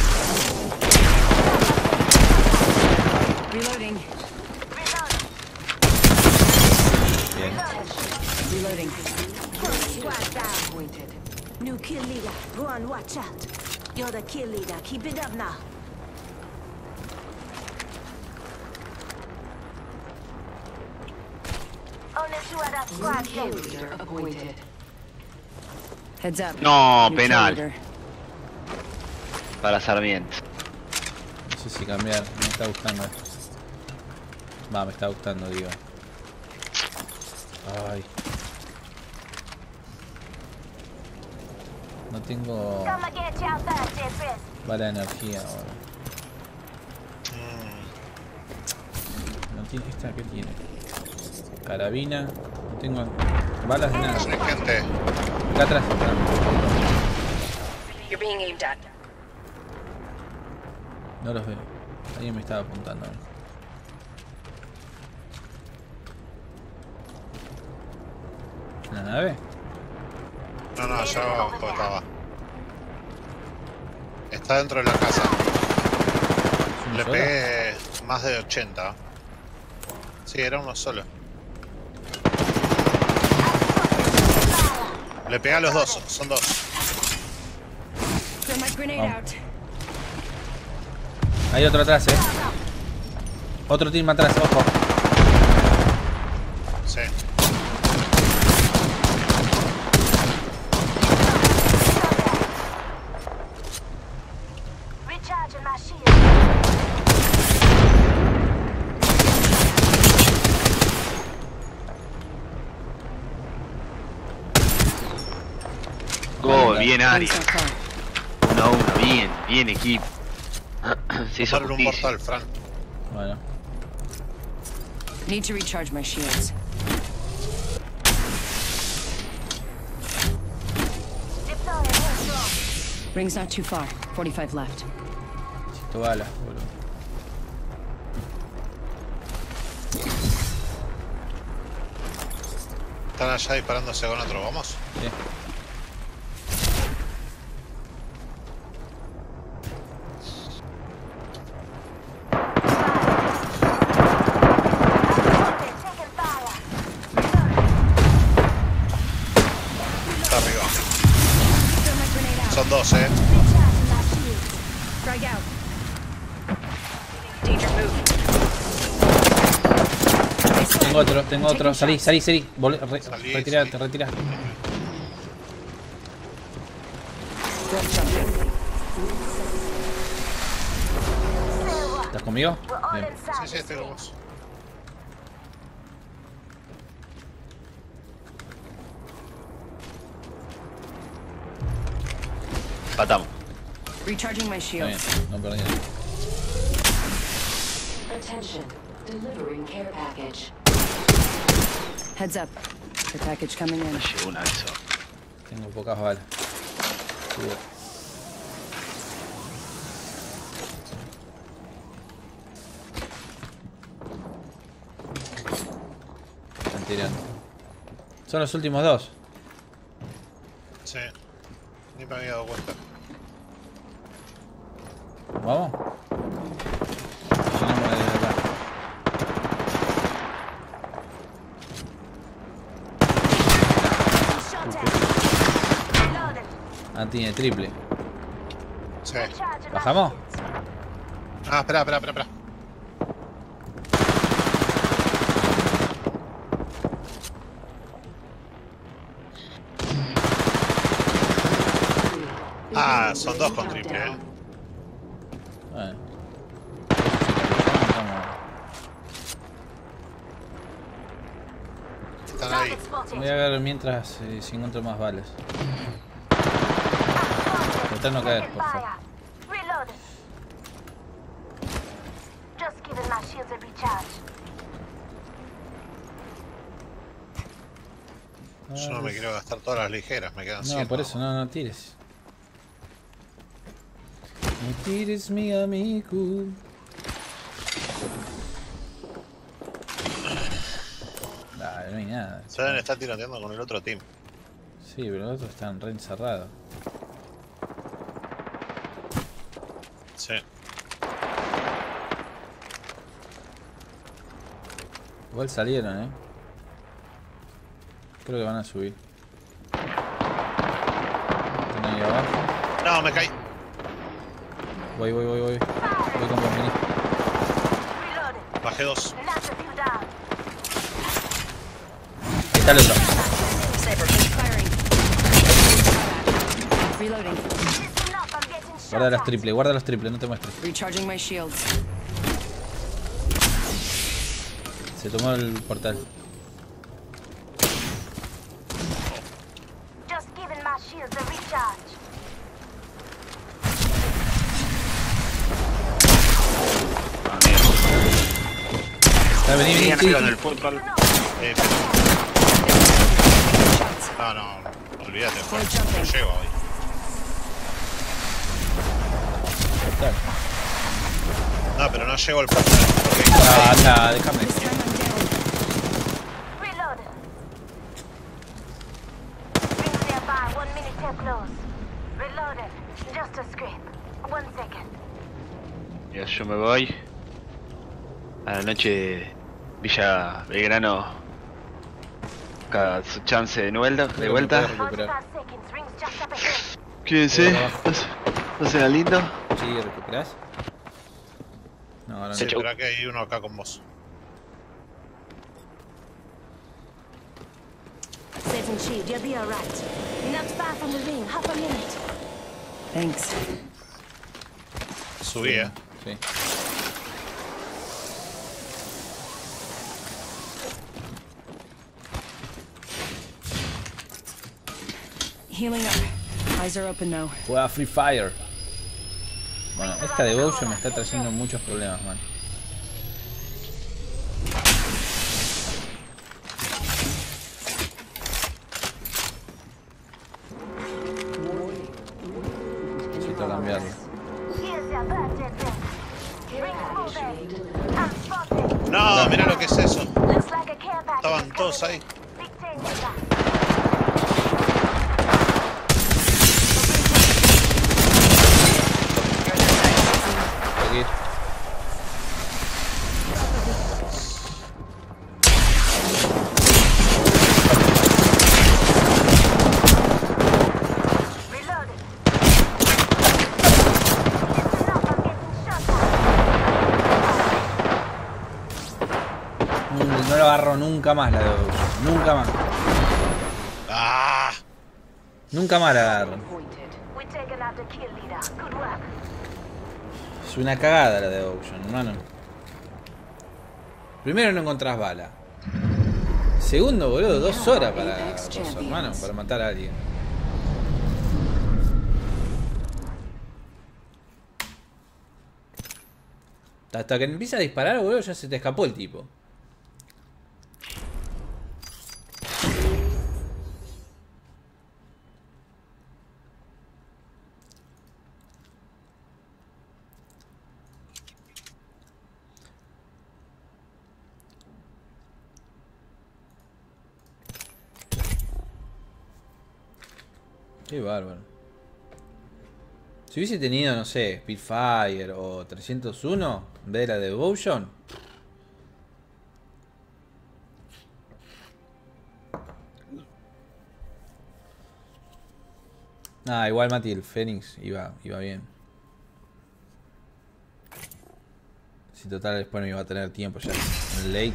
Reloading. Bien. Reloading. Squad down. Pointed. New kill leader. Go on, watch out. You're the kill leader. Keep it up now. Only two of that squad left. Appointed. Heads up. No, New kill penal. leader. Para Sarmiento. No sé si cambiar. Me está gustando. Va, me está gustando, digo. Ay. No tengo Come and get you out there, Jeffries. bala de energía ahora. No tiene. ¿Esta qué tiene? Carabina. No tengo balas de nada. Hay gente. Acá atrás. Acá. You're being aimed at. No los veo. Alguien me estaba apuntando. ¿En la nave? No, no, allá abajo estaba. Está dentro de la casa. ¿Uno Le solo? pegué más de ochenta. Sí, era uno solo. Le pegué a los dos, son dos. Throw my grenade Vamos. out. Hay otro atrás, eh. Otro team atrás, ojo. Sí. Recharging my shield. Gol, bien Ari. Rings not far. Uno a uno, bien, bien equipo. Se hizo Darle un justicia. portal, Fran. Bueno. Need to recharge my shields. Deploying airdrop. Ring's not too far. forty-five left. Necesito balas, boludo. Están allá disparándose con otro, vamos. Sí. Taking fire. Está arriba. Throw my grenade out. Son dos, eh. Recharging my shield. Frag out. Danger, move. Tengo otro, tengo otro. Salí, salí, salí. Volé, re, Salí, retirate, salí. retirate. ¿Estás conmigo? Bien. Sí, sí, estoy con vos. Patamos. Recharging my Está bien, shields. no perdí nada. Attention. Delivering care package. Heads up. The package coming in. Llegó una eso. Tengo pocas balas. Cuidado. Están tirando. Son los últimos dos. Sí. Ni me había dado cuenta. Vamos. Llenamos de acá. Ah, tiene triple. Sí. ¿Bajamos? Ah, espera, espera, espera, espera. Ah, son dos con triple, eh. Bueno. Están ahí. Voy a ver mientras eh, si encuentro más balas. Tratar no caer, por favor. Reload. Just giving my shields a recharge. Yo no me quiero gastar todas las ligeras, me quedan cien. No, por eso, no, no tires. No tires, mi amigo. Dale, no hay nada. Se deben estar tiroteando con el otro team. Sí, pero los otros están re encerrados. Sí. Igual salieron, eh. Creo que van a subir. Están ahí abajo. No, me caí. Voy, voy, voy, voy. Voy con vos, vení. Bajé dos. Ahí está el otro. Reloading. Guarda los triples, guarda los triples, no te muestres. Recharging my shields. Se tomó el portal. Just giving my shields a recharge. Está, vení, vení, sí. En el portal. Eh, pero... No, no, olvídate, fue. No llego hoy. Portal. No, pero no llego al portal. Porque... Ah, anda, déjame. Reload. Rings nearby, one minute till close. Reloaded. Just a scrape. One second. Ya, yo me voy. A la noche, Villa Belgrano. Cada su chance de vuelta. De vuelta. Quédense. ¿No será lindo? Sí, ¿recuperás? No, ahora no. Sí, pero aquí hay uno acá con vos. Setting shield, you'll be alright. Not far from the ring, half a minute. Thanks. Subí, eh. Sí. Healing up. Eyes are open now. Juega Free Fire. Bueno, esta devotion me está trayendo muchos problemas, man. Necesito cambiarlo. No, mira lo que es eso. Estaban todos ahí. Seguir. No lo agarro nunca más la devotion. Nunca más. Ah. Nunca más la agarro. We take taken out the kill leader. Good work. Es una cagada la de Ocean, hermano. Primero no encontrás bala. Segundo, boludo, dos horas para dos, hermano, para matar a alguien. Hasta que empieza a disparar, boludo, ya se te escapó el tipo. Qué bárbaro. Si hubiese tenido, no sé, Spitfire o trescientos uno en vez de la Devotion. Ah, igual Mati, el Fénix iba, iba bien. Si total después no iba a tener tiempo ya en late.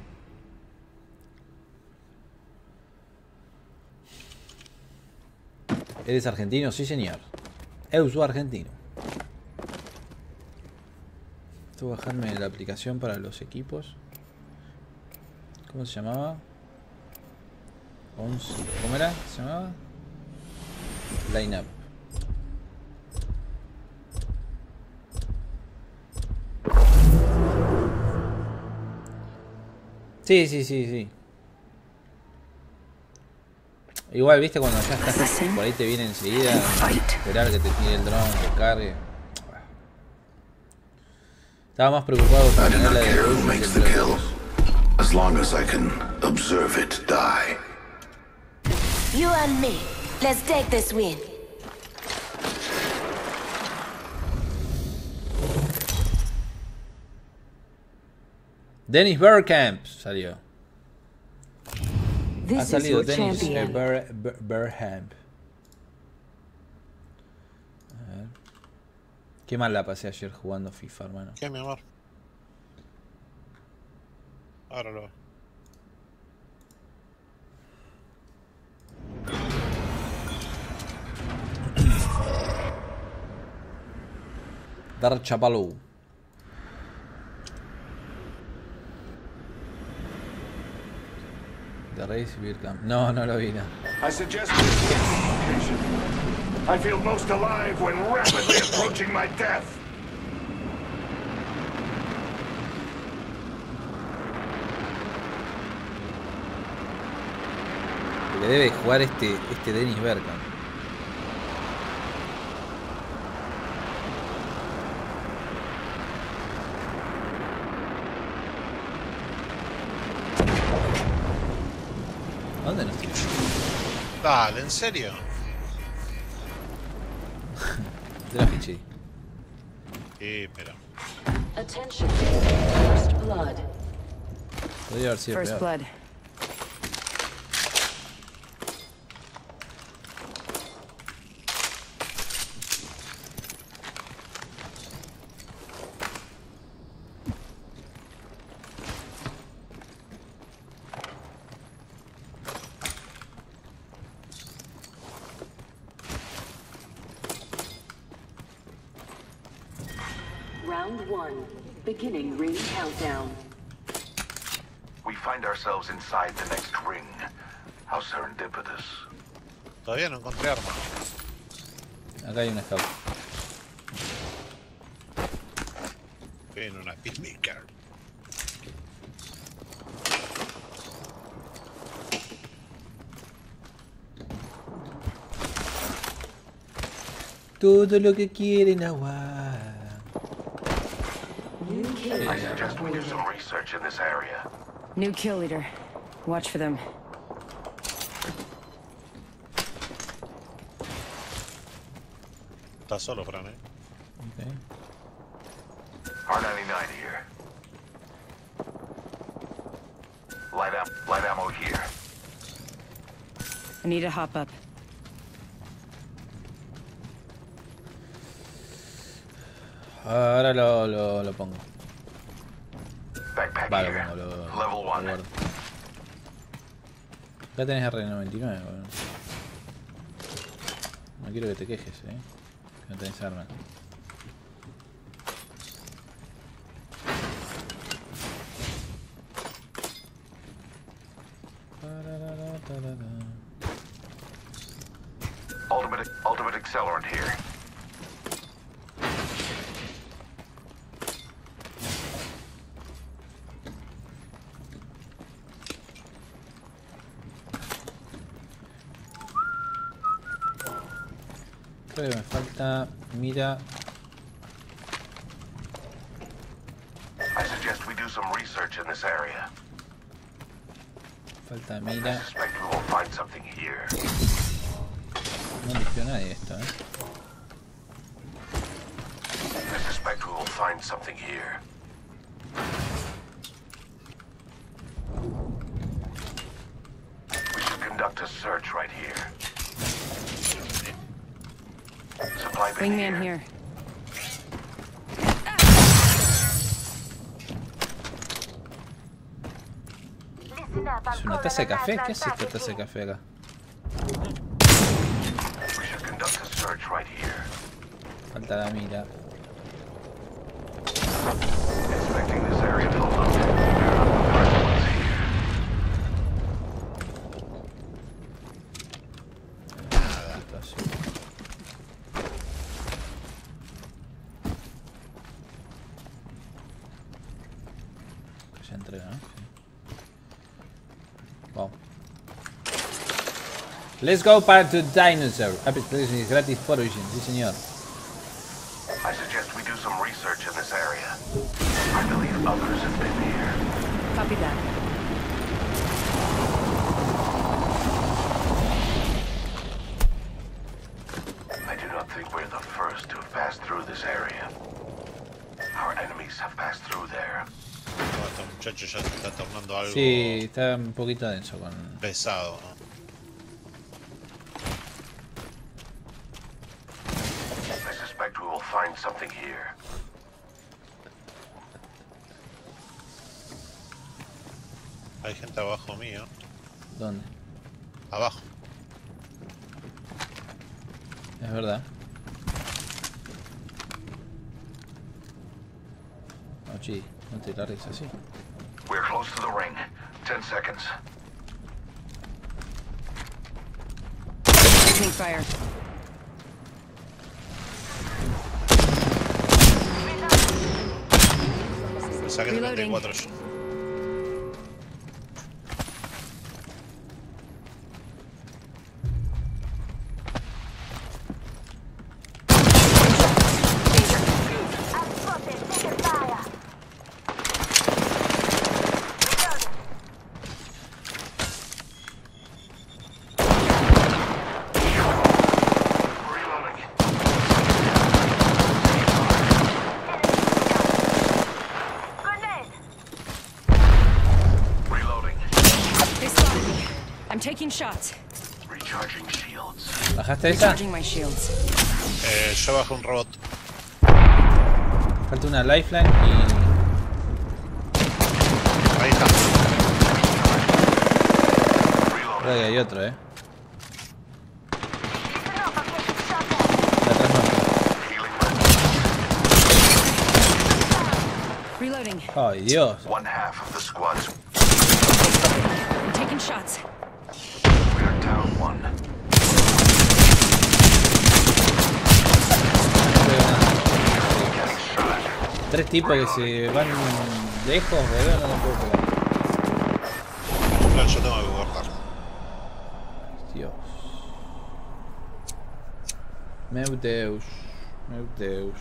¿Eres argentino? Sí, señor. Eu soy argentino. Tengo que bajarme la aplicación para los equipos. ¿Cómo se llamaba? once. ¿Cómo era? ¿Se llamaba? Lineup. Sí, sí, sí, sí. Igual, viste, cuando ya estás por ahí te viene enseguida, esperar que te tire el dron, que cargue. Estaba más preocupado por tener la de as long as I can observe it die. You and me. Let's take this win. Dennis Bergkamp salió. This Ha salido is your Dennis champion. Ber, Ber, Bergkamp. A ver. Qué mal la pasé ayer jugando FIFA, hermano. ¿Qué, mi amor? Ahora lo veo. Dar Chapalou. De Race Bergkamp. No, no lo vi, no. I suggest we skip the location. I feel most alive when rapidly approaching my death. Que debe jugar este, este Dennis Bergkamp. ¿Dónde nos tiene? Dale, ¿en serio? Te la fiché. Sí, pero... Attention. First blood. Podría haber sido First peor. blood. Round one. Beginning ring countdown. We find ourselves inside the next ring. How serendipitous. Todavía no encontré arma. Acá hay una scout. Estoy en una Peacemaker. Todo lo que quieren agua. I suggest we do some research in this area. New kill leader. Watch for them. Está solo, Fran, eh. Okay. R ninety-nine here. Light am light ammo here. I need to hop up. Ahora lo, lo, lo pongo. Backpack Vale, lo here. pongo, lo, lo Level one. guardo. Acá tenés R noventa y nueve, boludo. No quiero que te quejes, eh. No tenés arma. Ultimate, ultimate accelerant here. Creo que me falta mira. I suggest we do some research in this area. Falta I mira. suspect we will find something here. No eligió nadie esto, eh. I suspect we will find something here. We should conduct a search right here. Supply bin Wingman here. here. Es una taza de café. ¿Qué es esta taza de café acá? We should conduct a search right here. Falta la mira. Inspecting this area for loot. We're not the first ones here. Situación. Ya entré, ¿no? Sí. Wow. Let's go back to Dinosaur. Application is gratis for Origin. Sí, señor. I suggest we do some research in this area. I believe others have been here. Copy that. I do not think we're the first to have passed through this area. Our enemies have passed through there. No, este muchacho ya se está tornando algo Sí, está un poquito denso con... pesado, ¿no? I suspect we will find something here. Hay gente abajo mío. ¿Dónde? Abajo. Es verdad. Oh, gee, no te largues así. We're close to the ring. Ten seconds. Taking fire. Me saqué treinta y Reloading. cuatro yo. They spotted me. I'm taking shots. Recharging shields. ¿Bajaste esa? Recharging my shields. Eh, yo bajé un robot. Falta una lifeline y... Ahí está. Creo que hay otro, eh. De atrás no. Reloading. Ay, Dios. One half of the squad's. I'm taking shots. We are down one. Getting shot. Tres tipos que se van lejos, boludo, no lo puedo pegar. No, yo tengo que guardar. Dios. Meu Deus. Meu Deus.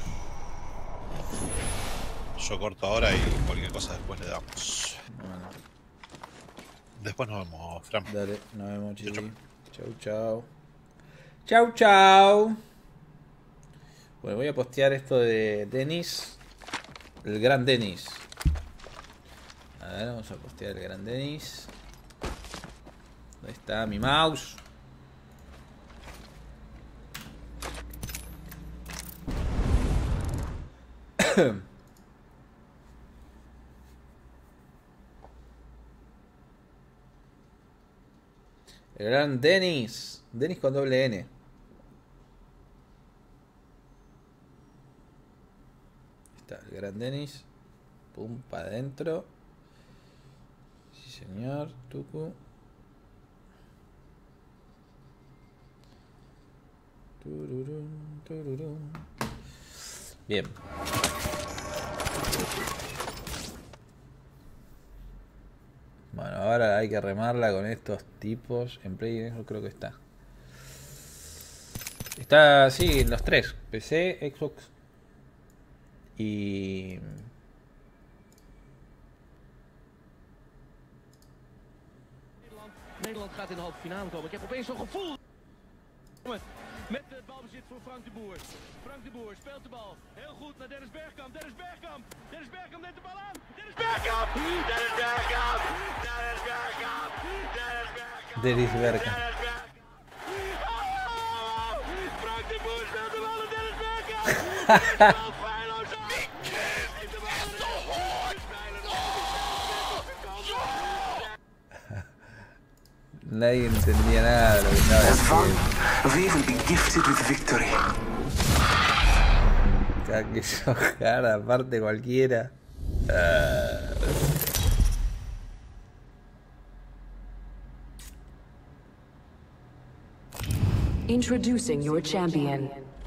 Yo corto ahora y cualquier cosa después le damos. Bueno, Después nos vemos, Fran. dale, nos vemos, Chau, chiqui. Chau, chau. Chau, chau. Bueno, voy a postear esto de Dennis. El gran Dennis. A ver, vamos a postear el gran Dennis. ¿Dónde está mi mouse? El gran Dennis. Dennis con doble N. está, el gran Dennis. Pum, para adentro. Sí, señor. Tucu. Tururum, tururum. Bien. Bueno, ahora hay que remarla con estos tipos. En Play, yo creo que está. Está, sí, los tres. P C, Xbox y... Nederland gaat in de halve finale komen. Ik heb opeens zo'n gevoel. Met het balbezit voor Frank de Boer. Frank de Boer speelt de bal. Heel goed naar Dennis Bergkamp. Dennis Bergkamp. Dennis Bergkamp neemt de bal aan. Dennis Bergkamp. Dennis Bergkamp. Dennis Bergkamp. Dennis Bergkamp. Dennis Bergkamp. Oh! Frank de Boer speelt de bal aan Dennis Bergkamp. Dennis Bergkamp. Feilloos. Heeft de bal aan Dennis Bergkamp. Nadie entendía nada de lo que estaba diciendo. We will be gifted with victory. Cada que yo jara, aparte cualquiera. Uh. Introducing your champion.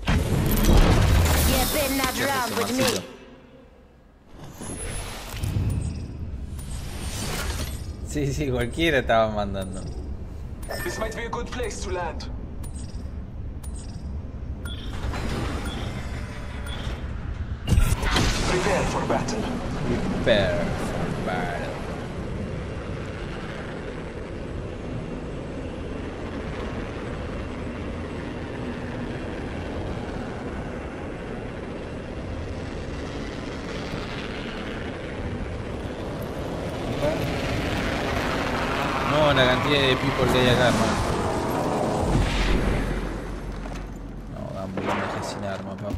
You better not drown with me. Sí, sí, cualquiera estaba mandando. This might be a good place to land. Prepare for battle. Prepare for battle. No, la cantidad de people que hay acá, hermano. No, vamos a dejar sin arma, papá.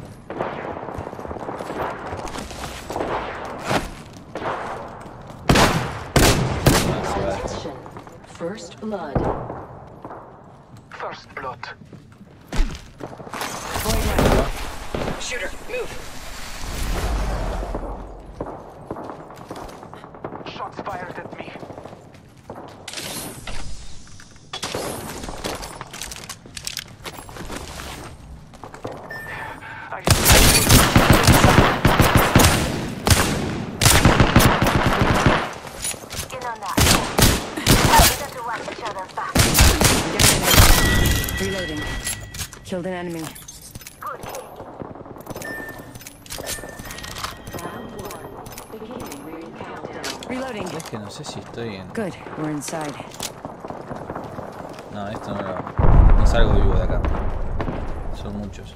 First blood. First blood. Shooter, move. Shots fired at me. Reloading. Killed an enemy. Reloading. Es que no sé si estoy en... Good, we're inside. No, esto no lo... No salgo vivo de acá. Son muchos.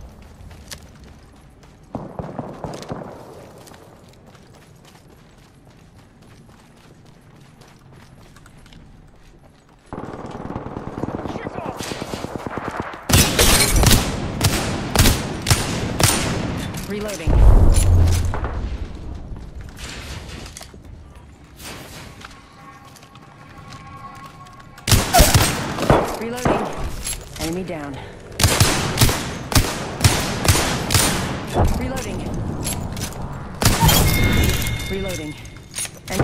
Reloading. Reloading. Enemy down. Reloading. Reloading. And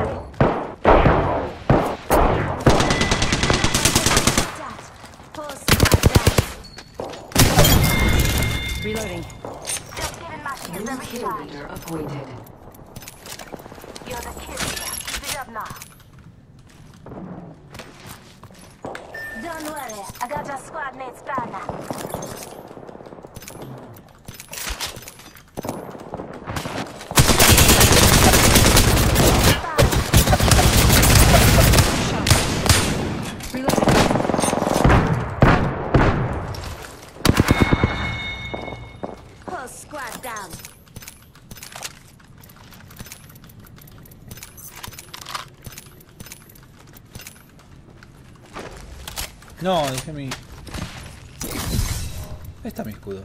reloading. New kill leader appointed. You're the kill leader. Keep it up now. Don't worry, I got your squad mates back now. Whole squad down. No, dejé mi... Ahí está mi escudo.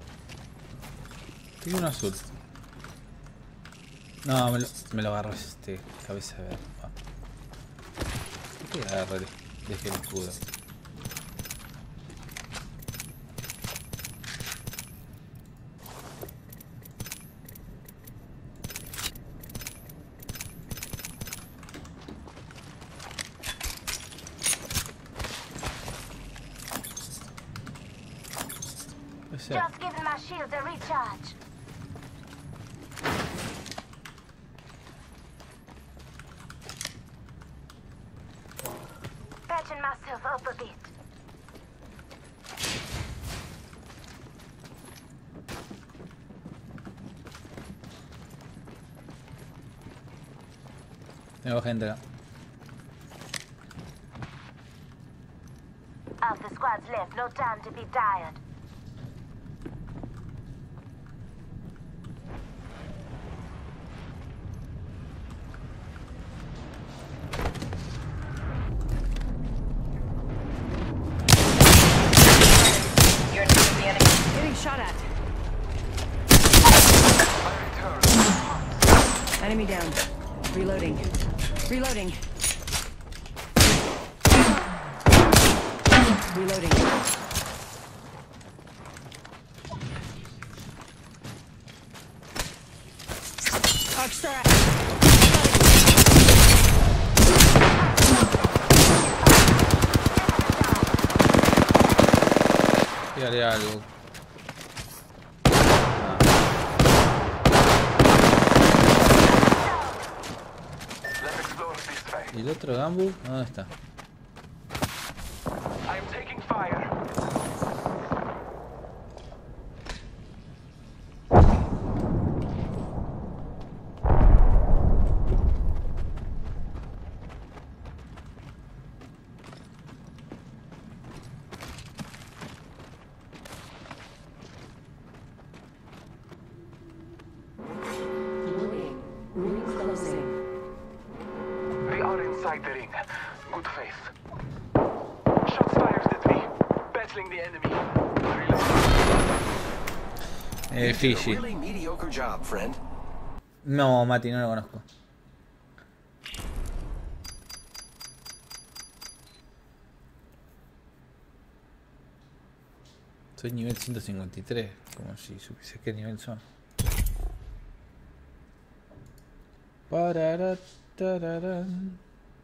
Tengo uno azul. No, me lo, me lo agarró este cabeza de ver. ¿Por qué agarré? Dejé el escudo. hacer. Just giving my shields a recharge. Patching myself up a bit. Tengo gente acá. Half the squad's left, no time to be tired. You're near the enemy. Getting shot at. Enemy down. Reloading. Reloading. Reloading. Extra. Y haré algo. ¿Y el otro Gambu? ¿Dónde está? I'm taking fire. Ring closing. They are inside the ring. Good faith. Shots fired at me. Battling the enemy. Eh, Fiji. Really mediocre job, friend. No, Mati, no lo conozco. Soy nivel ciento cincuenta y tres, como si supiese qué nivel son. Parará, tararán.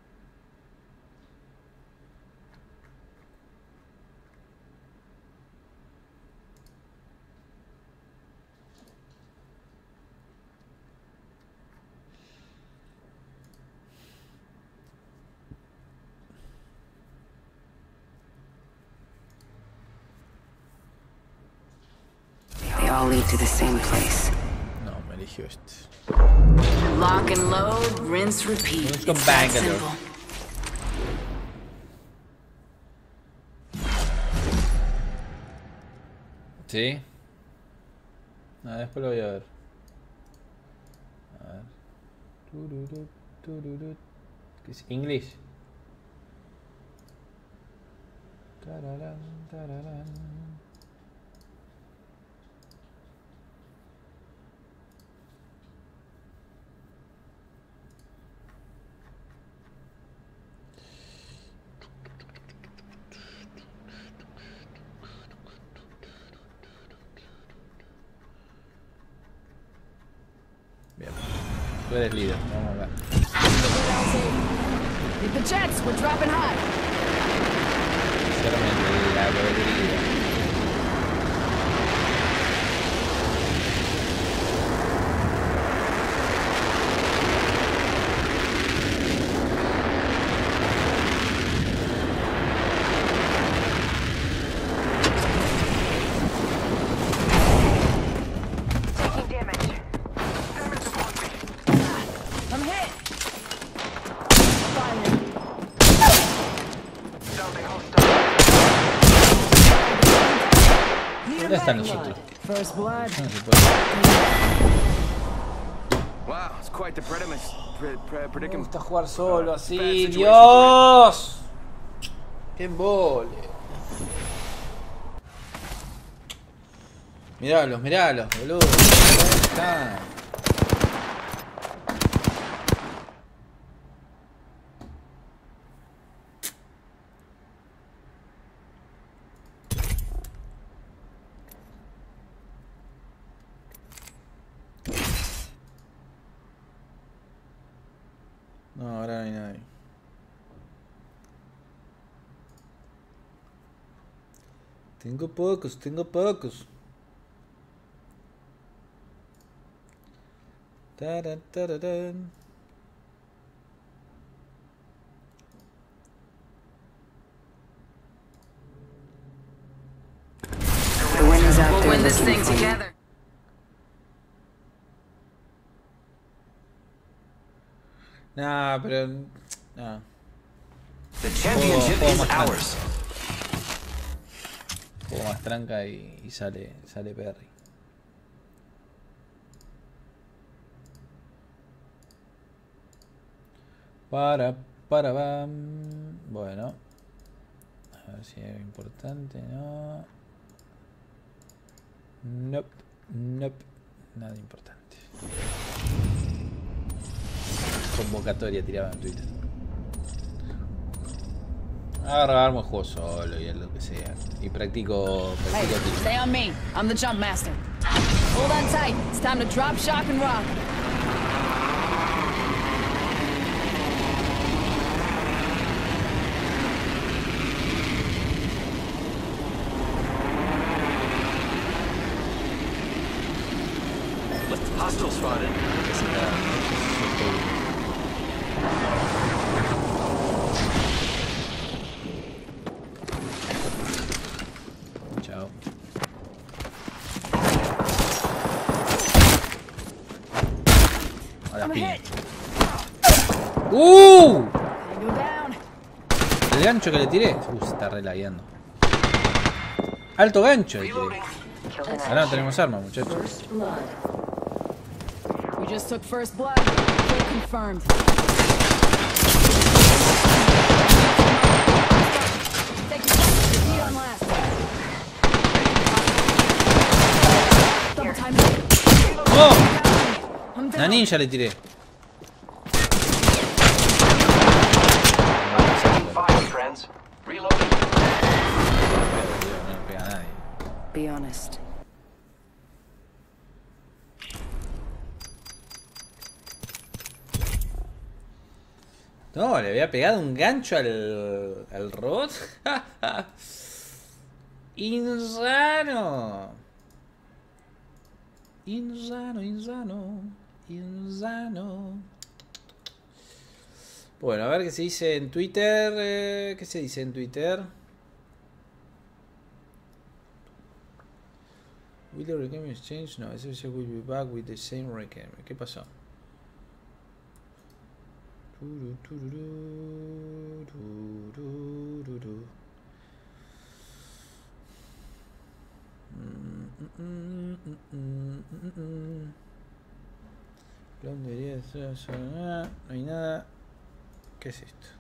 They all lead to the same place. No, me eligió este. Lock and load, rinse, repeat. Let's go It's that Bangalore. simple. ¿Sí? Ah, después lo voy a ver. A ver. Tururut, tururut. ¿Qué es? English. Tararán, tararán. Bien. Tú eres líder. Vamos a ver. Hit the jets, we're dropping high. Sinceramente, la alegría. Taking damage. I'm hit. ¿Dónde están los otros? First blood. No se puede. Wow, it's quite the predicament. Pre pre Me predicament. gusta jugar solo Bad así. situation ¡Dios! ¡Qué embole! Miralos, miralos, boludo. Ahí está. No, ahora no hay nadie. Tengo pocos, tengo pocos. Taran, tararán. The winners out We'll there win this looking thing for you. together. Nah, pero... No. The Juego, championship juego is más tranca. ours. Juego más tranca y, y sale, sale Perry. Para, para, bam. Bueno. A ver si es importante, ¿no? Nope, nope. Nada importante. Convocatoria tiraba en Twitter. Ahora armo el juego solo y lo que sea. Y practico, Hey, practico tiro. stay on me. I'm the jump master. Hold on tight. It's time to drop, shock, and rock. Hostile spotted. Chao. A la I'm piña. hit. ¡Uh! Go down. El gancho que le tiré. Uh, se está relagueando. Alto gancho le tiré. Ahora no tenemos armas, muchachos. First blood. We just took first blood. Kill confirmed. Take your time. Repeat on last. Double time. ¡Oh! I'm Una down. ninja le tiré. Fire, friends. Reloading. No le pega a nadie. Be honest. No, le había pegado un gancho al, al robot. Insano. Insano, insano. Insano. Bueno, a ver qué se dice en Twitter. Eh, ¿Qué se dice en Twitter? Will the requirements change? No, S S will be back with the same requirement. ¿Qué pasó? Turu, tururú, tururú. Mm, mm, mm, mm, mm, mm. ¿Dónde debería ser eso? No hay nada. ¿Qué es esto?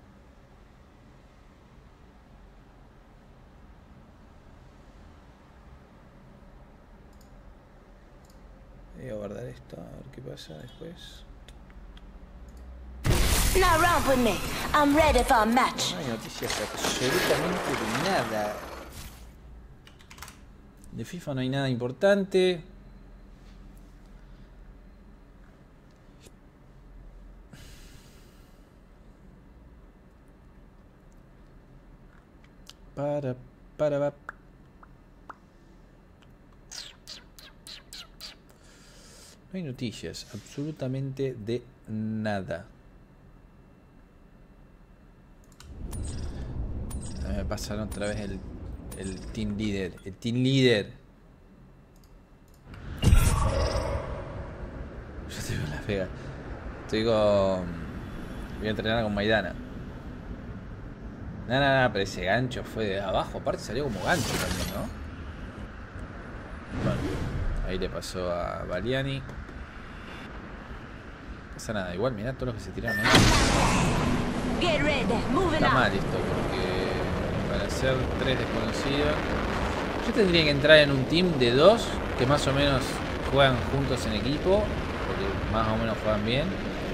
Voy a guardar esto, a ver qué pasa después. Now romp with me. I'm ready for a match. No hay noticias absolutamente de nada. De FIFA no hay nada importante. Para, para, va. No hay noticias absolutamente de nada. Me pasaron otra vez el, el team leader. El team leader. Yo estoy con la Vega. Estoy con. Voy a entrenar con Maidana. Nada, nada, pero ese gancho fue de abajo. Aparte salió como gancho también, ¿no? Bueno, ahí le pasó a Baliani. No pasa nada, igual mirá todos los que se tiraron ahí. Get ready. Moving Está out. mal esto, porque para ser tres desconocidos, yo tendría que entrar en un team de dos que más o menos juegan juntos en equipo, porque más o menos juegan bien.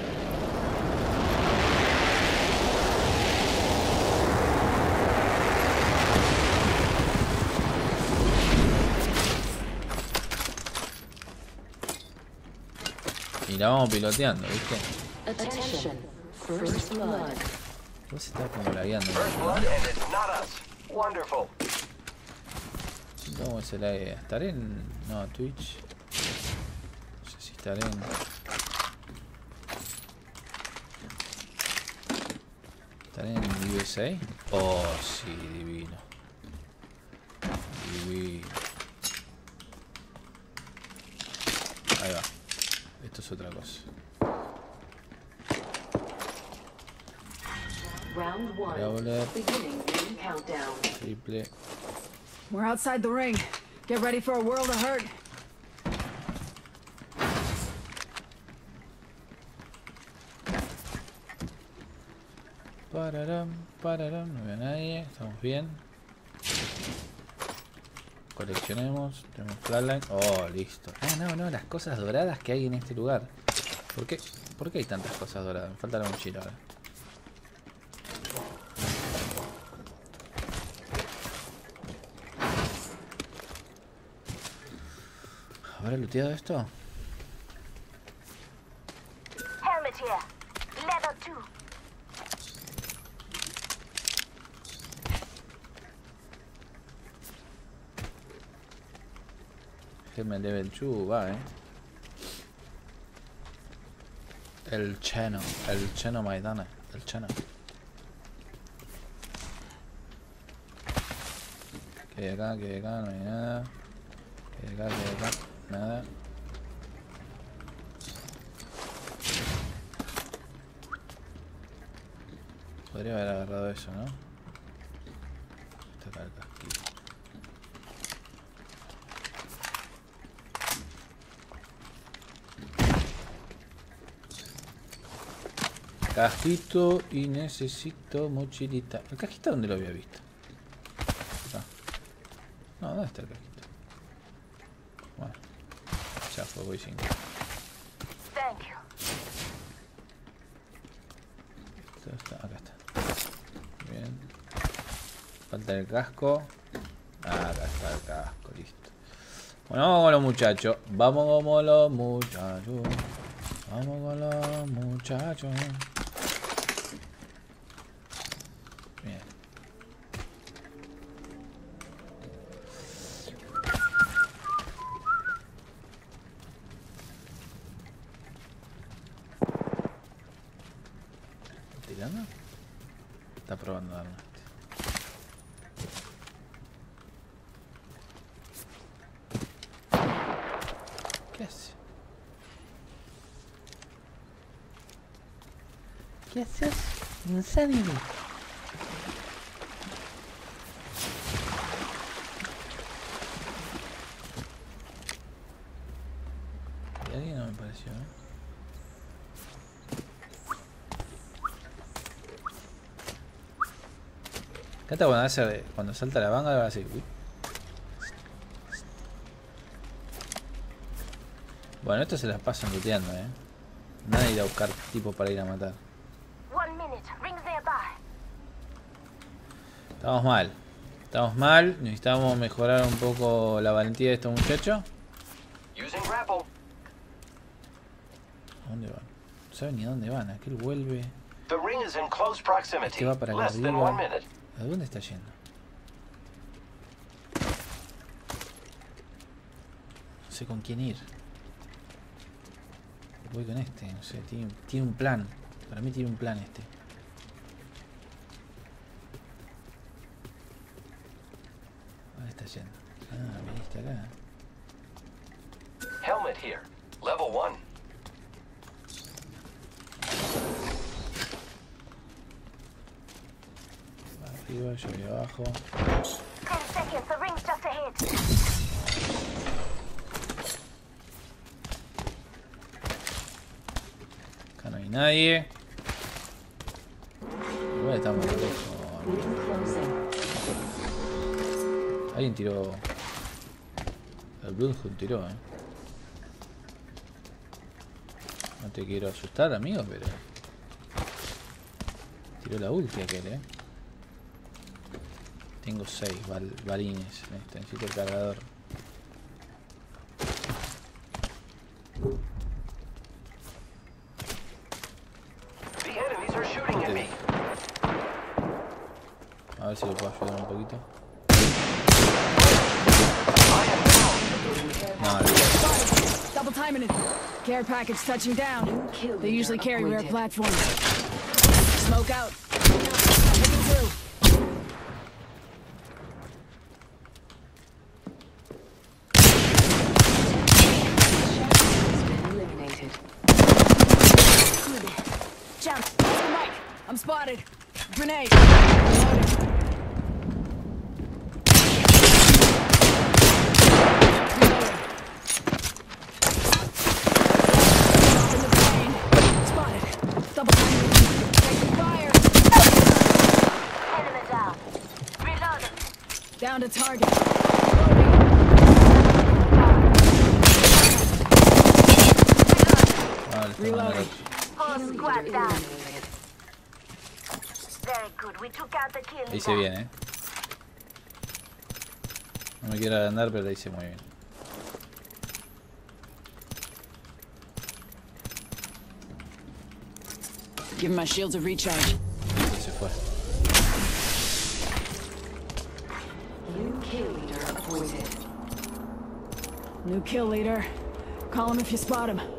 Y la vamos piloteando, ¿viste? Attention. First blood. Vos estás como lagueando. First blood, and it's not us. Wonderful. ¿Cómo se la estaré en. No, Twitch. No sé si estaré en. ¿Estaré en U S A? Oh, sí, divino. Divino. Ahí va. Esto es otra cosa. Round one. Brawler. Beginning ring countdown. Triple. We're outside the ring. Get ready for a world of hurt. Pararam, pararam, no veo a nadie, estamos bien. Coleccionemos, tenemos flatline. Oh, listo. Ah, no, no, las cosas doradas que hay en este lugar. ¿Por qué? ¿Por qué hay tantas cosas doradas? Me falta la mochila ahora. ¿Habrá looteado esto? Helmet here. Level two. Helmet level dos, va, eh. El Cheno, el Cheno Maidana, el Cheno. Que hay acá, que hay acá, no hay nada. Que hay acá, que hay acá, nada. Podría haber agarrado eso, ¿no? Está acá el casquillo. Casquito y necesito mochilita. ¿El casquito dónde lo había visto? Acá. No, ¿dónde está el casquito? Bueno, ya fue, voy sin. Thank you. Esto está, acá está. Bien. Falta el casco. Ah, acá está el casco, listo. Bueno, vamos con los muchachos. Vamos como los muchachos. Vamos con los muchachos. Bien. ¿Está tirando? Está probando armas. ¿Qué hace? ¿Qué haces? Insanity. ¿Y alguien no me pareció, eh? Canta cuando hace, cuando salta la banga va así. Uy. Bueno, esto se las pasan looteando, eh. Nadie irá a buscar tipos para ir a matar. One minute. Rings nearby. Estamos mal. Estamos mal. Necesitamos mejorar un poco la valentía de estos muchachos. ¿A dónde van? No saben ni a dónde van. Aquel vuelve. Este va para acá arriba. ¿A dónde está yendo? No sé con quién ir. Voy con este, no sé, tiene, tiene un plan. Para mí tiene un plan este. ¿Dónde está yendo? Ah, viniste acá. Helmet here. Level one. Arriba, yo voy abajo. Ten seconds. The ring's just ahead. Acá no hay nadie. Igual estamos lejos. Alguien tiró. El Bloodhound tiró, eh. No te quiero asustar, amigo, pero. Tiró la ulti aquel, eh. Tengo seis bal balines en este. Necesito el cargador. A ver si le puedo ayudar un poquito. No, Double timing it. Care package touching down. They usually carry rare platforms. Smoke out. Bomb spotted. Grenade. Reloading. Down to target. Reloading. Whole squad down. Very good. We took out the kill Le hice bien, eh. No me quiero agrandar, pero le hice muy bien. Give my shields a recharge. Se fue. New kill leader appointed. New kill leader. Call him if you spot him.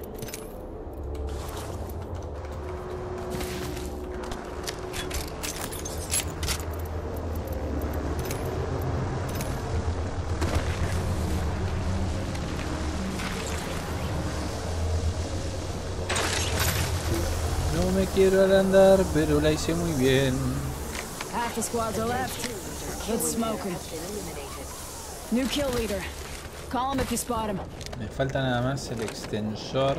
No me quiero agrandar, pero la hice muy bien. Half the squads are left. Let's smoke him. New kill leader. Call him if you spot him. Me falta nada más el extensor.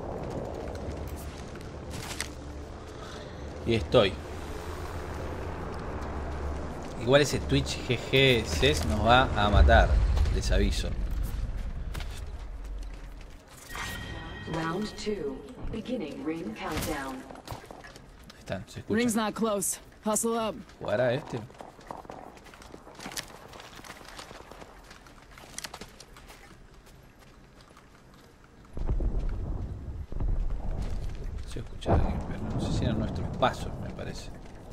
Y estoy. Igual ese Twitch G G C E S nos va a matar. Les aviso. Round two. Beginning ring countdown. Ahí están, se escucha. Ring's not close. Hustle up. ¿Jugará este? Se escucha a alguien, pero no sé si eran nuestros pasos, me parece.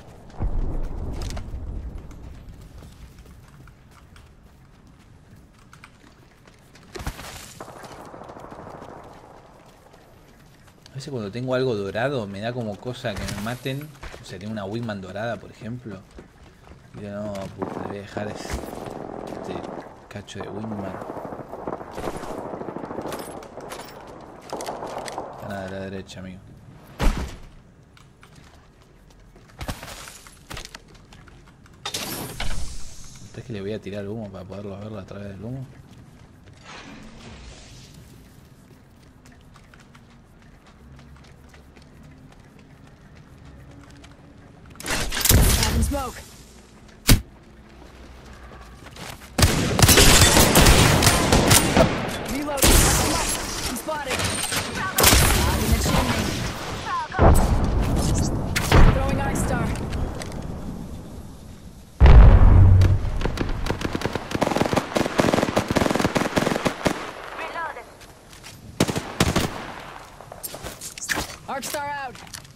A veces cuando tengo algo dorado me da como cosa que me maten. O sea, tengo una Wingman dorada, por ejemplo. Y yo no, puta, le voy a dejar este, este cacho de Wingman. Están a la derecha, amigo. ¿Es que le voy a tirar humo para poderlo verlo a través del humo? Smoke. Reload. I'm spotted. Out in the chimney. Throwing Ice Star. Reloaded. Arc Star out.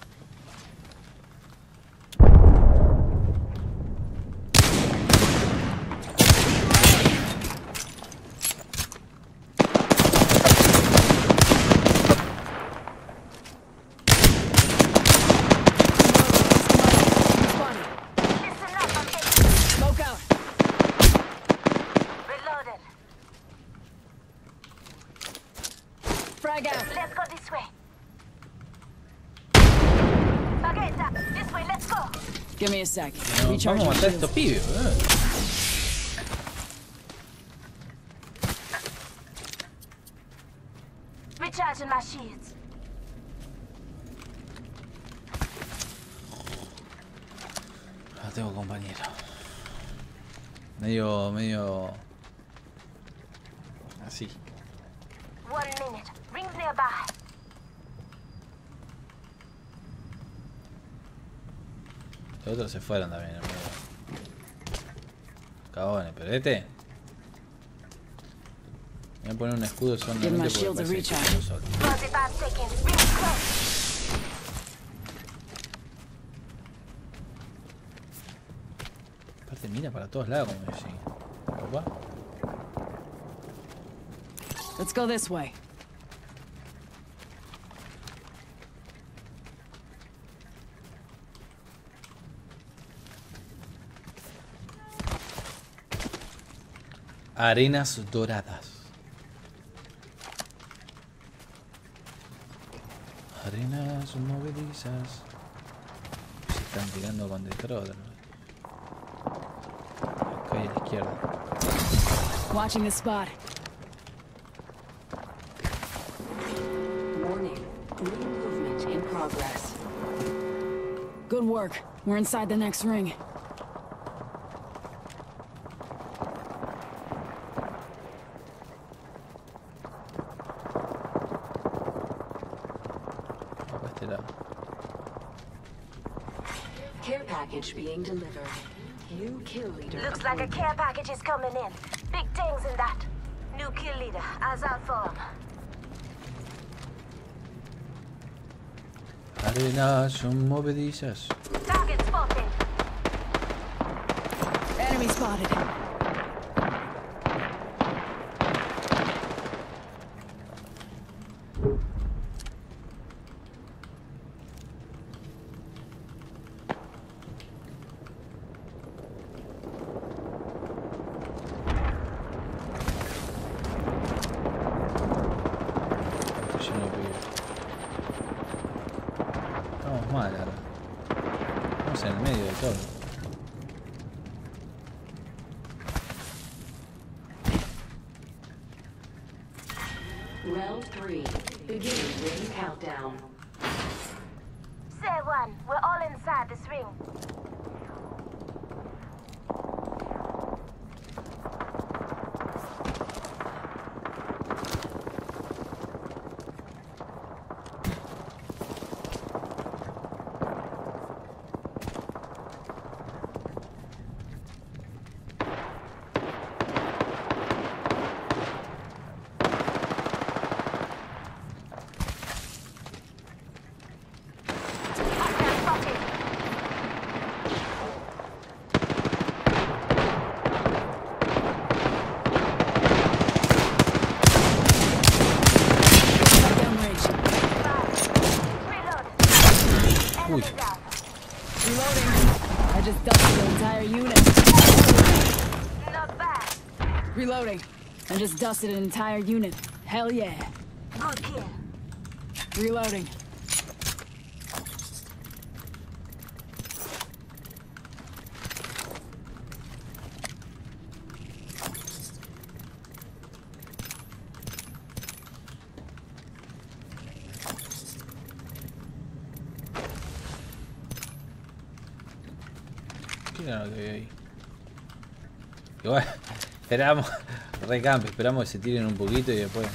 Frag out. Let's go this way. Baguetta, this way, let's go. Give me a sec. No, Recharge vamos a my matar a shields. estos pibes, boludo. Recharging my shields. No tengo compañero. Medio, medio... Así. One minute. Rings nearby. Los otros se fueron también, amigo. Cagones, pero este... Voy a poner un escudo solamente porque shields a parece que recharge. tengo solo. forty-five seconds. Rings close. Aparte mira para todos lados, como decía. Opa. Let's go this way. Arenas doradas. Arenas movedizas. están tirando con destrodo. Acá a la izquierda. Watching the spot. Warning. New movement in progress. Good work. We're inside the next ring. Acá este lado. Care package being delivered. New kill leader. Looks like a care package is coming in. Big things in that. New kill leader, as I form. Arenas son movedizas. Target spotted. Enemy spotted. Estamos mal ahora. Estamos en el medio de todo. Round three. Beginning ring countdown. Say one, we're all inside this ring. Uy. Reloading. I just dusted the entire unit. Not bad. Reloading. I just dusted an entire unit. Hell yeah. Good kill. Reloading. ¿Qué era lo que había ahí? Igual, esperamos, recampe, esperamos que se tiren un poquito y después.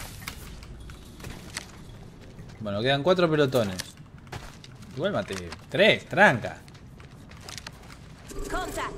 Bueno, quedan cuatro pelotones. Igual maté tres, tranca. Contact.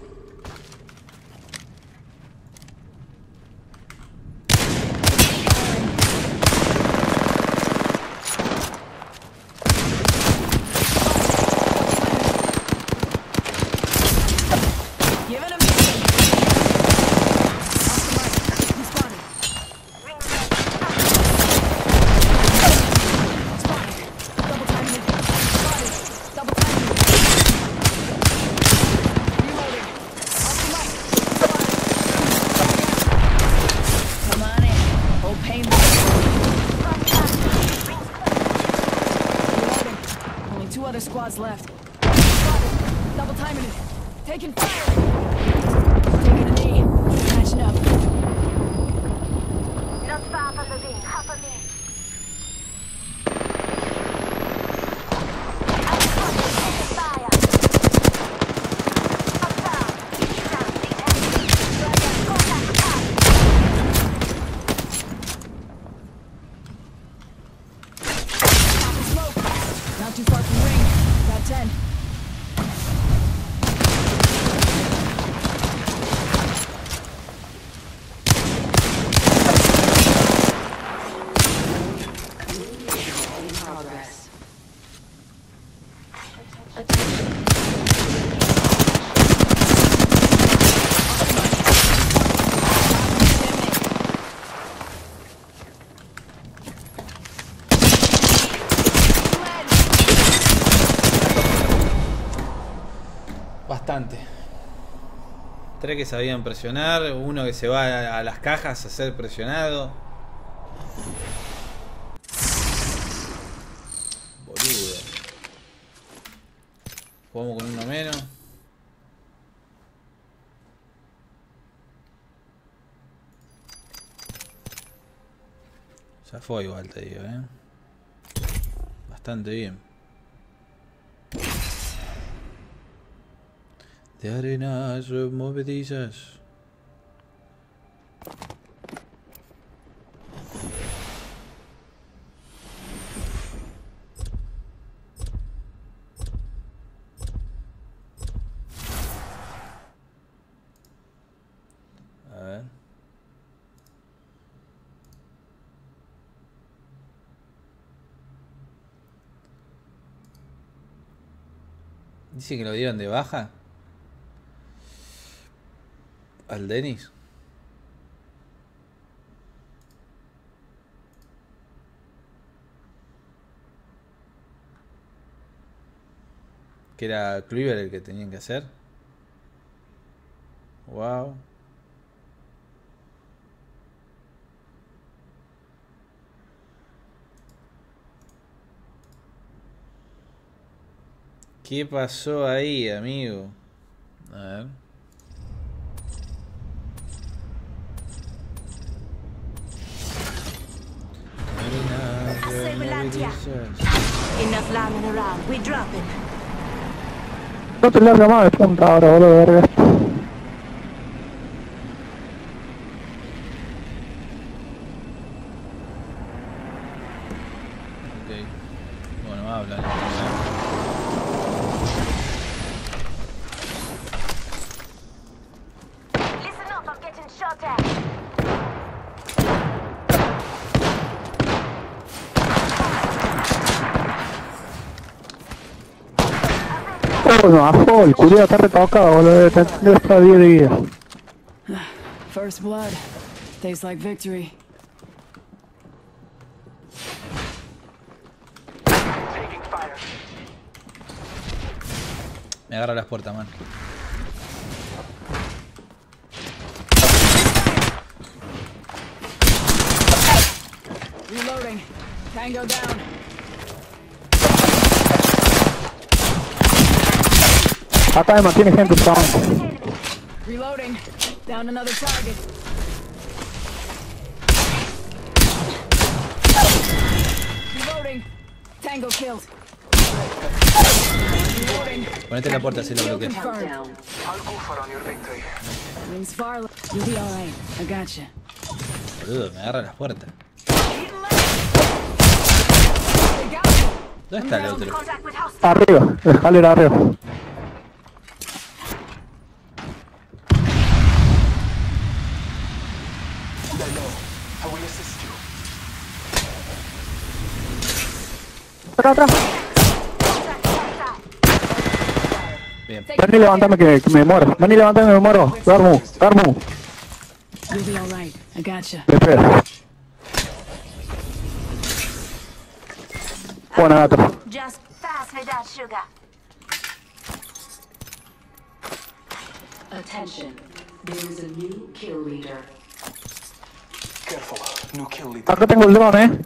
Squads left. Spotted. Double timing it. Taking fire. Taking a knee. Catching up. Not far from the ring. Half a minute. Fire. Up down. East down. Lead enemy. Contact attack. Smoke. Not too far from ring. Got ten. In progress. Bastante. Tres que sabían presionar, uno que se va a las cajas a ser presionado. Boludo. Jugamos con uno menos. Ya fue igual, te digo, eh. Bastante bien. De arenas movedizas. A ver. Dice que lo dieron de baja al Dennis. Que era Cleaver el que tenían que hacer. Wow. ¿Qué pasó ahí, amigo? A ver. Enough lying around. We dropping. No te larga más de punta ahora, boludo, verga. Ok. Bueno, hablan. Listen up, I'm getting shot at. Oh, no, ajo, el culiao está retocado, boludo, debe estar diez de vida. First blood. Tastes like victory. Taking fire. Me agarra las puertas, man. Reloading. Tango down. Acá además tiene gente usando. Reloading. Down another target. Reloading. Tango killed. Reloading. Ponete la puerta si la bloqueas. Confirmed. I'll go for on your victory. Rings far. You'll be alright. I gotcha. Boludo, me agarra las puertas. ¿Dónde está el otro? Arriba, la escalera arriba. Atrás, atrás. Bien. Vení, levantame que, que me muero. Vení, levantame que me muero. Darmu, Darmu. You'll be alright. I gotcha. Te espero. Buena, gato. Just pass me that sugar. Attention. There is a new kill leader. Careful, new kill leader. Acá tengo el drone, eh.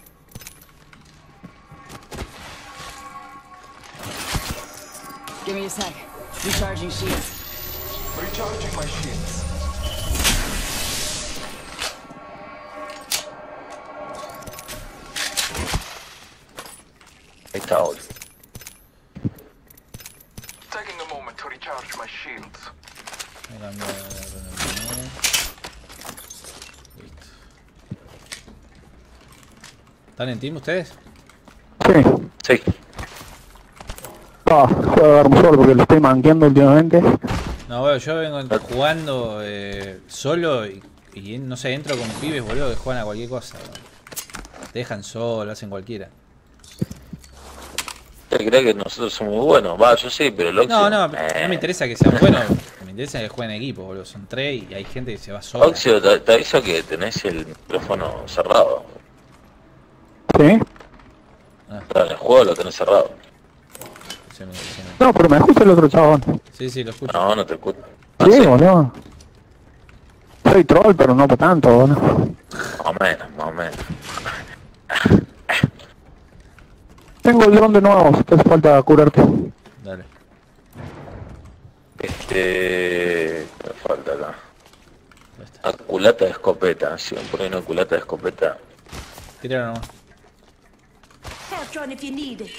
Give me a sec. Recharging shields. Recharging my shields. Ahí está, boludo. Taking a moment to recharge my shields. Me cambio de Listo. ¿Están en team ustedes? Sí. Sí. Ah, juego a darme solo porque lo estoy manqueando últimamente. No, bueno, yo vengo jugando eh, solo y, y no sé, entro con pibes, boludo, que juegan a cualquier cosa. Bro. Te dejan solo, hacen cualquiera. ¿Te crees que nosotros somos buenos? Va, yo sí, pero el Oxio... No, no, eh. no me interesa que sean buenos. Me interesa que jueguen en equipo, boludo. Son tres y hay gente que se va sola. Oxio, te, te aviso que tenés el micrófono cerrado. ¿Sí? Ah. En el juego lo tenés cerrado. Se me, se me... No, pero me escucha el otro chabón. Sí, sí, lo escucho. No, no te escucho. Sí, sí, boludo. Soy troll, pero no para tanto, boludo. Más o menos, más o menos. Tengo el dron de nuevo, si te hace falta curarte. Dale. Este... me falta acá. Ah, culata de escopeta. Si me ponen una culata de escopeta. Tíralo nomás. Heltron if you need it.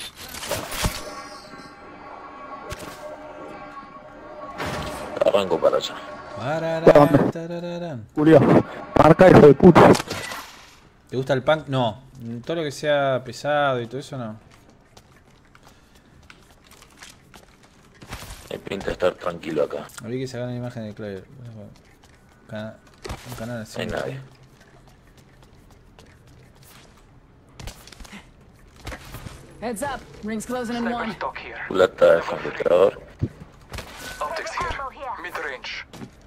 Arranco para allá. Pararán, tararán. Julio, marca hijo de puta. ¿Te gusta el punk? No. Todo lo que sea pesado y todo eso no. Me pinta estar tranquilo acá. Habría que sacar una imagen de Claire. Cana un canal así. No hay nadie. Heads up. Ring's closing in one. Culata de francotirador. Optics here. Mid-range.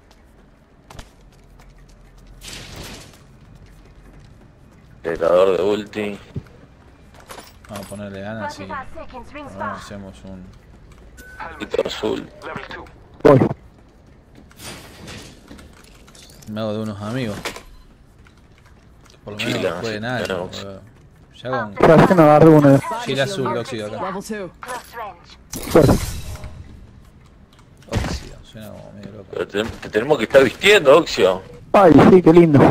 Dictador de ulti. Vamos a ponerle ganas y ahora hacemos un... Hito azul. Voy. Me hago de unos amigos. Que por lo menos Chila, jueguen sí, algo. tenemos. boludo. Ya con... Parece que me agarré una. Chile azul, óxido acá. Level two. Bueno, Óxido, suena como medio loco. Pero te, te tenemos que estar vistiendo, Oxio. ay, sí, qué lindo.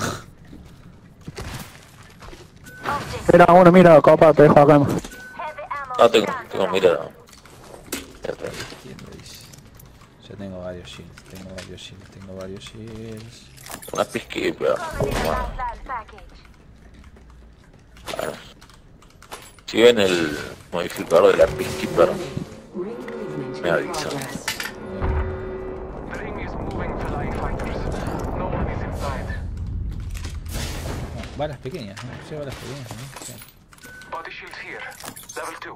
Mira, uno, mira, copa, te dejo acá. Ah, tengo, tengo mirada. ¿Quién lo dice? Ya tengo varios shields, tengo varios shields, tengo varios shields. Una peacekeeper. Bueno. Bueno. Si ven el modificador de la peacekeeper, me avisan. The ring is moving flying fighters. No one is inside. No, balas pequeñas, ¿no? Sí, balas pequeñas, ¿no? Sí. Body shield here. Level two.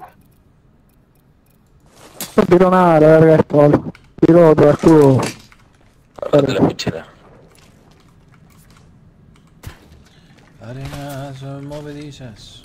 No tiro nada, la verga esto, boludo. Tiro otro escudo. Agarrate la pichera. Arenas movedizas.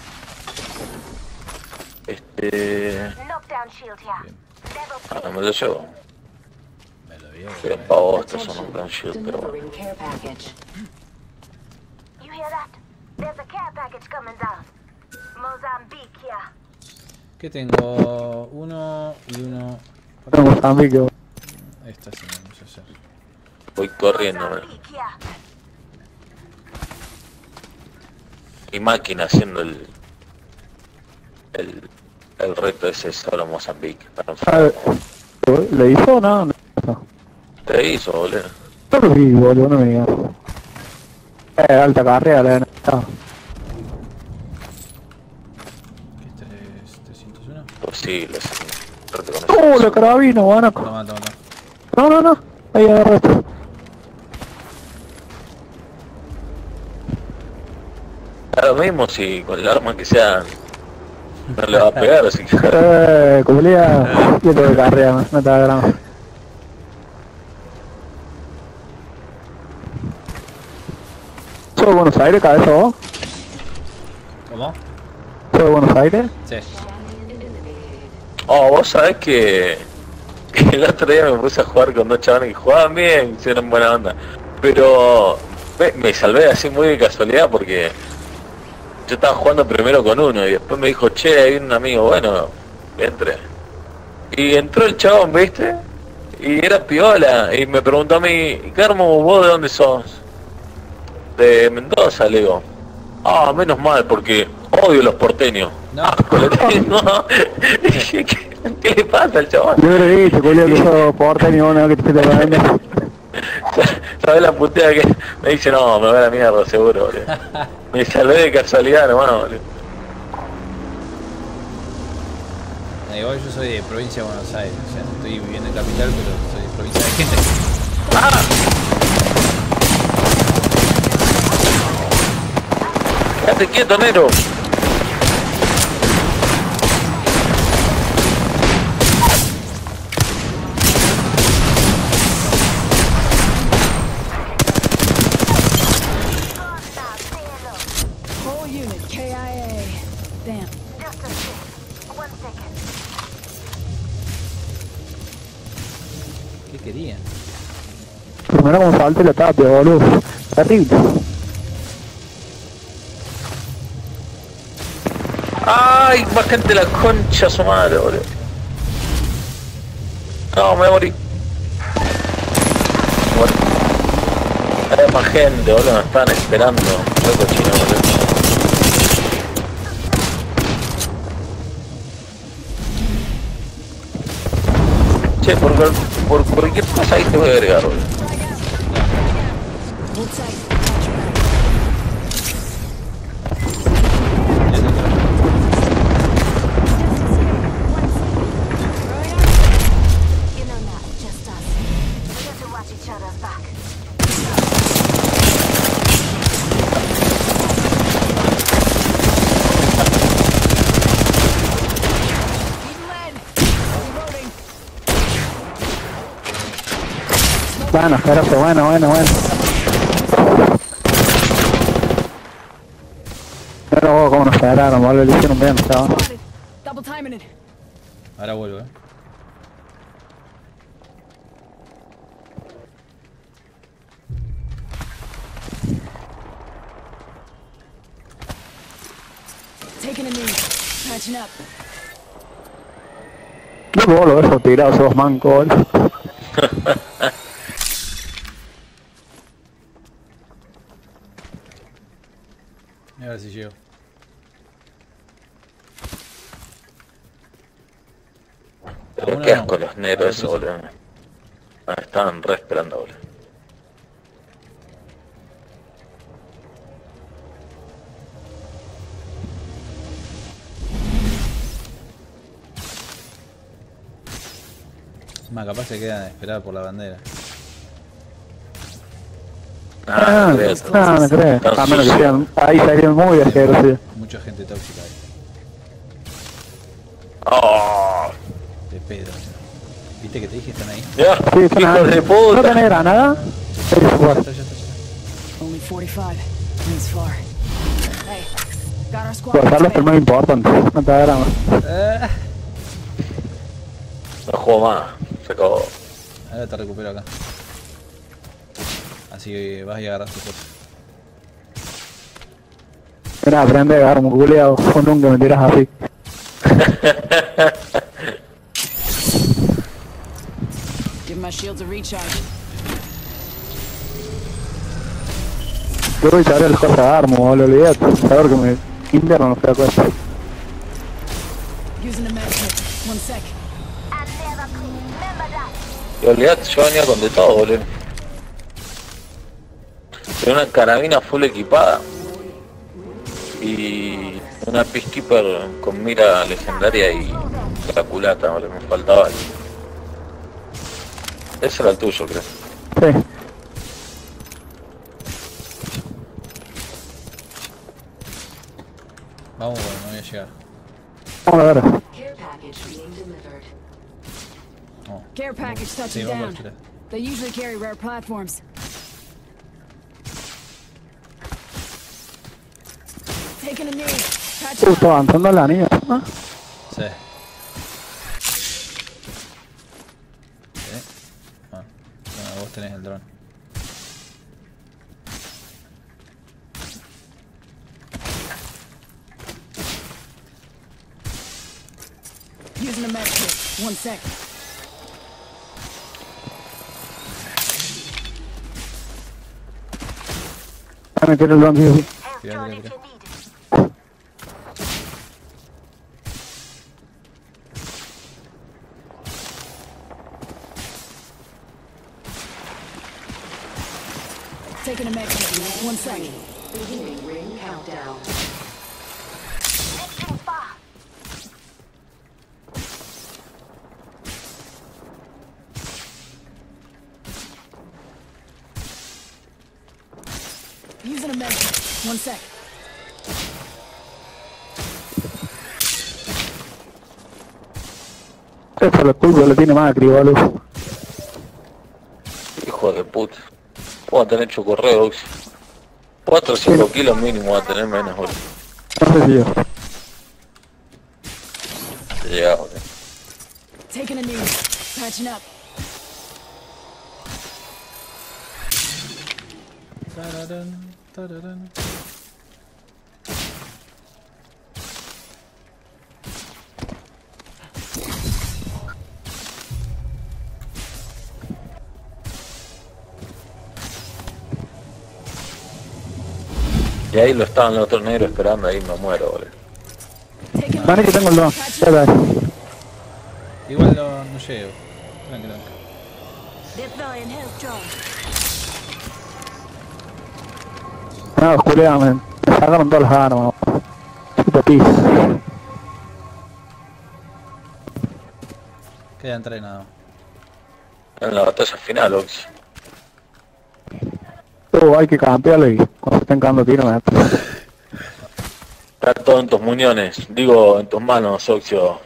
Este... Knockdown shield here. Ah, me lo llevo. Me lo llevo. Pero pavo, estos son un gran shield, pero bueno. Delivering care package. You hear that? There's a care package coming down. Mozambique here. ¿Qué tengo? Uno y uno. Tengo Mozambique. Esta sí vamos a hacer. Voy corriendo, ¿no? Mozambique here. Y máquina haciendo el... El... El reto ese solo Mozambique. A ver, ¿le hizo o no? No. Te hizo, boludo. No lo vi, boludo, no me digas. Eh, alta carrera, la de no. ¿Qué es trescientos uno? Posible, sí. Suerte con eso. ¡Oh, la carabina, guanaco! Toma, toma, toma. No, no, no. Ahí agarra esto. Da lo mismo si con el arma que sea no le va a pegar, así que... Eh, culia. Yo tengo que carrera, no te da grama. ¿Soy de Buenos Aires, cabeza vos? ¿Cómo? ¿Soy de Buenos Aires? Sí. Oh, vos sabés que... que el otro día me puse a jugar con dos chavales que jugaban bien, hicieron buena onda. Pero... Me, me salvé así muy de casualidad porque... Yo estaba jugando primero con uno y después me dijo, che, hay un amigo, bueno, entré. Y entró el chabón, ¿viste? Y era piola, y me preguntó a mí, Carmo, ¿vos de dónde sos? De Mendoza, le digo. Ah, menos mal, porque odio los porteños. No. Asco le tengo. ¿Qué, qué, qué le pasa al chabón? Yo le dije, culia, que sos porteño, no, que te te vende. ¿Sabes la putea que me dice? No, me va a la mierda, seguro, boludo. Me salvé de casualidad, hermano, boludo. Eh, igual yo soy de provincia de Buenos Aires, o sea, estoy viviendo en capital, pero soy de provincia de gente. ¡Ah! ¡Quédate quieto, Nero! Whole unit, K I A. Damn. Just a sec. One second. ¿Qué querían? Primero como falta la tapia, boludo. Terrible. ¡Ay! Más gente la concha su madre, boludo. No, me morí. Me morí. Hay más gente, boludo, me están esperando. Loco chino, boludo. Che, por, por cualquier cosa ahí te voy a agregar, boludo. Bueno, espérate, bueno, bueno, bueno. Pero como nos esperaron, boludo, le hicieron bien, chaval. Ahora vuelvo, eh. Taking a knee. Patching up. Yo luego lo dejo tirado esos mancos, boludo. A ver si llego. Pero qué asco los negros esos, boludo. Ah, estaban re esperando, boludo. Más capaz se quedan a esperar por la bandera. Ah, no creo. Ah, no creo. A menos que sean. Ahí salieron muy agresivos. Mucha gente tóxica ahí. Oh. De pedo. ¿Viste que te dije que están ahí? Ya, sí, están ahí. de puta. ¿No tenés granada? Ya está, ya está, ya está. Only forty-five. It's far. Hey, got our squad. Guardarlo es lo más importante. No te agarramos. Eh. No juego más. Se acabó. Ahora te recupero acá. Así que vas y agarras tu cosa. Mira, aprende a agarrar un culeado. O nunca me tiras así. Give my shields a recharge. Yo voy a saber las cosas de armo, boludo, olvidate. Saber que me interno no fue cosa. Using a medkit. One sec. Y olvidate, yo venía con de todo, boludo. Tenía una carabina full equipada. Y una Peacekeeper con mira legendaria y la culata, boludo, me faltaba algo. Ese era el tuyo, creo. Sí. Vamos, bueno, no voy a llegar. Vamos a ver. Oh. Care package touching Sí, vamos a down. tirar. They usually carry rare platforms. Taking a knee. Patching Uh, up. está avanzando la niña. ¿No? Sí. ¿Eh? Ah, bueno, vos tenés el dron. Using a medkit. One sec. Ya me quiero el dron, sí, sí. Tirá, tirá, tirá. Taking a medkit. One sec. Beginning ring countdown. Using a medkit. One sec. Eso es lo tuyo, lo tiene Macri, boludo. Hijo de puta. Puedo tener hecho correo, cuatro o cinco kilos mínimo va a tener menos, boludo. No sé si yo. Te llega, boludo. Taking a knee. Patching up. Tararán, tararán. Y ahí lo estaban los otros negros esperando, ahí me muero, boludo. Vale que tengo el don. Igual no, no llego. Tranquilo. Deploying health drone. No, Julián, me, me sacaron todas las armas. Puto pis. Queda entrenado. En la batalla final, Ox. Uh, hay que campearlo y cuando se estén cagando tiros me Está todo en tus muñones, digo en tus manos, Oxio.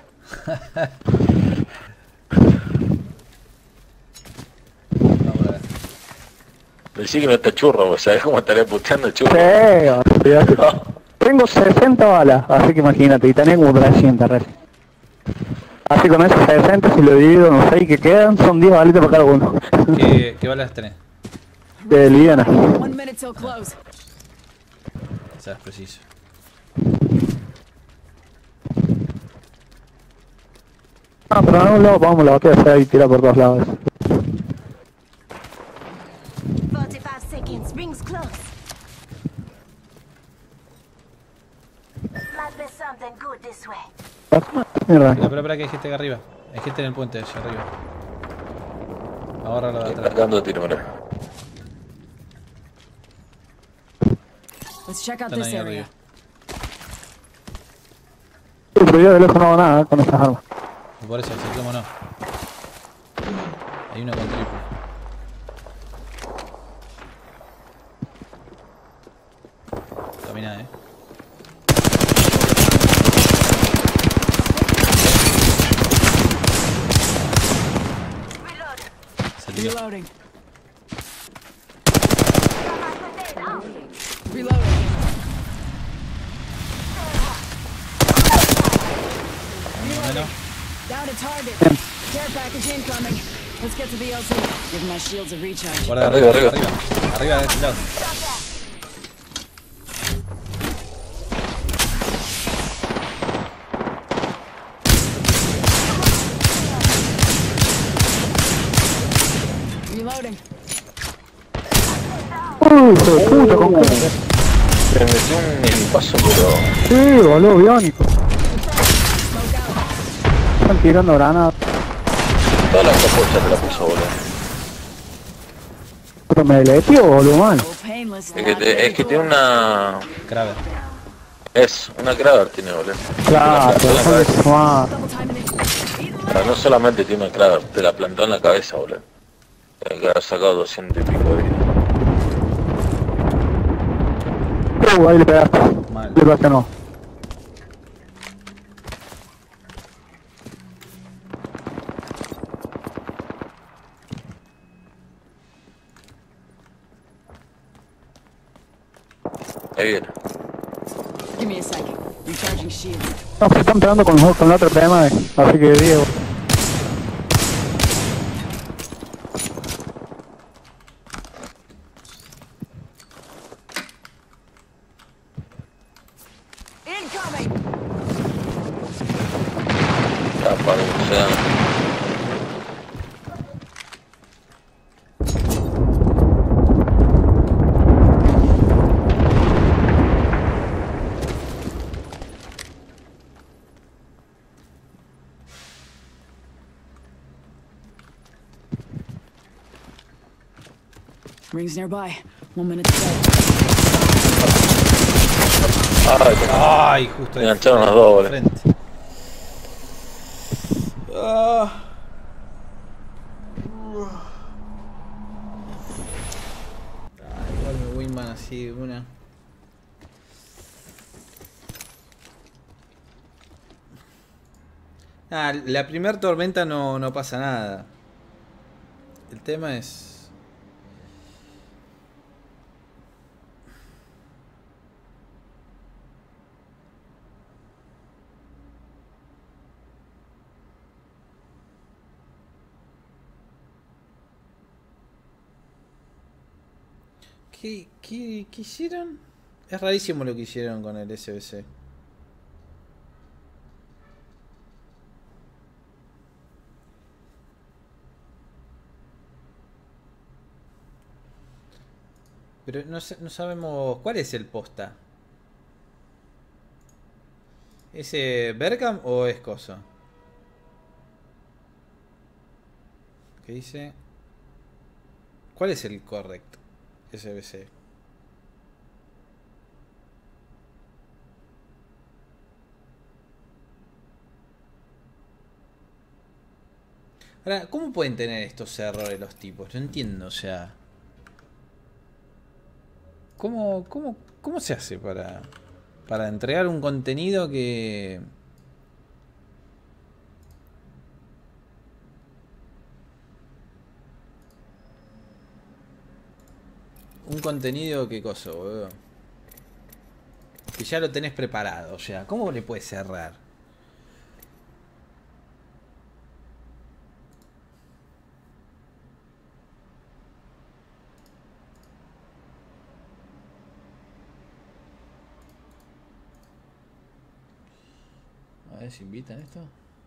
Decí que no te churro, ¿sabes cómo estaré puteando el churro? Sí, olvídate. Tengo sesenta balas, así que imagínate, y tenés como trescientas recién. Así con esas sesenta, si lo divido en los seis que quedan, son diez balitas para cada uno. ¿Qué, qué balas tenés? De liviana. One minute till close. Esa es preciso. Ah, pero en un lado vamos, la botella se va a tirar por todos lados. forty-five seconds. Rings close. Might be something good this way. Mierda. Espera, espera, espera, que hay gente acá arriba. Hay gente en el puente allá arriba. Ahora lo de atrás. Dando tiro, bro. Let's check out Están this ahí area. arriba. Sí, pero yo de lejos no hago nada con esas armas. Y por eso, acerquémonos. Hay uno con triple. Camina, eh. Se tiró. Reloading. Reloading. Bueno. Down to target. Care package incoming. Let's get to the L C. Give my shields a recharge. Guarda, Arriba, arriba, arriba. arriba. Arriba de este lado. Reloading. Uy, hijo de puta, con qué. Se metió un el paso, pero... Sí, boludo, biónico. Están tirando granadas. Toda la capucha te la puso, boludo. Pero me deleteó, boludo, mano. Painless. Es que, te- es que tiene una... Kraber. Es, una Kraber tiene, boludo. Claro, Te la plantó en la hijo de cabeza. su madre. Pero no solamente tiene una Kraber, te la plantó en la cabeza, boludo. Tiene que haber sacado doscientos y pico de vida. Uh, ahí le pegaste. Mal. Le pegaste no. Ahí viene. Give me a second. Recharging shield. No, se están pegando con, con la otra P M, así que Diego. Incoming. Tapa de océano. Rings nearby. One minute to go. Ay, que- Ay, justo me engancharon los dos, boludo. frente. Ah. Ay, igual me Wingman así de una. Ah, la primer tormenta no, no pasa nada. El tema es... ¿Qué, qué, qué hicieron? Es rarísimo lo que hicieron con el S B C. Pero no, no sabemos cuál es el posta. ¿Es eh, Bergam o es coso? ¿Qué dice? ¿Cuál es el correct? S B C. Ahora, ¿cómo pueden tener estos errores los tipos? No entiendo, o sea... ¿Cómo, cómo, cómo se hace para, para entregar un contenido que... Un contenido que cosa, boludo? Que ya lo tenés preparado, o sea, ¿cómo le puedes cerrar? A ver si invitan esto.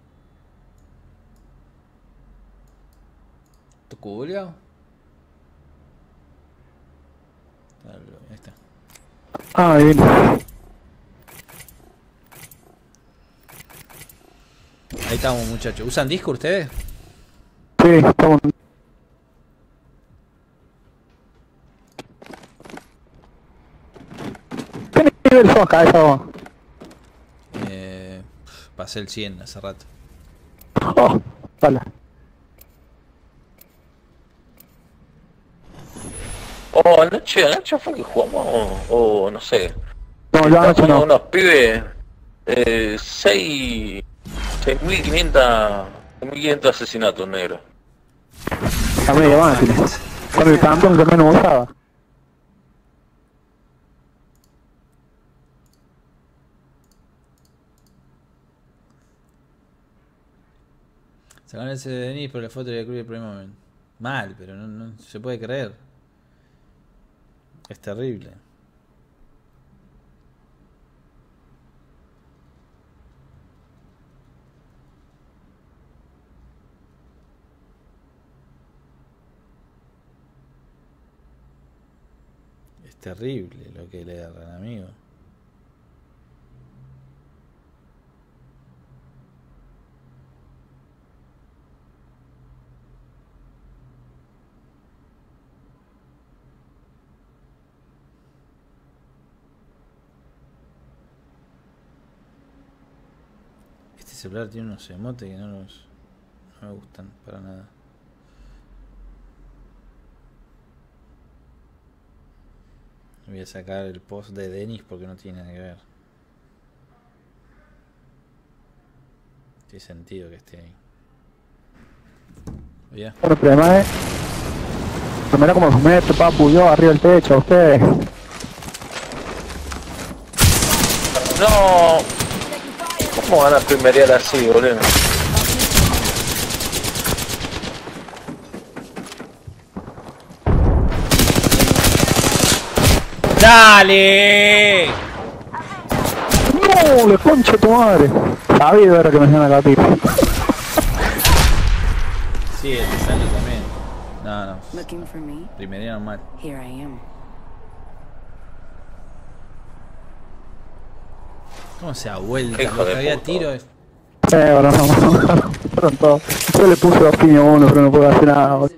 ¿Tocó Julio? Ahí está. Ah, bien. Ahí estamos, muchachos. ¿Usan Discord ustedes? Sí, estamos. ¿Qué nivel sos acá, esa? Eh, pasé el cien hace rato. Oh, vale. Oh, anoche, anoche fue que jugamos, o oh, no sé. No, yo anoche no. Unos pibes, eh, seis, seis mil quinientos, seis mil quinientos asesinatos negros. A media máquina. Con el campeón que menos usaba. Sacaron ese de Denis por la foto de Cruz el primer momento. Mal, pero no, no se puede creer. Es terrible. Es terrible lo que le agarran, amigo. Este celular tiene unos emotes que no, los, no me gustan para nada. Voy a sacar el post de Denis porque no tiene nada que ver. Tiene sentido que esté ahí. Oye. Bueno, pero además es... Primero como los meto, papu, yo arriba del techo, ustedes. No. ¿Cómo van a primerear así, boludo? ¡Dale! No, le concha tu madre. Sabido era que me hacían acá, tipo. Sí, el Sandro también. No, no. Looking for me? Primería normal. Here I am. ¿Cómo se ha vuelto? Hijo Lo de que había puta. tiro es... Eh, ahora no, fueron todos. Yo le puse dos piños a uno, pero no puedo hacer nada, boludo.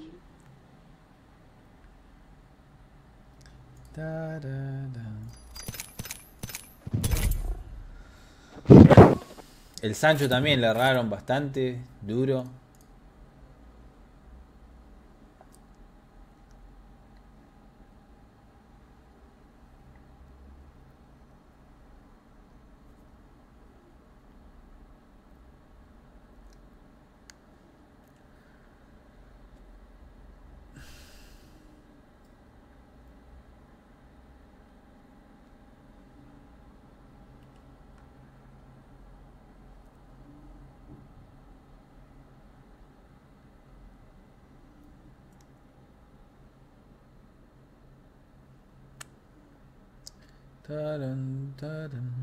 El Sancho también le erraron bastante, duro. Taran, taran.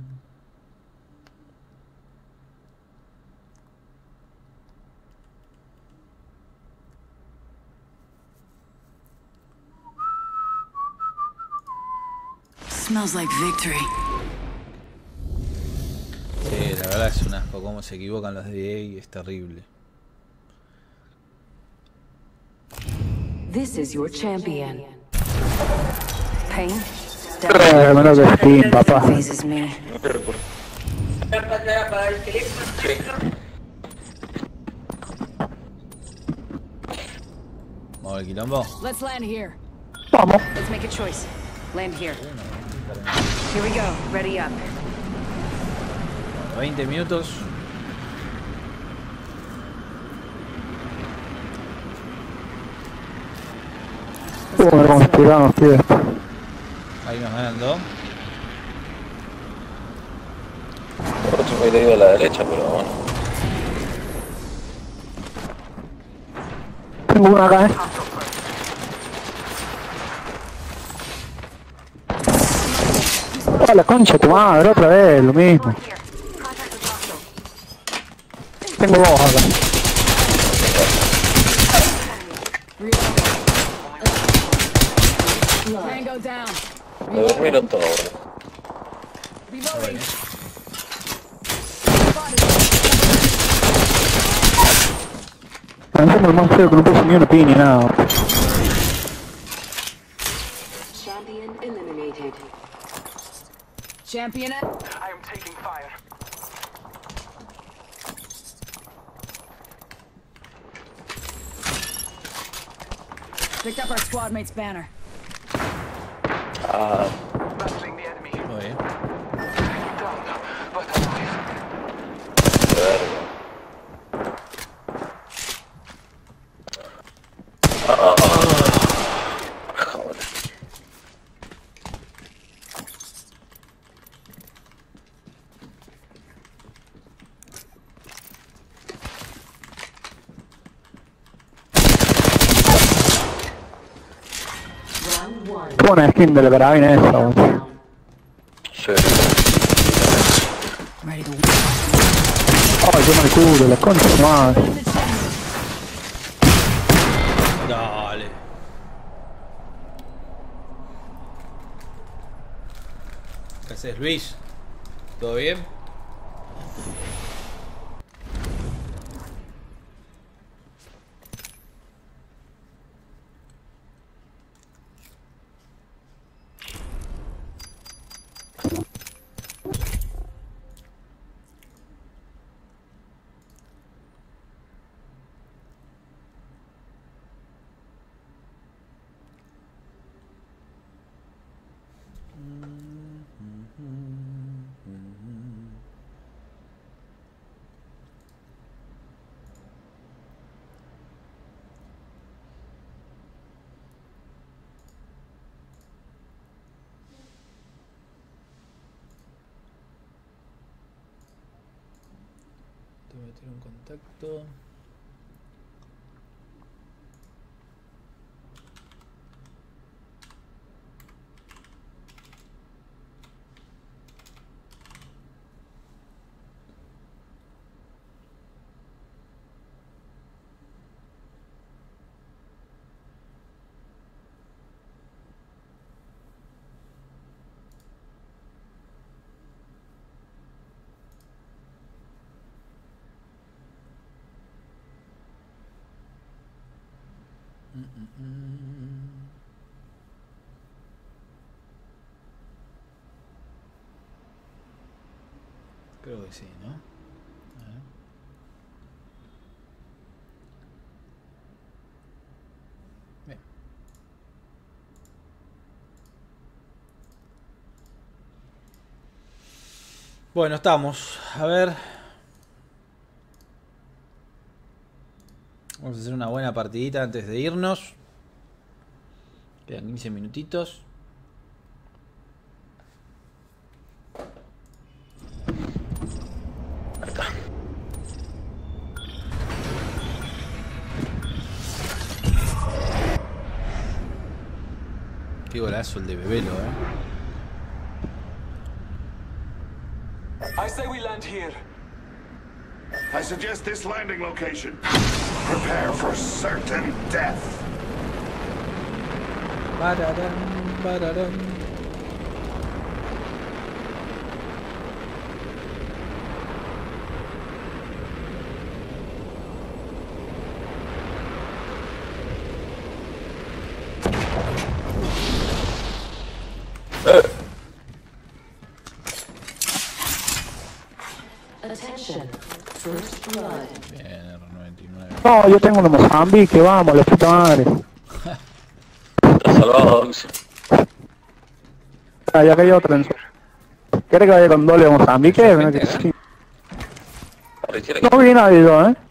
Smells like victory. Sí, la verdad es un asco. Cómo se equivocan los de E A, es terrible. This is your champion. Pain. Eh, menos de Steam, papá. Phases me. Vamos al quilombo. Let's land here. Vamos. Let's make a choice. Land here. Here we go. Ready up. veinte minutos. Vamos a ver cómo se tiramos, tío. Ahí nos ganan dos. Por otro hubiera ido a la derecha, pero bueno. Tengo una acá, eh. Ah, la concha de tu madre, otra vez, lo mismo. Tengo dos acá. Tango down. Me durmieron todo, bro. Reloading. Encima el monstruo que no puso ni una piña, nada. Champion eliminated. Champion it. I am taking fire. Picked up our squad mate's banner. Ah, Battling the enemy. Muy bien. Down, but alive. verga. Ah, ah, ah. Joder. Qué buena skin de la carabina esa, boludo. Sí. Ready to Ay, qué mal culo, la concha de tu madre. Dale. ¿Qué haces, Luis? ¿Todo bien? Te voy a tirar un contacto. Mm, mm, mm. Creo que sí, ¿no? A ver. Bien. Bueno, estamos. A ver. Vamos a hacer una buena partidita antes de irnos. Quedan quince minutitos. Ahí está. Qué golazo el de Bebelo, eh. I say we land here. I suggest this landing location. Prepare for certain death. Bararán, bararán. Attention. First blood. Bien, R noventa y nueve. No, yo tengo uno Mozambique, vamos, la puta madre. Está salvado, Oxy. Ah, ya cayó otro en su... ¿Quieres que vaya con doble a Mozambique? Bueno, que sí. No vi nadie yo, eh.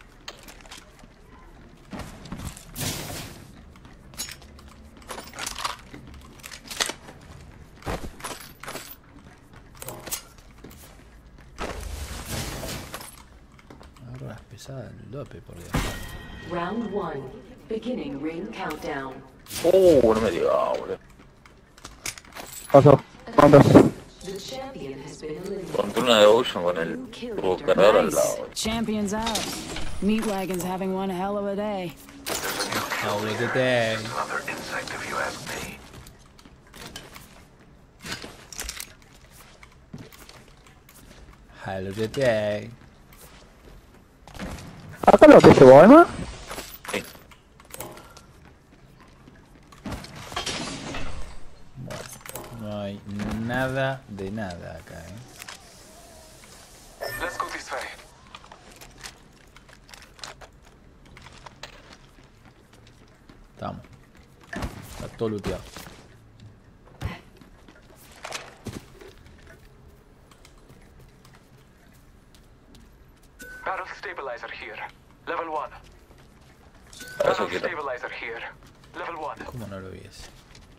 Armas pesadas, Lope, por Dios. Round one. Beginning ring countdown. Uh, no me digas, boludo. Pasó. ¿Cuántos? The champion has been eliminated. Contra una de Ocean con el turbo cargador al lado. Champions out. Meatwagon's having one hell of a day. How was the day? Another insect if you ask me. How was the day? ¿Acá lo que se va, Emma? Sí. Bueno, no hay nada de nada acá, eh. Let's go this way. Estamos. Está todo looteado. Barrel stabilizer here. Level one. Eso Barrel quiero. stabilizer here. Level one. ¿Cómo no lo vi ese?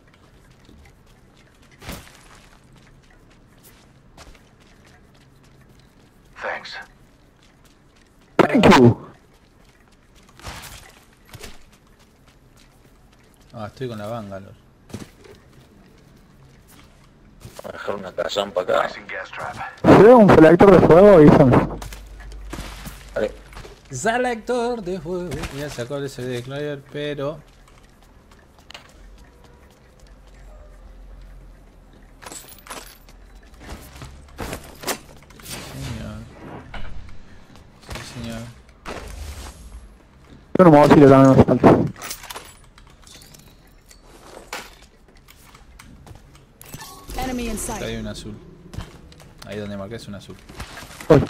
Thanks. Thank you. Ah, estoy con la Bangalore. Voy a dejar una cazampa acá. Placing gas trap. Si veo un selector de fuego, avísame. Vale. Selector de fuego. Ya sacó el S D de Cloyer, pero... Señor. Sí, señor. Yo no me voy a decir también no hace falta. Enemy in Acá sight. hay un azul. Ahí donde marqué es un azul. Uy.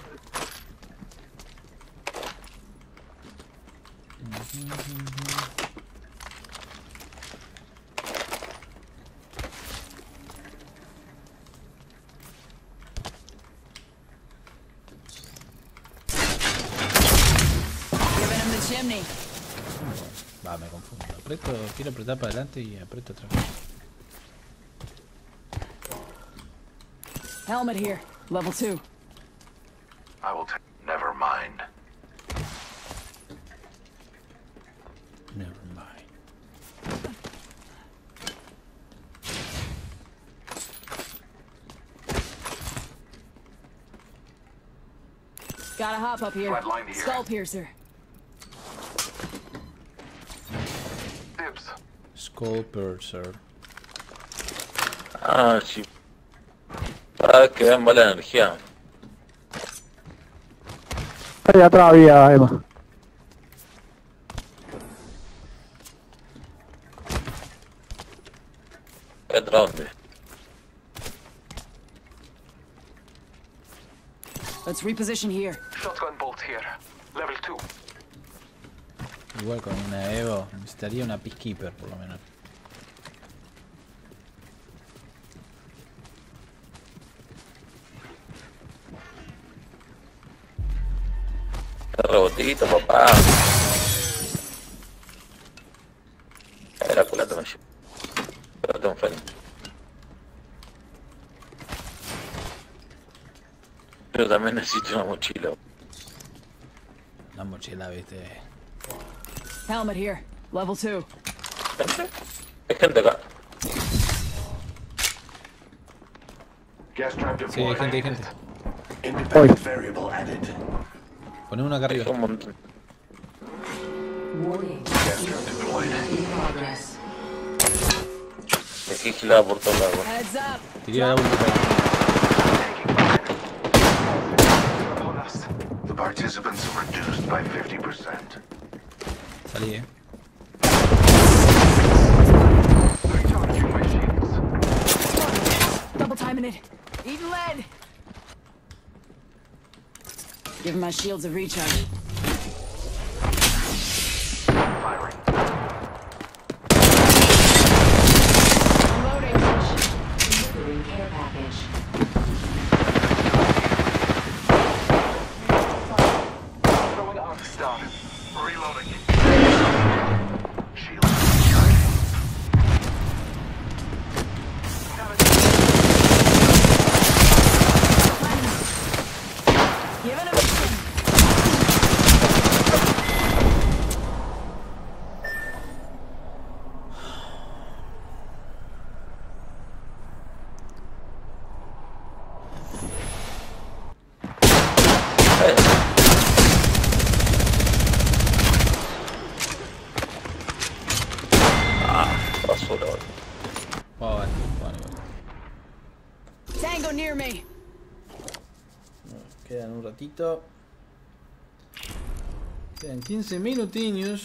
Giving him the chimney. Va, me confundo. Aprieto, quiero apretar para adelante y aprieto otra vez. Helmet here. Level two. I will take. Never mind. Never mind. Gotta hop up here. Flatline here. Skull piercer. Dibs. Skull Purser. Ah, sí. Para que vean mala energía. Ahí atrás había Emma. ¿Atrás dónde? Let's reposition here. Shotgun bolt here. Level two. Igual con una Evo necesitaría una Peacekeeper por lo menos. Rebotito, papá. Era culata me llevo. Pero tengo enfrente. Yo también necesito una mochila. Una mochila, viste. Helmet here. Level two. Hay gente acá. Gas trap Sí, hay deployed. gente, hay gente. Independent variable added. Poné uno acá arriba. Un montón. Warning. Gas trap deployed. In progress. Me quedé gilada por todos lados. Heads up. Tiré la última. Upon us. The participants are reduced by fifty percent. Salí, eh. Recharging my shields. Double timing it. Eating lead. Give my shields a recharge. Firing. Unloading. Delivering care package. Throwing out stun. Reloading. Shield. Giving him a shot. Basura, boludo. Bueno, bueno, bueno. Tango near me. Quedan un ratito. Quedan quince minutinhos.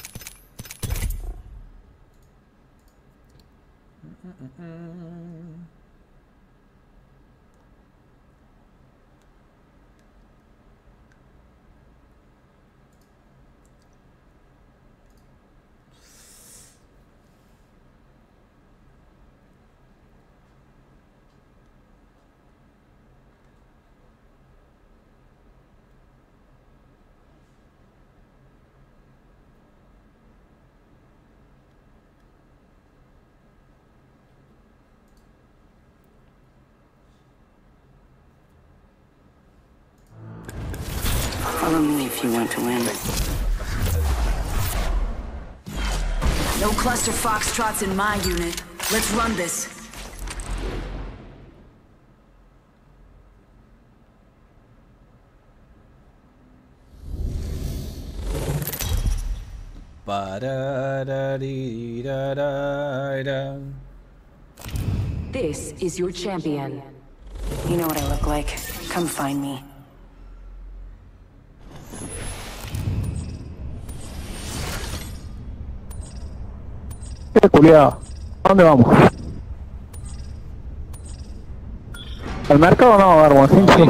Follow me if you want to win. No cluster foxtrots in my unit. Let's run this. Pararariraira. This is your champion. You know what I look like. Come find me. Qué culiado. ¿A dónde vamos? ¿Al mercado o no, Garbo?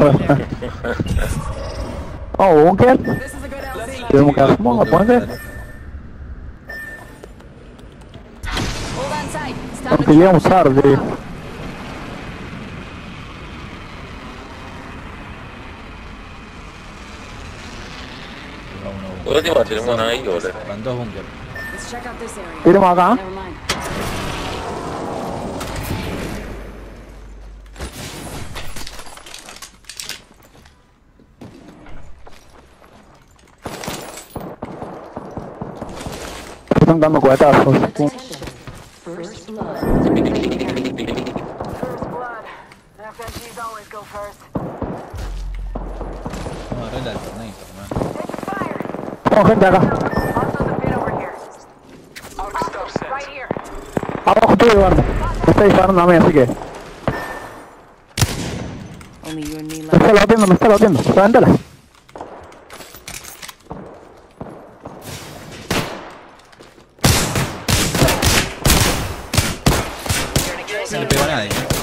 Oh, búnker. Tenemos que hacer, ponte. Aunque llegamos tarde. Por último tenemos una ahí, boludo. Van dos búnker. Tiremos acá. Están dando cuetazos. First blood. First blood. F N Gs always go first. Vamos a agarrar el alternator, man. Tenemos gente acá. Also the pit over here. Out of stuff set. Right here. Abajo tuyo, Garbo. Me está disparando a mí, así que. Only you and me Me left. está batiendo, me está batiendo. Revéntala. No le pego a nadie, ¿eh?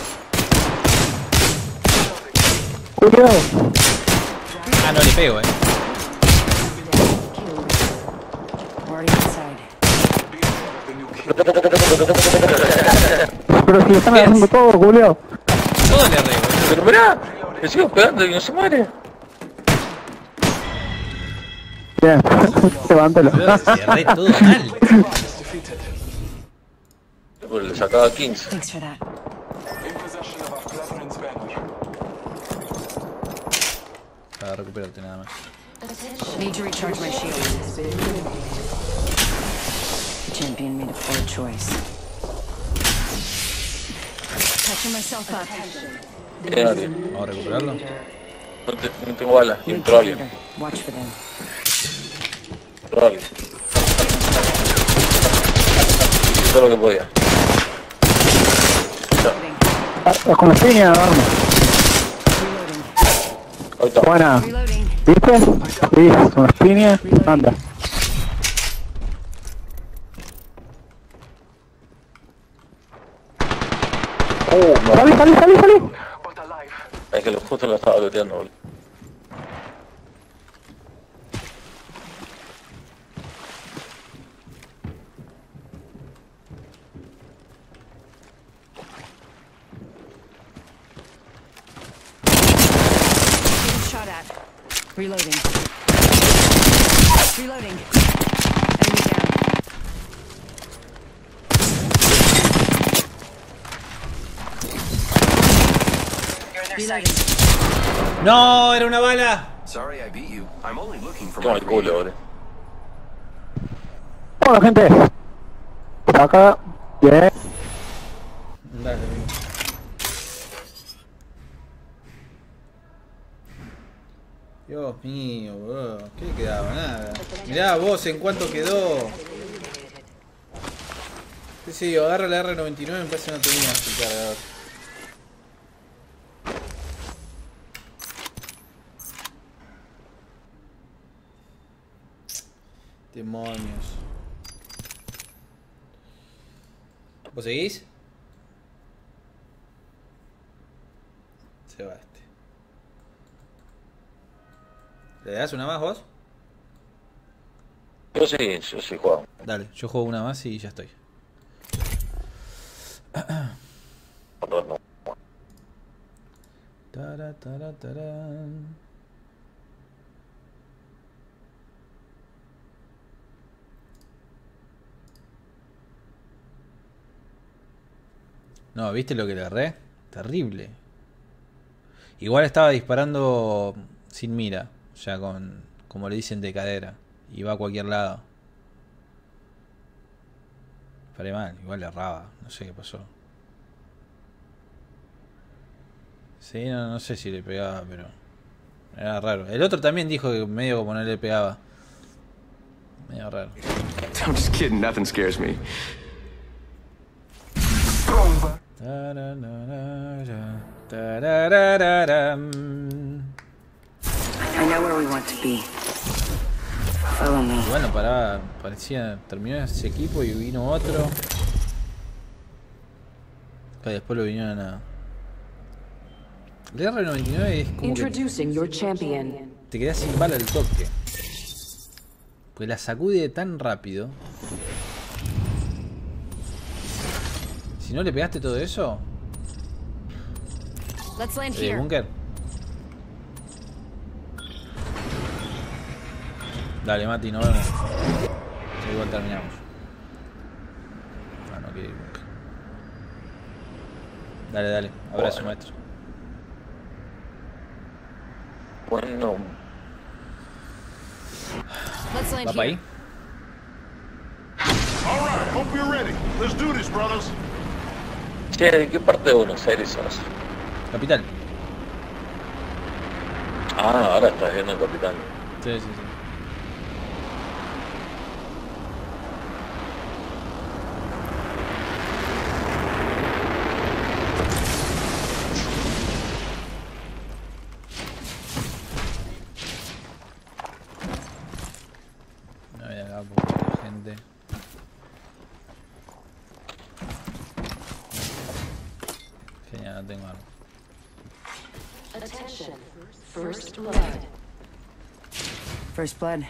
Cuidado. Ah, no le pego, eh. Already inside. Pero si le están haciendo todo, culiao. Todo le arreglo. Pero mirá, le sigo pegando y no se muere. Bien, levántalo. Cerré todo mal. Pues le sacaba quince. Thanks for that. In possession of our Cleveland's banner. Para recuperarte nada más. Need to recharge my shield. The champion made a poor choice. Catching myself up. Quédate. Vamos a recuperarlo. No, te, no tengo balas. Y entró alguien. Watch for them. Entró alguien. Hice todo lo que podía. Ah, con la piña, arma. Ahí está. Buena. ¿Viste? Sí, con las piñas. Anda. Oh, no. Salí, salí, salí, salí. Es que lo justo lo estaba looteando, boludo. Reloading. Reloading. Enemy down. Reloading. No, era una bala. Sorry I beat you. I'm only looking for Toma my el culo, boludo. Hola, gente. Acá. Bien. Dale, amigo. Dios mío, bro. ¿Qué le quedaba? Nada. Mirá vos en cuánto quedó. Sí, sí, agarra la R noventa y nueve, me parece que no tenía su cargador. Demonios. ¿Vos seguís? Se va este. ¿Le das una más vos? Yo sí, yo sí juego. Dale, yo juego una más y ya estoy. Tara, tara, tarán. No, ¿viste lo que le erré? Terrible. Igual estaba disparando sin mira. O sea, con, como le dicen, de cadera. Y va a cualquier lado. Paré mal, igual le erraba. No sé qué pasó. Sí, no, no sé si le pegaba, pero... Era raro. El otro también dijo que medio como no le pegaba. Medio raro. I'm just kidding, nothing scares me. I know where we want to be. Follow me. Y bueno, paraba, parecía, terminó ese equipo y vino otro. Que después lo vinieron a... El R noventa y nueve es como Introducing your champion. que te quedas sin bala al toque. Pues la sacude tan rápido. Si no le pegaste todo eso... Let's land Eh, here. búnker. Dale, Mati, nos vemos. Ya igual terminamos. Ah, no quiere ir búnker. Dale, dale. Abrazo, maestro. Bueno. Let's land ¿Va para ahí? All right, hope you're ready. Let's do this, brothers. Che, ¿de qué parte de Buenos Aires sos? Capital. Ah, ahora estás viendo el Capital. Sí, sí, sí. No voy acá porque la gente. Genial, no tengo algo. Attention. First blood. First blood.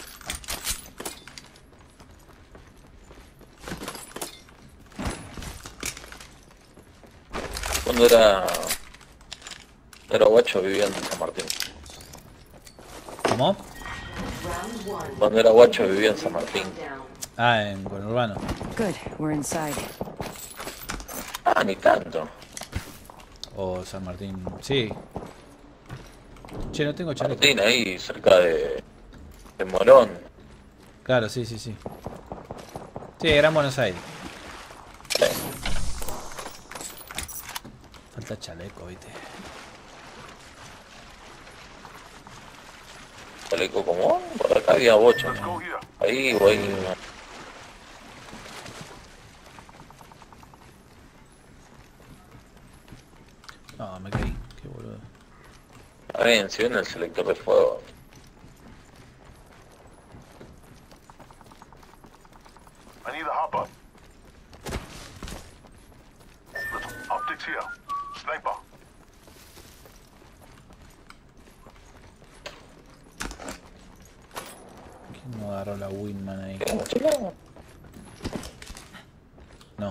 Cuando era... Era guacho vivía en San Martín. ¿Cómo? Cuando era guacho vivía en San Martín. Ah, en Conurbano. Good, we're inside. Ah, ni tanto. O San Martín. Sí. Che, no tengo chaleco. Martín ahí cerca de... de Morón. Claro, sí, sí, sí. Sí, Gran Buenos Aires. Sí. Falta chaleco, viste. Chaleco como... Por acá había bocha. Ahí o ahí... No, me caí. Qué boludo. Está bien, si ven el selector de fuego. I need a hopper. Let's optics here. Sniper. ¿Quién no agarró la Winman ahí? No.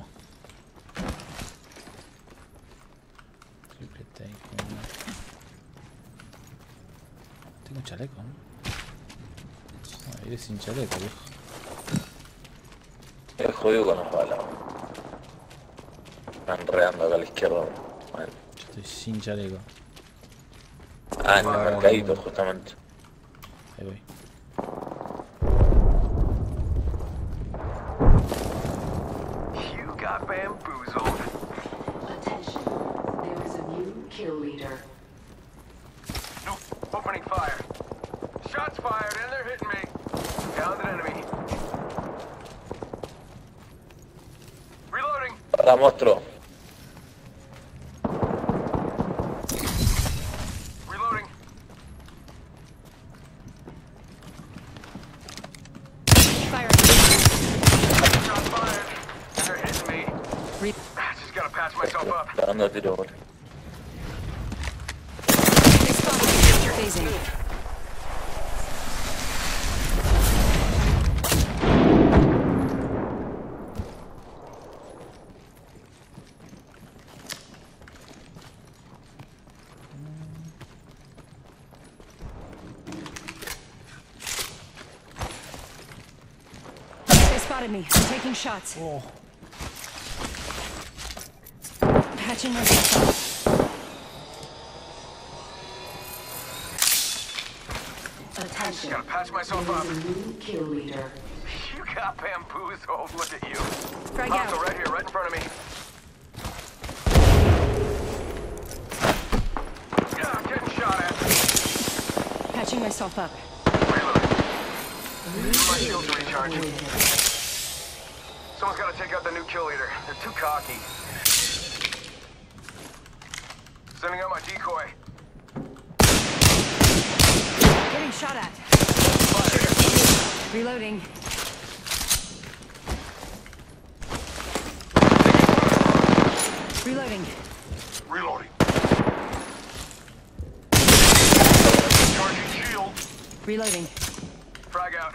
Triple take. Tengo chaleco, ¿no? No, iré sin chaleco, viejo. Es jodido con las balas. Están enredando acá a la izquierda. Vale. Yo estoy sin chaleco. Ah, en el mercadito, justamente. Ahí voy. You got bamboozled. Attention. There is a new kill leader. No, opening fire. Shots fired and they're hitting me. Downed an enemy. Reloading. Para, monstruo. Reloading. Fire. Shots fired. And they're hitting me. Re Just gotta patch myself up. Está dando tiro, boludo. Phasing. They spotted me. I'm taking shots. Oh. Patching myself up. Attention. Gotta patch myself There up. is a new kill leader. You got bamboozled. Look at you. Frag Hostile out. right here, right in front of me. Yeah, I'm getting shot at. Patching myself up. Reloading. My shields are recharging. Someone's gotta take out the new kill leader. They're too cocky. Sending out my decoy. Getting shot at. Reloading. Reloading. Reloading. Charging shield. Reloading. Frag out.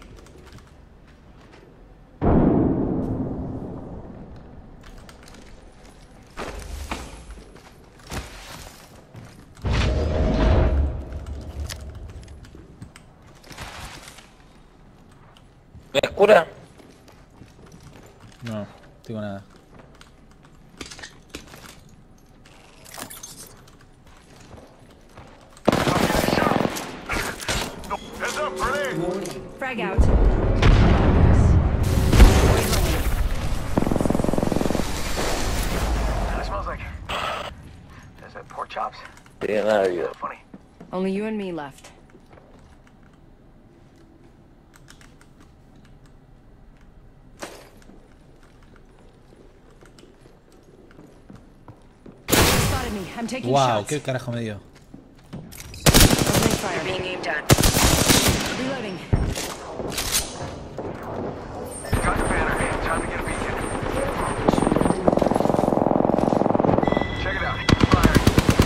¿Me cura? No, tengo nada. Heads up, grenade! Frag out. That smells like... Is that pork chops? Tiene nada de vida. Funny. Only you and me left. Spotted me. I'm taking Wow, shots. qué carajo me dio. Opening fire. Being aimed at. Reloading. Got the banner. Time to get a beacon. Check it out. Fire.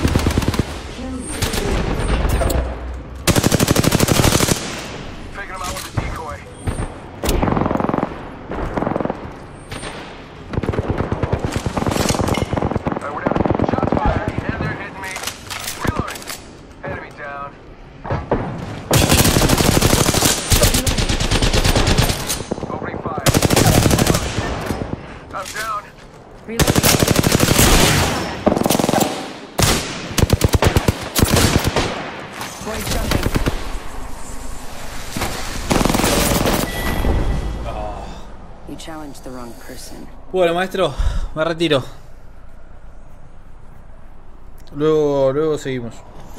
Faking him out with the decoy. Alright, we're down. Shots fired, and they're hitting me. Reloading. Enemy down. Opening fire. I'm down. Reloading. Boys jumping. You challenged the wrong person. Bueno, maestro, me retiro. Luego, luego seguimos.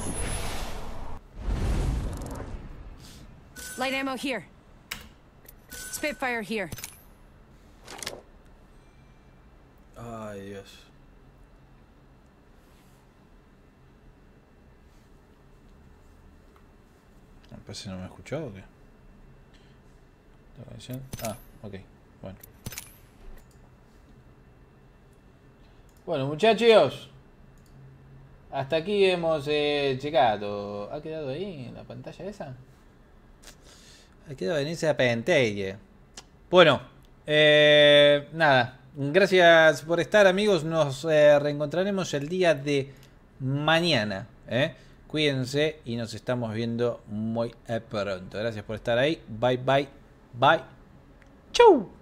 Light ammo here. Spitfire here. Ay, Dios. Me parece que no me ha escuchado o qué. ¿La canción? Ah, ok. Bueno. Bueno, muchachos. Hasta aquí hemos eh, llegado. ¿Ha quedado ahí en la pantalla esa? Ha quedado en esa pantalla. Bueno, eh, nada. Gracias por estar, amigos. Nos eh, reencontraremos el día de mañana. ¿eh? Cuídense y nos estamos viendo muy pronto. Gracias por estar ahí. Bye, bye, bye. Chau.